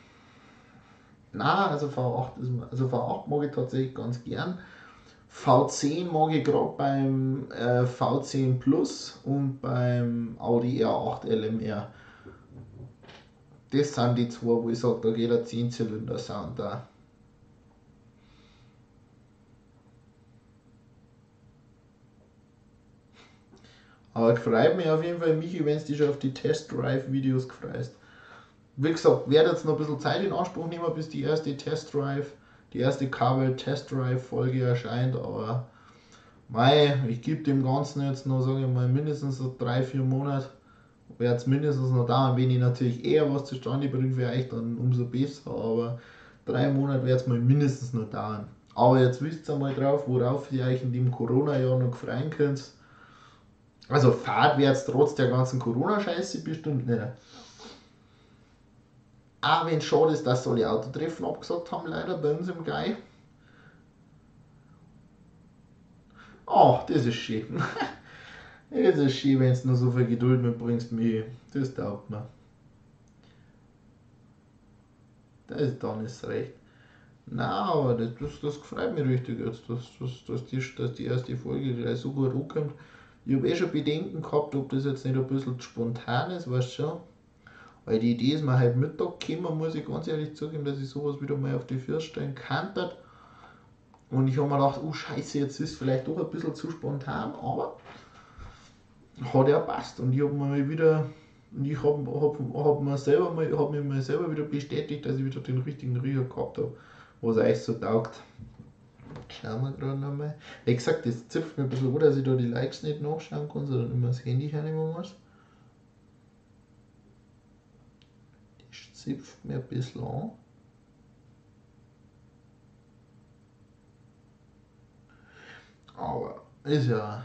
Speaker 1: Na, also V acht, ist, also V acht mag ich tatsächlich ganz gern. V zehn mag ich gerade beim äh, V zehn Plus und beim Audi R acht L M R. Das sind die zwei, wo ich sage, da geht der zehn Zylinder Sound da. Aber freut mich auf jeden Fall, Michi, wenn du dich schon auf die Test-Drive-Videos freust. Wie gesagt, werde jetzt noch ein bisschen Zeit in Anspruch nehmen, bis die erste Test-Drive, die erste Kabel-Test-Drive-Folge erscheint, aber mei, ich gebe dem Ganzen jetzt noch, sage ich mal, mindestens so drei, vier Monate. Wird es mindestens noch dauern, wenn ich natürlich eher was zustande bringe für euch, dann umso besser, aber drei Monate wird es mal mindestens noch dauern. Aber jetzt wisst ihr mal drauf, worauf ihr euch in dem Corona-Jahr noch freuen könnt. Also Fahrt wird es trotz der ganzen Corona-Scheiße bestimmt nicht. Auch wenn es schade ist, dass alle Autotreffen abgesagt haben, leider bei uns im Gai. Ach, das ist schön. Das ist schön, wenn du noch so viel Geduld mitbringst, Michi. Das taugt mir. Das, dann ist recht. Nein, aber das, das, das freut mich richtig jetzt, dass, dass, dass, die, dass die erste Folge gleich so gut ankommt. Ich habe eh schon Bedenken gehabt, ob das jetzt nicht ein bisschen spontan ist, weißt du schon. Weil die Idee ist mir heute Mittag gekommen, muss ich ganz ehrlich zugeben, dass ich sowas wieder mal auf die Füße stellen kann. Und ich habe mir gedacht, oh Scheiße, jetzt ist es vielleicht doch ein bisschen zu spontan, aber hat ja passt. Und ich habe mir mal wieder, ich habe hab, hab mir selber mal, hab mir mal selber wieder bestätigt, dass ich wieder den richtigen Riecher gehabt habe, was euch so taugt. Schauen wir gerade nochmal. Wie gesagt, das zipft mir ein bisschen an, dass ich da die Likes nicht nachschauen kann, sondern immer das Handy hernehmen muss. Das zipft mir ein bisschen an. Aber ist ja.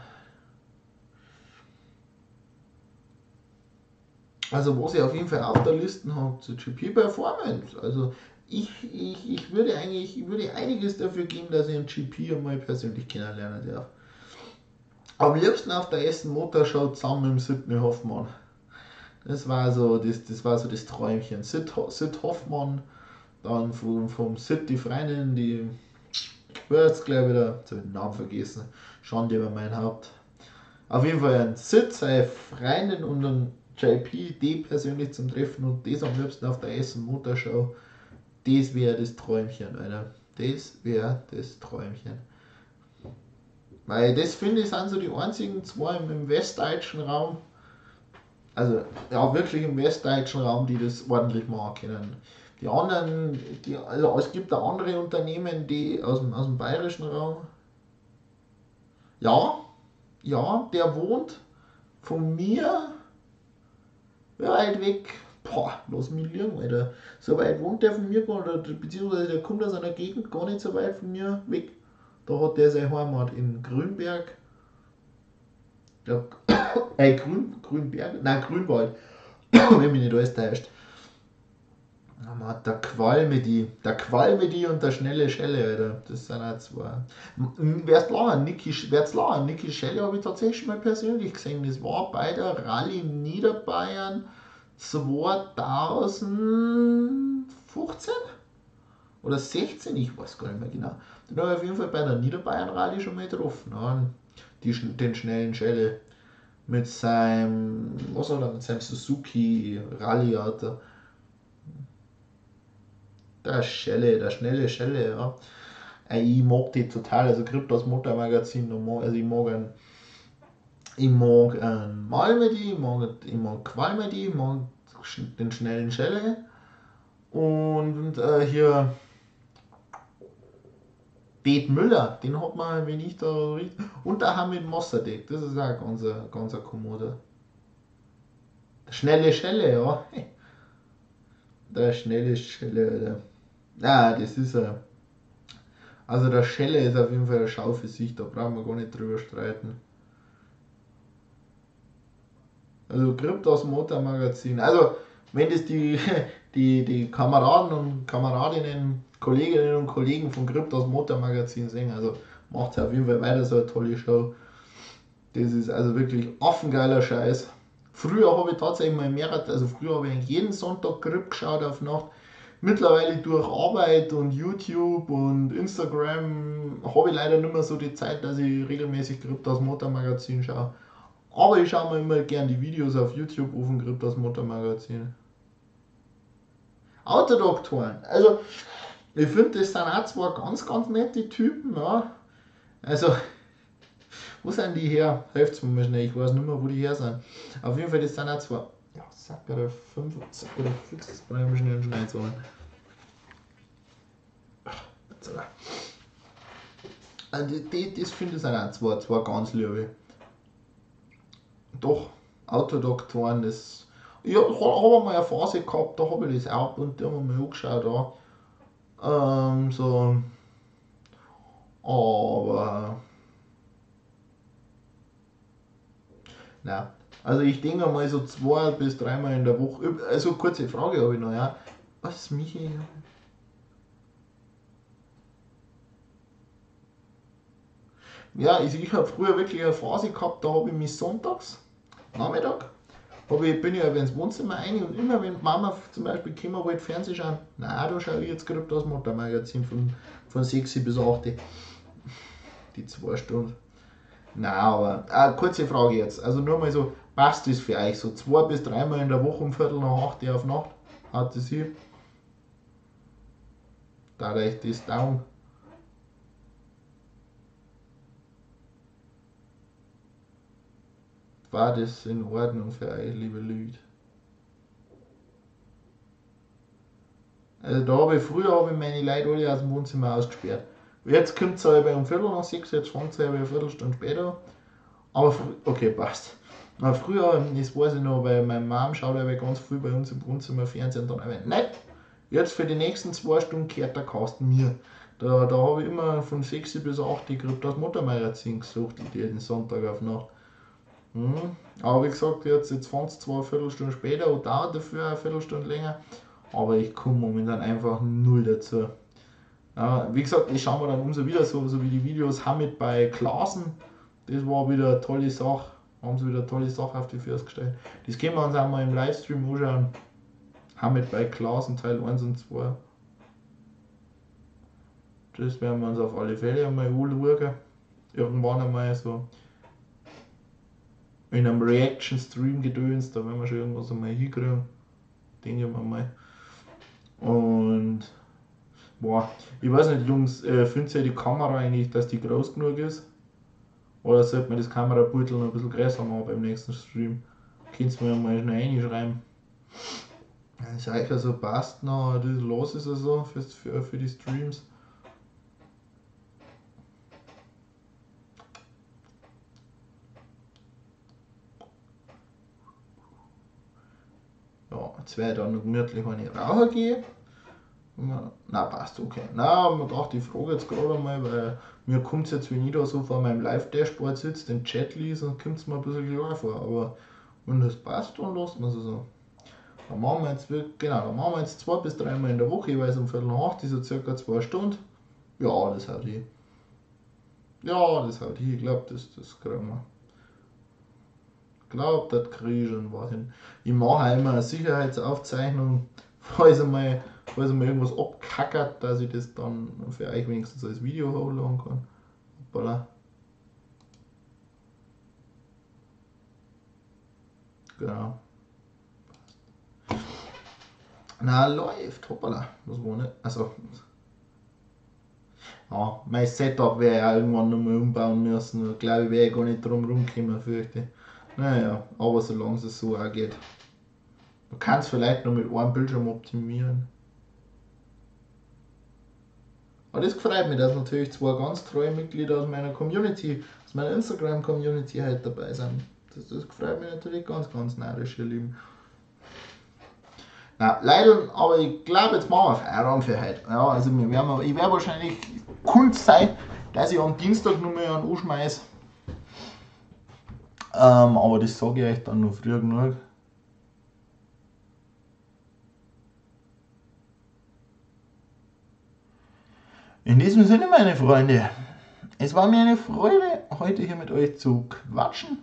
Speaker 1: Also was ich auf jeden Fall auf der Liste habe zu G P Performance. Also ich, ich, ich würde eigentlich ich würde einiges dafür geben, dass ich einen G P einmal persönlich kennenlernen darf. Am liebsten auf der Essen Motorshow zusammen mit dem Sidney Hoffmann. Das war so das, das, war so das Träumchen. Sid, Sid Hoffmann, dann vom, vom Sid die Freundin, die ich werde jetzt gleich wieder zu den Namen vergessen. Schande über mein Haupt. Auf jeden Fall ein Sid, seine Freundin und ein J P, die persönlich zum Treffen und das am liebsten auf der Essen Motorshow. Das wäre das Träumchen, Alter. Das wäre das Träumchen. Weil das finde ich sind so die einzigen zwei im westdeutschen Raum, also ja wirklich im westdeutschen Raum, die das ordentlich machen können. Die anderen, die, also es gibt auch andere Unternehmen, die aus dem, aus dem bayerischen Raum. Ja, ja, der wohnt von mir weit weg. Boah, lass mich liegen, Alter. So weit wohnt der von mir gar nicht, beziehungsweise der kommt aus einer Gegend gar nicht so weit von mir weg. Da hat der seine Heimat in Grünberg. Ja, äh, Grün, Grünberg? Nein, Grünwald. Wenn mich nicht alles täuscht. Der Qualme die, der Qualme die und der schnelle Schelle, Alter. Das sind auch zwei. Wär's lachen, Niki, wär's lachen, Niki Schelle habe ich tatsächlich mal persönlich gesehen. Das war bei der Rallye Niederbayern zweitausendfünfzehn oder sechzehn, ich weiß gar nicht mehr genau. Den habe ich auf jeden Fall bei der Niederbayern Rallye schon mal getroffen. Ja. Die, den schnellen Schelle mit seinem, was war da, mit seinem Suzuki Rallye Auto. Der Schelle, der schnelle Schelle, ja. Ich mag die total, also Kryptos Motormagazin, also ich mag einen, ich mag einen Malmedy, ich mag, ich mag Qualmedy, ich mag den schnellen Schelle und äh, hier Bet Müller, den hat man, wenn ich da richtig, und der Hamid Mossadegh, das ist auch ein ganz, ganz Kommode. Der schnelle Schelle, ja. Der schnelle Schelle, Alter. Ja, das ist er. Also der Schelle ist auf jeden Fall eine Schau für sich, da brauchen wir gar nicht drüber streiten. Also Kryptos Motormagazin. Also wenn das die, die, die Kameraden und Kameradinnen, Kolleginnen und Kollegen von Kryptos Motormagazin sehen, also macht es auf jeden Fall weiter so eine tolle Show. Das ist also wirklich affengeiler Scheiß. Früher habe ich tatsächlich mal mehr, also früher habe ich eigentlich jeden Sonntag Grip geschaut auf Nacht. Mittlerweile durch Arbeit und YouTube und Instagram habe ich leider nicht mehr so die Zeit, dass ich regelmäßig Kryptos Motormagazin schaue. Aber ich schaue mir immer gerne die Videos auf YouTube an von Kryptos Motormagazin. Autodoktoren, also ich finde, das sind auch zwei ganz, ganz nette Typen. Ja. Also Wo sind die her? Helft's mir mal schnell, ich weiß nicht mehr, wo die her sind. Auf jeden Fall, das sind auch zwei. Ja, sag oder fünf, sag oder fünf, das brauche ich mir schnell einen Schneid sagen. Also die, die, das finde ich sind auch zwei, zwei ganz liebe. Doch, Autodoktoren, das. Ja, da habe ich mal eine Phase gehabt, da habe ich das auch und da haben wir mal angeschaut. Da. Ähm, so. Aber. Nein. Also ich denke mal so zwei bis dreimal in der Woche. Also kurze Frage habe ich noch, ja. Was, Michi? Ja, also ich habe früher wirklich eine Phase gehabt, da habe ich mich sonntags, Nachmittag, habe ich, bin ich aber ins Wohnzimmer rein und immer wenn die Mama zum Beispiel gekommen wollte, Fernsehen schauen, nein, da schaue ich jetzt gerade das Motormagazin von, von sechs bis acht. Die zwei Stunden. Nein, aber eine kurze Frage jetzt. Also nur mal so, passt das für euch? So zwei bis dreimal in der Woche um Viertel nach acht auf Nacht? Hat das hier? Da reicht das down. War das in Ordnung für euch, liebe Leute? Also da habe ich früher habe ich meine Leute alle aus dem Wohnzimmer ausgesperrt. Jetzt kommt es aber um Viertel nach sechs, jetzt fängt es aber eine Viertelstunde später. Aber okay, passt. Aber früher, das weiß ich noch, weil meine Mom schaut aber ganz viel bei uns im Wohnzimmer Fernsehen und dann aber nicht. Jetzt für die nächsten zwei Stunden gehört der Kasten mir. Da, da habe ich immer von sechs bis acht gekriegt das Motormagazin gesucht, jeden Sonntag auf Nacht. Hm. Aber wie gesagt, jetzt, jetzt fängt es zwar eine Viertelstunde später und dauert dafür eine Viertelstunde länger, aber ich komme momentan einfach null dazu. Ja, wie gesagt, ich schaue mir dann umso wieder so, so wie die Videos Hamid bei Klaassen. Das war wieder eine tolle Sache. Haben sie wieder eine tolle Sache auf die Füße gestellt. Das können wir uns auch mal im Livestream anschauen. Hamid bei Klaassen Teil eins und zwei. Das werden wir uns auf alle Fälle einmal anschauen. Irgendwann einmal so in einem Reaction-Stream gedöns, da werden wir schon irgendwas einmal hinkriegen. Denke ich mal. Und boah, ich weiß nicht, Jungs, äh, findet ihr die Kamera eigentlich, dass die groß genug ist? Oder sollte man das Kamerabeutel noch ein bisschen größer machen beim nächsten Stream? Könnt ihr mir mal schnell reinschreiben. Das ist eigentlich also passt noch, das los ist also für, für, für die Streams. Ja, jetzt werde ich dann noch gemütlich eine rauchen gehen. Na, passt, okay. Na, man dachte, ich frage jetzt gerade mal, weil mir kommt es jetzt, wenn ich da so vor meinem Live-Dashboard sitze, den Chat lese, dann kommt es mir ein bisschen klar vor. Aber wenn das passt, dann lassen wir es so. Dann machen wir jetzt wirklich, genau, dann machen wir jetzt zwei bis dreimal in der Woche, jeweils um Viertel nach acht, das ist circa zwei Stunden. Ja, das haut hin. Ja, das haut hin, ich glaube, das, das kriegen wir. Ich glaube, das kriege ich schon was hin. Ich mache auch immer eine Sicherheitsaufzeichnung, falls einmal, falls einmal irgendwas abkackert, dass ich das dann für euch wenigstens als Video hochladen kann. Hoppala. Genau. Na, läuft, hoppala. Was war nicht? Also. Ja, mein Setup werde ich auch irgendwann nochmal umbauen müssen. Ich glaube, ich werde gar nicht drum rumkommen, fürchte. Naja, aber solange es so auch geht. Du kannst vielleicht noch mit einem Bildschirm optimieren. Aber das freut mich, dass natürlich zwei ganz treue Mitglieder aus meiner Community, aus meiner Instagram-Community halt dabei sind. Das, das freut mich natürlich ganz, ganz narrisch, ihr Lieben. Na, leider, aber ich glaube, jetzt machen wir Feierabend für heute. Ja, also wir werden, ich werde wahrscheinlich kurz sein, dass ich am Dienstag noch mal einen anschmeiße. Ähm, aber das sage ich euch dann noch früh genug. In diesem Sinne, meine Freunde, es war mir eine Freude, heute hier mit euch zu quatschen.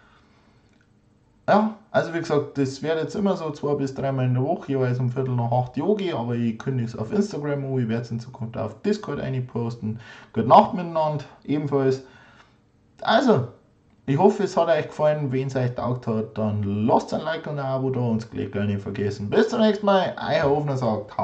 Speaker 1: Ja, also wie gesagt, das wird jetzt immer so zwei bis dreimal in der Woche, jeweils um Viertel nach acht Yogi, aber ich kündige es auf Instagram an, ich werde es in Zukunft auf Discord einposten. Gute Nacht miteinander, ebenfalls. Also, ich hoffe, es hat euch gefallen. Wenn es euch taugt hat, dann lasst ein Like und ein Abo da und das Glocke nicht vergessen. Bis zum nächsten Mal, euer Hofner sagt.